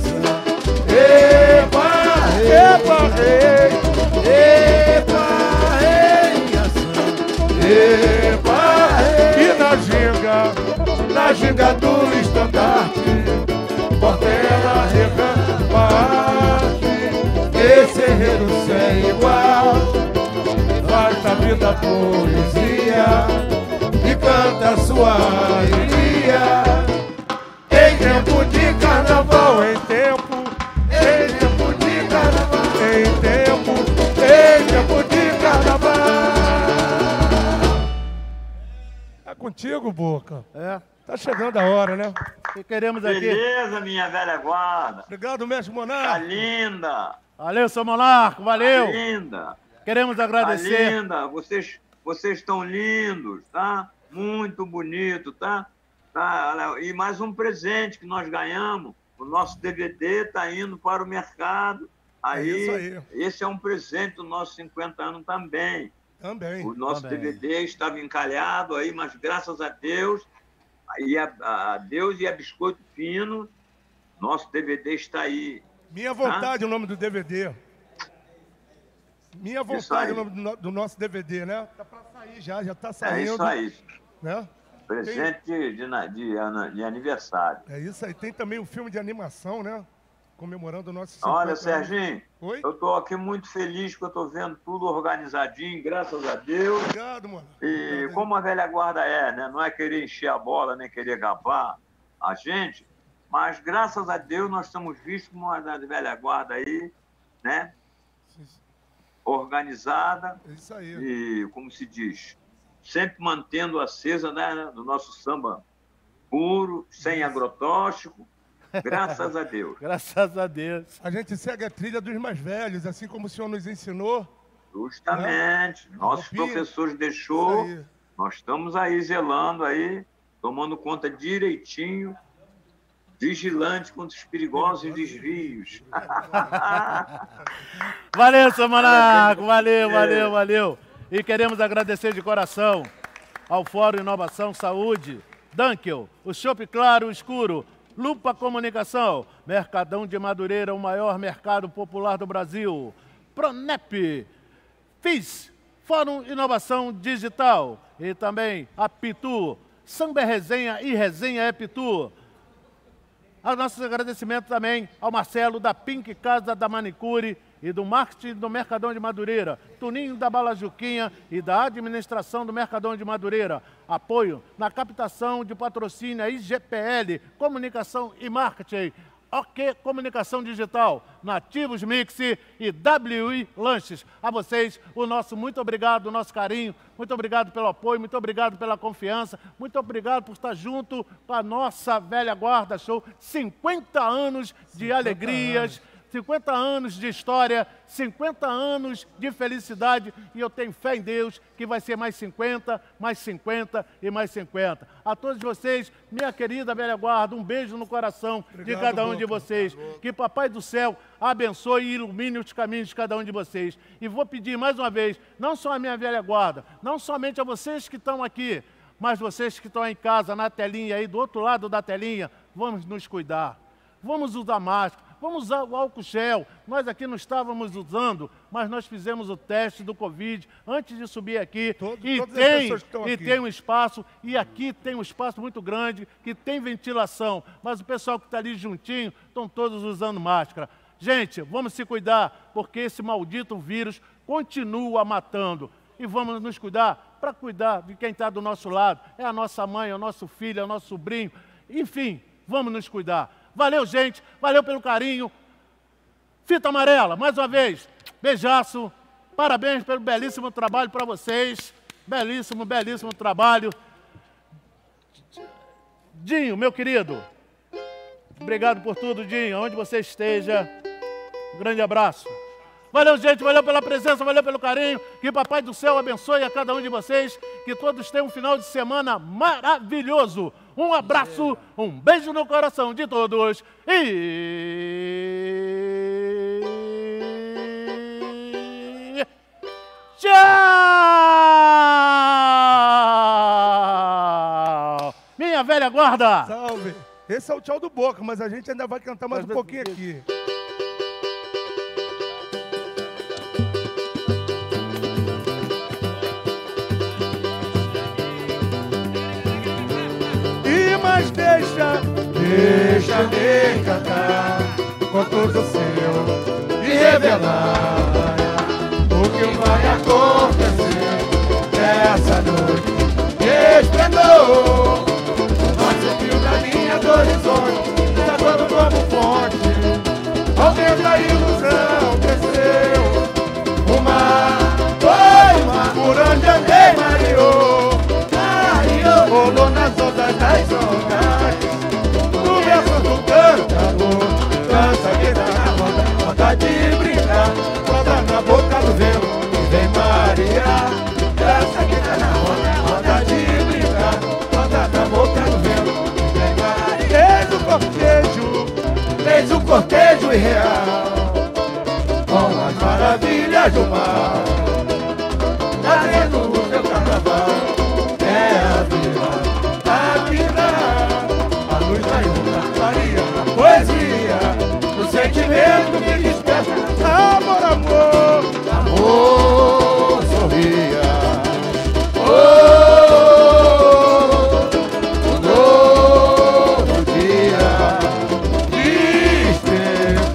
epa, rei, epa, rei, epa, rei. E na ginga do estandarte, Portela recanta arte. Esse enredo sem igual faz da vida poesia e canta sua alegria. Em tempo de carnaval, em tempo de carnaval, em tempo de carnaval. Tá contigo, Boca? É. Tá chegando a hora, né? O que queremos aqui? Beleza, minha velha guarda. Obrigado, mestre Monarco. Tá linda. Valeu, seu Monarco, valeu. Tá linda. Queremos agradecer. Tá linda. Vocês estão lindos, tá? Muito bonito, tá? E mais um presente que nós ganhamos. O nosso DVD tá indo para o mercado. Aí, é isso aí. Esse é um presente dos nossos 50 anos também. Também. O nosso DVD estava encalhado aí, mas graças a Deus, aí a Deus e a Biscoito Fino, nosso DVD está aí. Minha vontade é o nome do DVD. Minha vontade é o nome do nosso DVD, né? Tá pra sair já tá saindo. É isso aí. Né? Presente de aniversário. É isso aí. Tem também o filme de animação, né? comemorando o nosso 50 Olha, anos. Serginho, Oi? eu estou aqui muito feliz que eu estou vendo tudo organizadinho, graças a Deus. Obrigado, mano. E como a velha guarda é, né? Não é querer encher a bola, nem querer gabar a gente, mas graças a Deus nós estamos vistos como uma velha guarda aí, né? Organizada. É isso aí. E, como se diz, sempre mantendo acesa, né, do nosso samba puro, sem agrotóxico. Graças a Deus. Graças a Deus. A gente segue a trilha dos mais velhos, assim como o senhor nos ensinou. Justamente. Né? Nossos professores deixou, nós estamos aí zelando aí, tomando conta direitinho, vigilante contra os perigosos desvios. Valeu, seu Manaco. Valeu. E queremos agradecer de coração ao Fórum Inovação Saúde, Dunkel, o Chopp Claro Escuro, Lupa Comunicação, Mercadão de Madureira, o maior mercado popular do Brasil, Pronep, FIS, Fórum Inovação Digital e também a Pitu, Samba é Resenha e Resenha é Pitu. Nossos agradecimentos também ao Marcelo da Pink Casa da Manicure e do marketing do Mercadão de Madureira, Tuninho da Bala Juquinha e da administração do Mercadão de Madureira. Apoio na captação de patrocínio IGPL, Comunicação e Marketing, OK Comunicação Digital, Nativos Mix e WI Lanches. A vocês, o nosso muito obrigado, o nosso carinho, muito obrigado pelo apoio, muito obrigado pela confiança, muito obrigado por estar junto com a nossa velha guarda show. 50 anos de alegrias, 50 anos de história, 50 anos de felicidade e eu tenho fé em Deus que vai ser mais 50, mais 50 e mais 50. A todos vocês, minha querida velha guarda, um beijo no coração de cada um de vocês. Que Papai do Céu abençoe e ilumine os caminhos de cada um de vocês. E vou pedir mais uma vez, não só a minha velha guarda, não somente a vocês que estão aqui, mas vocês que estão em casa, na telinha aí, do outro lado da telinha, vamos nos cuidar. Vamos usar máscara. Vamos usar o álcool gel. Nós aqui não estávamos usando, mas nós fizemos o teste do Covid antes de subir aqui. E tem um espaço, e aqui tem um espaço muito grande, que tem ventilação. Mas o pessoal que está ali juntinho, estão todos usando máscara. Gente, vamos se cuidar, porque esse maldito vírus continua matando. E vamos nos cuidar para cuidar de quem está do nosso lado. É a nossa mãe, é o nosso filho, é o nosso sobrinho. Enfim, vamos nos cuidar. Valeu, gente. Valeu pelo carinho. Fita amarela, mais uma vez. Beijaço. Parabéns pelo belíssimo trabalho para vocês. Belíssimo, belíssimo trabalho. Dinho, meu querido. Obrigado por tudo, Dinho. Onde você esteja. Um grande abraço. Valeu, gente. Valeu pela presença, valeu pelo carinho. Que Papai do Céu abençoe a cada um de vocês. Que todos tenham um final de semana maravilhoso. Um abraço, um beijo no coração de todos e tchau! Minha velha guarda! Salve! Esse é o tchau do Boca, mas a gente ainda vai cantar mais um pouquinho aqui. Mas deixa-me cantar com todo o seu e revelar o que vai acontecer nessa noite de esplendor. Nosso fio da linha do horizonte está quando como fonte, aumenta a ilusão, cresceu o mar, foi o mar por onde andei, mareou, rolou nas ondas das ondas, no verso do cantador, dança que dá na roda de brincar, roda na boca do vento e vem marear, dança que dá na roda de brincar, roda na boca do vento e vem marear. Fez o cortejo irreal, com as maravilhas do mar, trazendo o seu carnaval. É a vida, a luz da faria, a poesia, o sentimento que desperta. Amor, amor, amor, sorria. Um novo dia, despertar.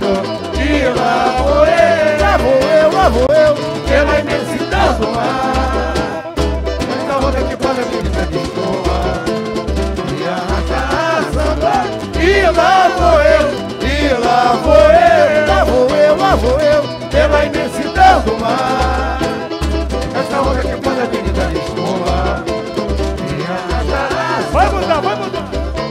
lá vou eu, e lá vou eu, lá vou eu, lá vou eu, pela imensidão do mar. Essa onda que pode a avenida Lisboa me arrastará. Vai mudar, vai mudar.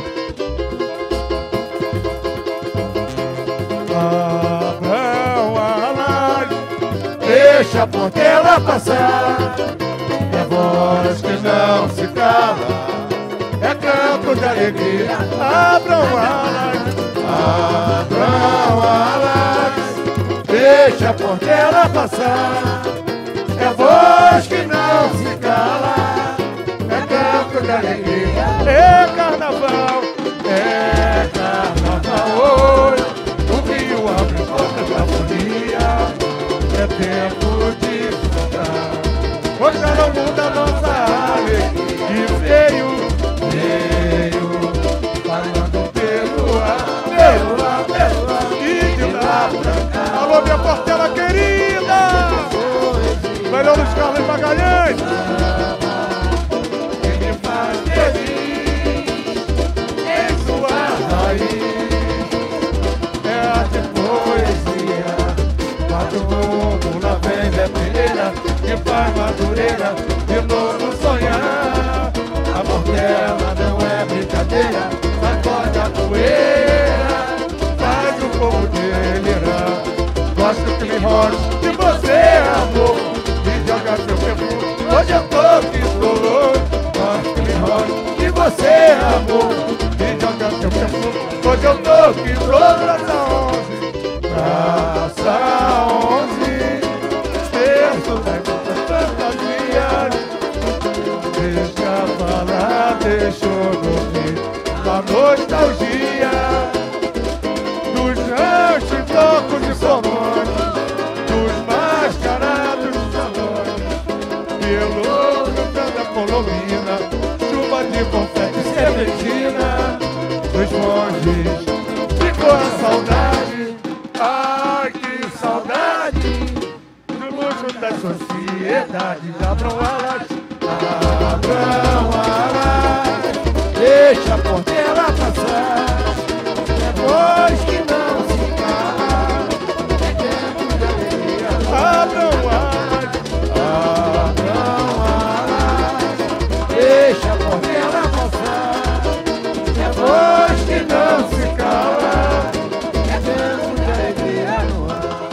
Abram alas, deixa a Portela passar. É voz que não se cala, é canto de alegria. abram alas, Abram alas, deixa a Portela passar. É voz que não se cala, é canto de alegria. é carnaval, hoje. O rio abre portas da folia, é tempo de cantar. mostrar ao mundo a nossa alegria. E veio falando pelo ar, e de lá pra cá. Alô, minha Portela querida, melhor dos Carlos Magalhães. que me faz feliz em sua raiz. É arte e poesia, quando o mundo lá vem bebedeira, que faz Madureira de novo sonhar. A Portela não é brincadeira, sacode a poeira, faz o povo delirar. Gosto que me rote de você, amor, me joga seu perfume, hoje eu tô que estou louco. Gosto que me rote de você, amor, me joga seu perfume, hoje eu tô que estou praça 11, terço das nossas fantasias. Deixa falar, deixa eu dormir a nostalgia dos ranchos, tocos de somões, dos mascarados de salões, pelo cantando da Colomina, chuva de confete e serpentina, dos monges, ficou a saudade. Ai, que saudade do luxo da sociedade. Abram alas, deixa a Portela passar. É voz que não se cala, é tempo de alegria. Abram alas, deixa a Portela passar. É voz que não se cala, é tempo de alegria no ar.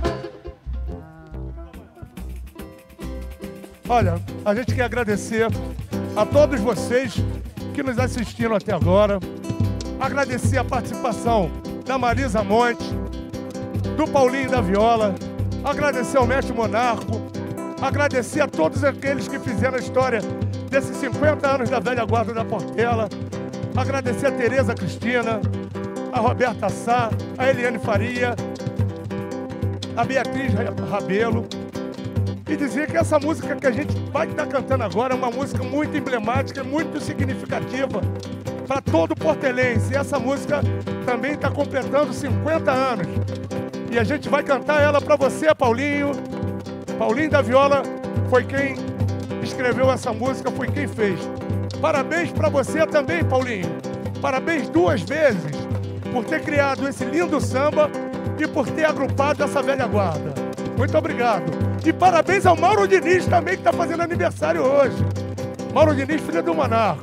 olha, a gente quer agradecer a todos vocês que nos assistiram até agora. Agradecer a participação da Marisa Monte, do Paulinho da Viola, agradecer ao Mestre Monarco, agradecer a todos aqueles que fizeram a história desses 50 anos da velha guarda da Portela, agradecer a Tereza Cristina, a Roberta Sá, a Eliane Faria, a Beatriz Rabelo, e dizer que essa música que a gente vai estar cantando agora é uma música muito emblemática, muito significativa para todo portelense. E essa música também está completando 50 anos. E a gente vai cantar ela para você, Paulinho. Paulinho da Viola foi quem escreveu essa música, foi quem fez. Parabéns para você também, Paulinho. Parabéns 2 vezes por ter criado esse lindo samba e por ter agrupado essa velha guarda. Muito obrigado. E parabéns ao Mauro Diniz também, que está fazendo aniversário hoje. Mauro Diniz, filho do Monarco.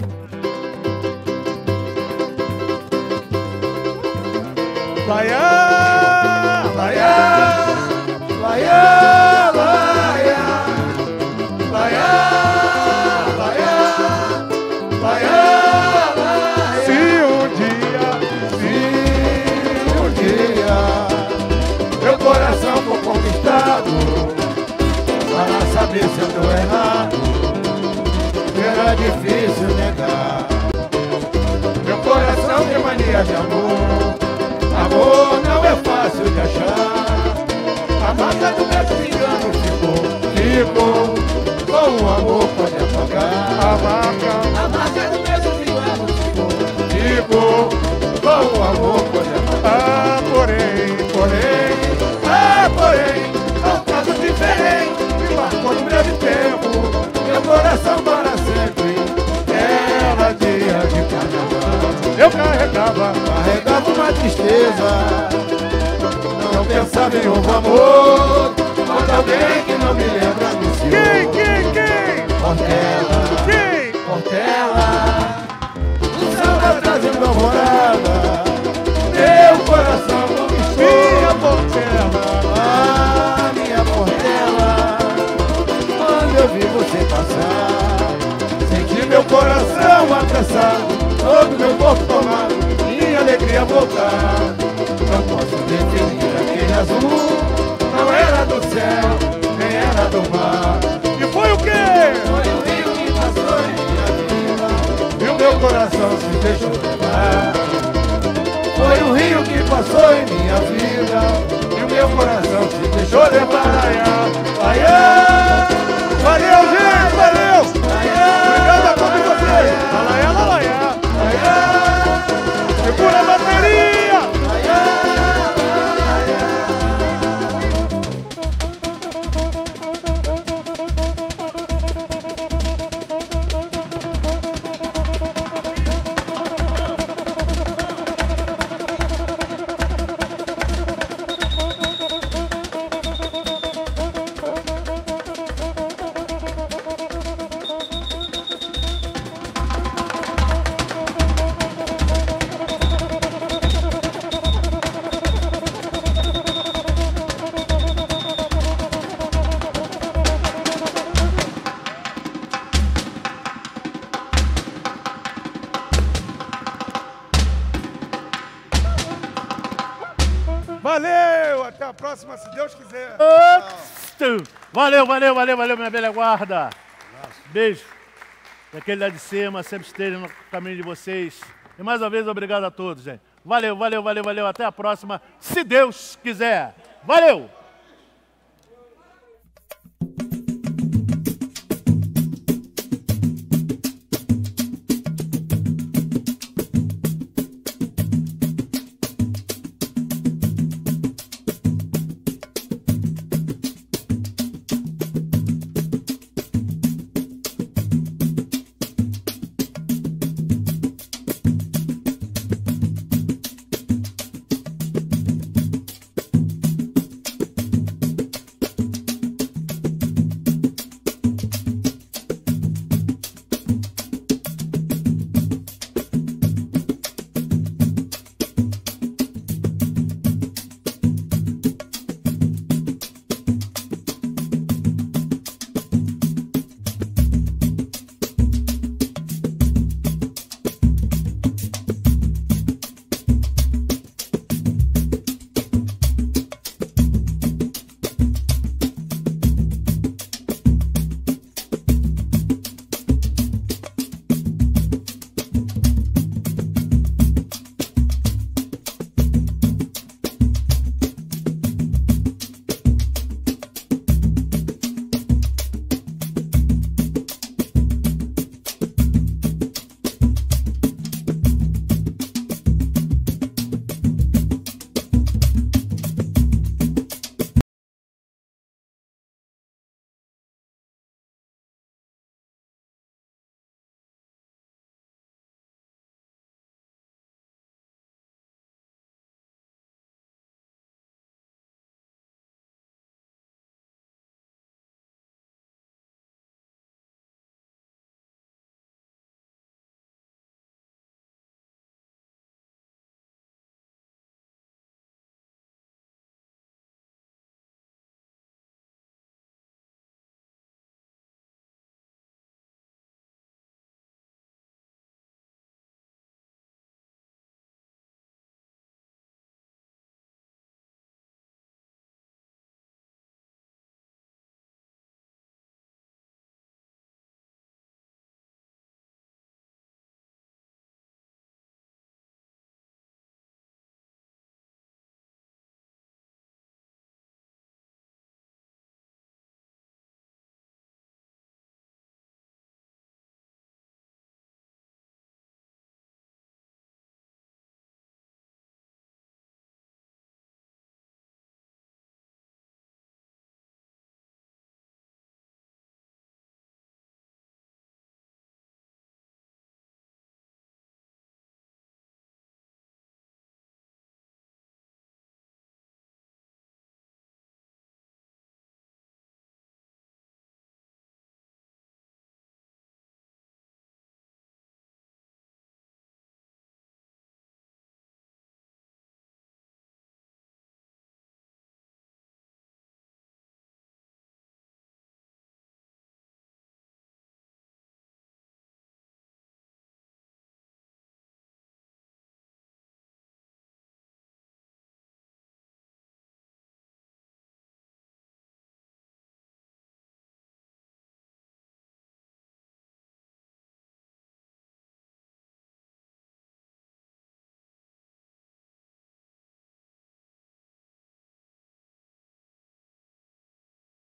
Laiá, laiá, laiá, laiá, laiá, laiá, laiá, laiá. Se um dia meu coração for conquistado, para saber se eu tô errado, será difícil negar. Meu coração tem mania de amor, amor não é fácil de achar. A marca do meu engano ficou, com o amor pode apagar. A marca do meu engano ficou, com o amor pode apagar. Porém, é um caso diferente, me marcou no breve tempo, meu coração para sempre. Era dia de carnaval, eu carregava tristeza. Não pensava em novo amor, quando alguém que não me lembra anunciou. Quem? Portela, Quem? Portela, o samba trazendo alvorada, meu coração conquistou. Minha Portela, ah, minha Portela, quando eu vi você passar, senti meu coração apressado, todo meu corpo tomado, minha alegria voltar. Não posso definir aquele azul, não era do céu, nem era do mar. E foi o quê? Foi o rio que passou em minha vida, e o meu coração se deixou levar. Foi o rio que passou em minha vida, e o meu coração se deixou levar. Aiá, Valeu, gente, valeu! Obrigado a todos vocês! Alaiá, segura a bateria! Valeu! Até a próxima, se Deus quiser. Valeu, minha velha guarda. Beijo. E aquele lá de cima sempre esteja no caminho de vocês. E mais uma vez, obrigado a todos, gente. Valeu. Até a próxima, se Deus quiser. Valeu!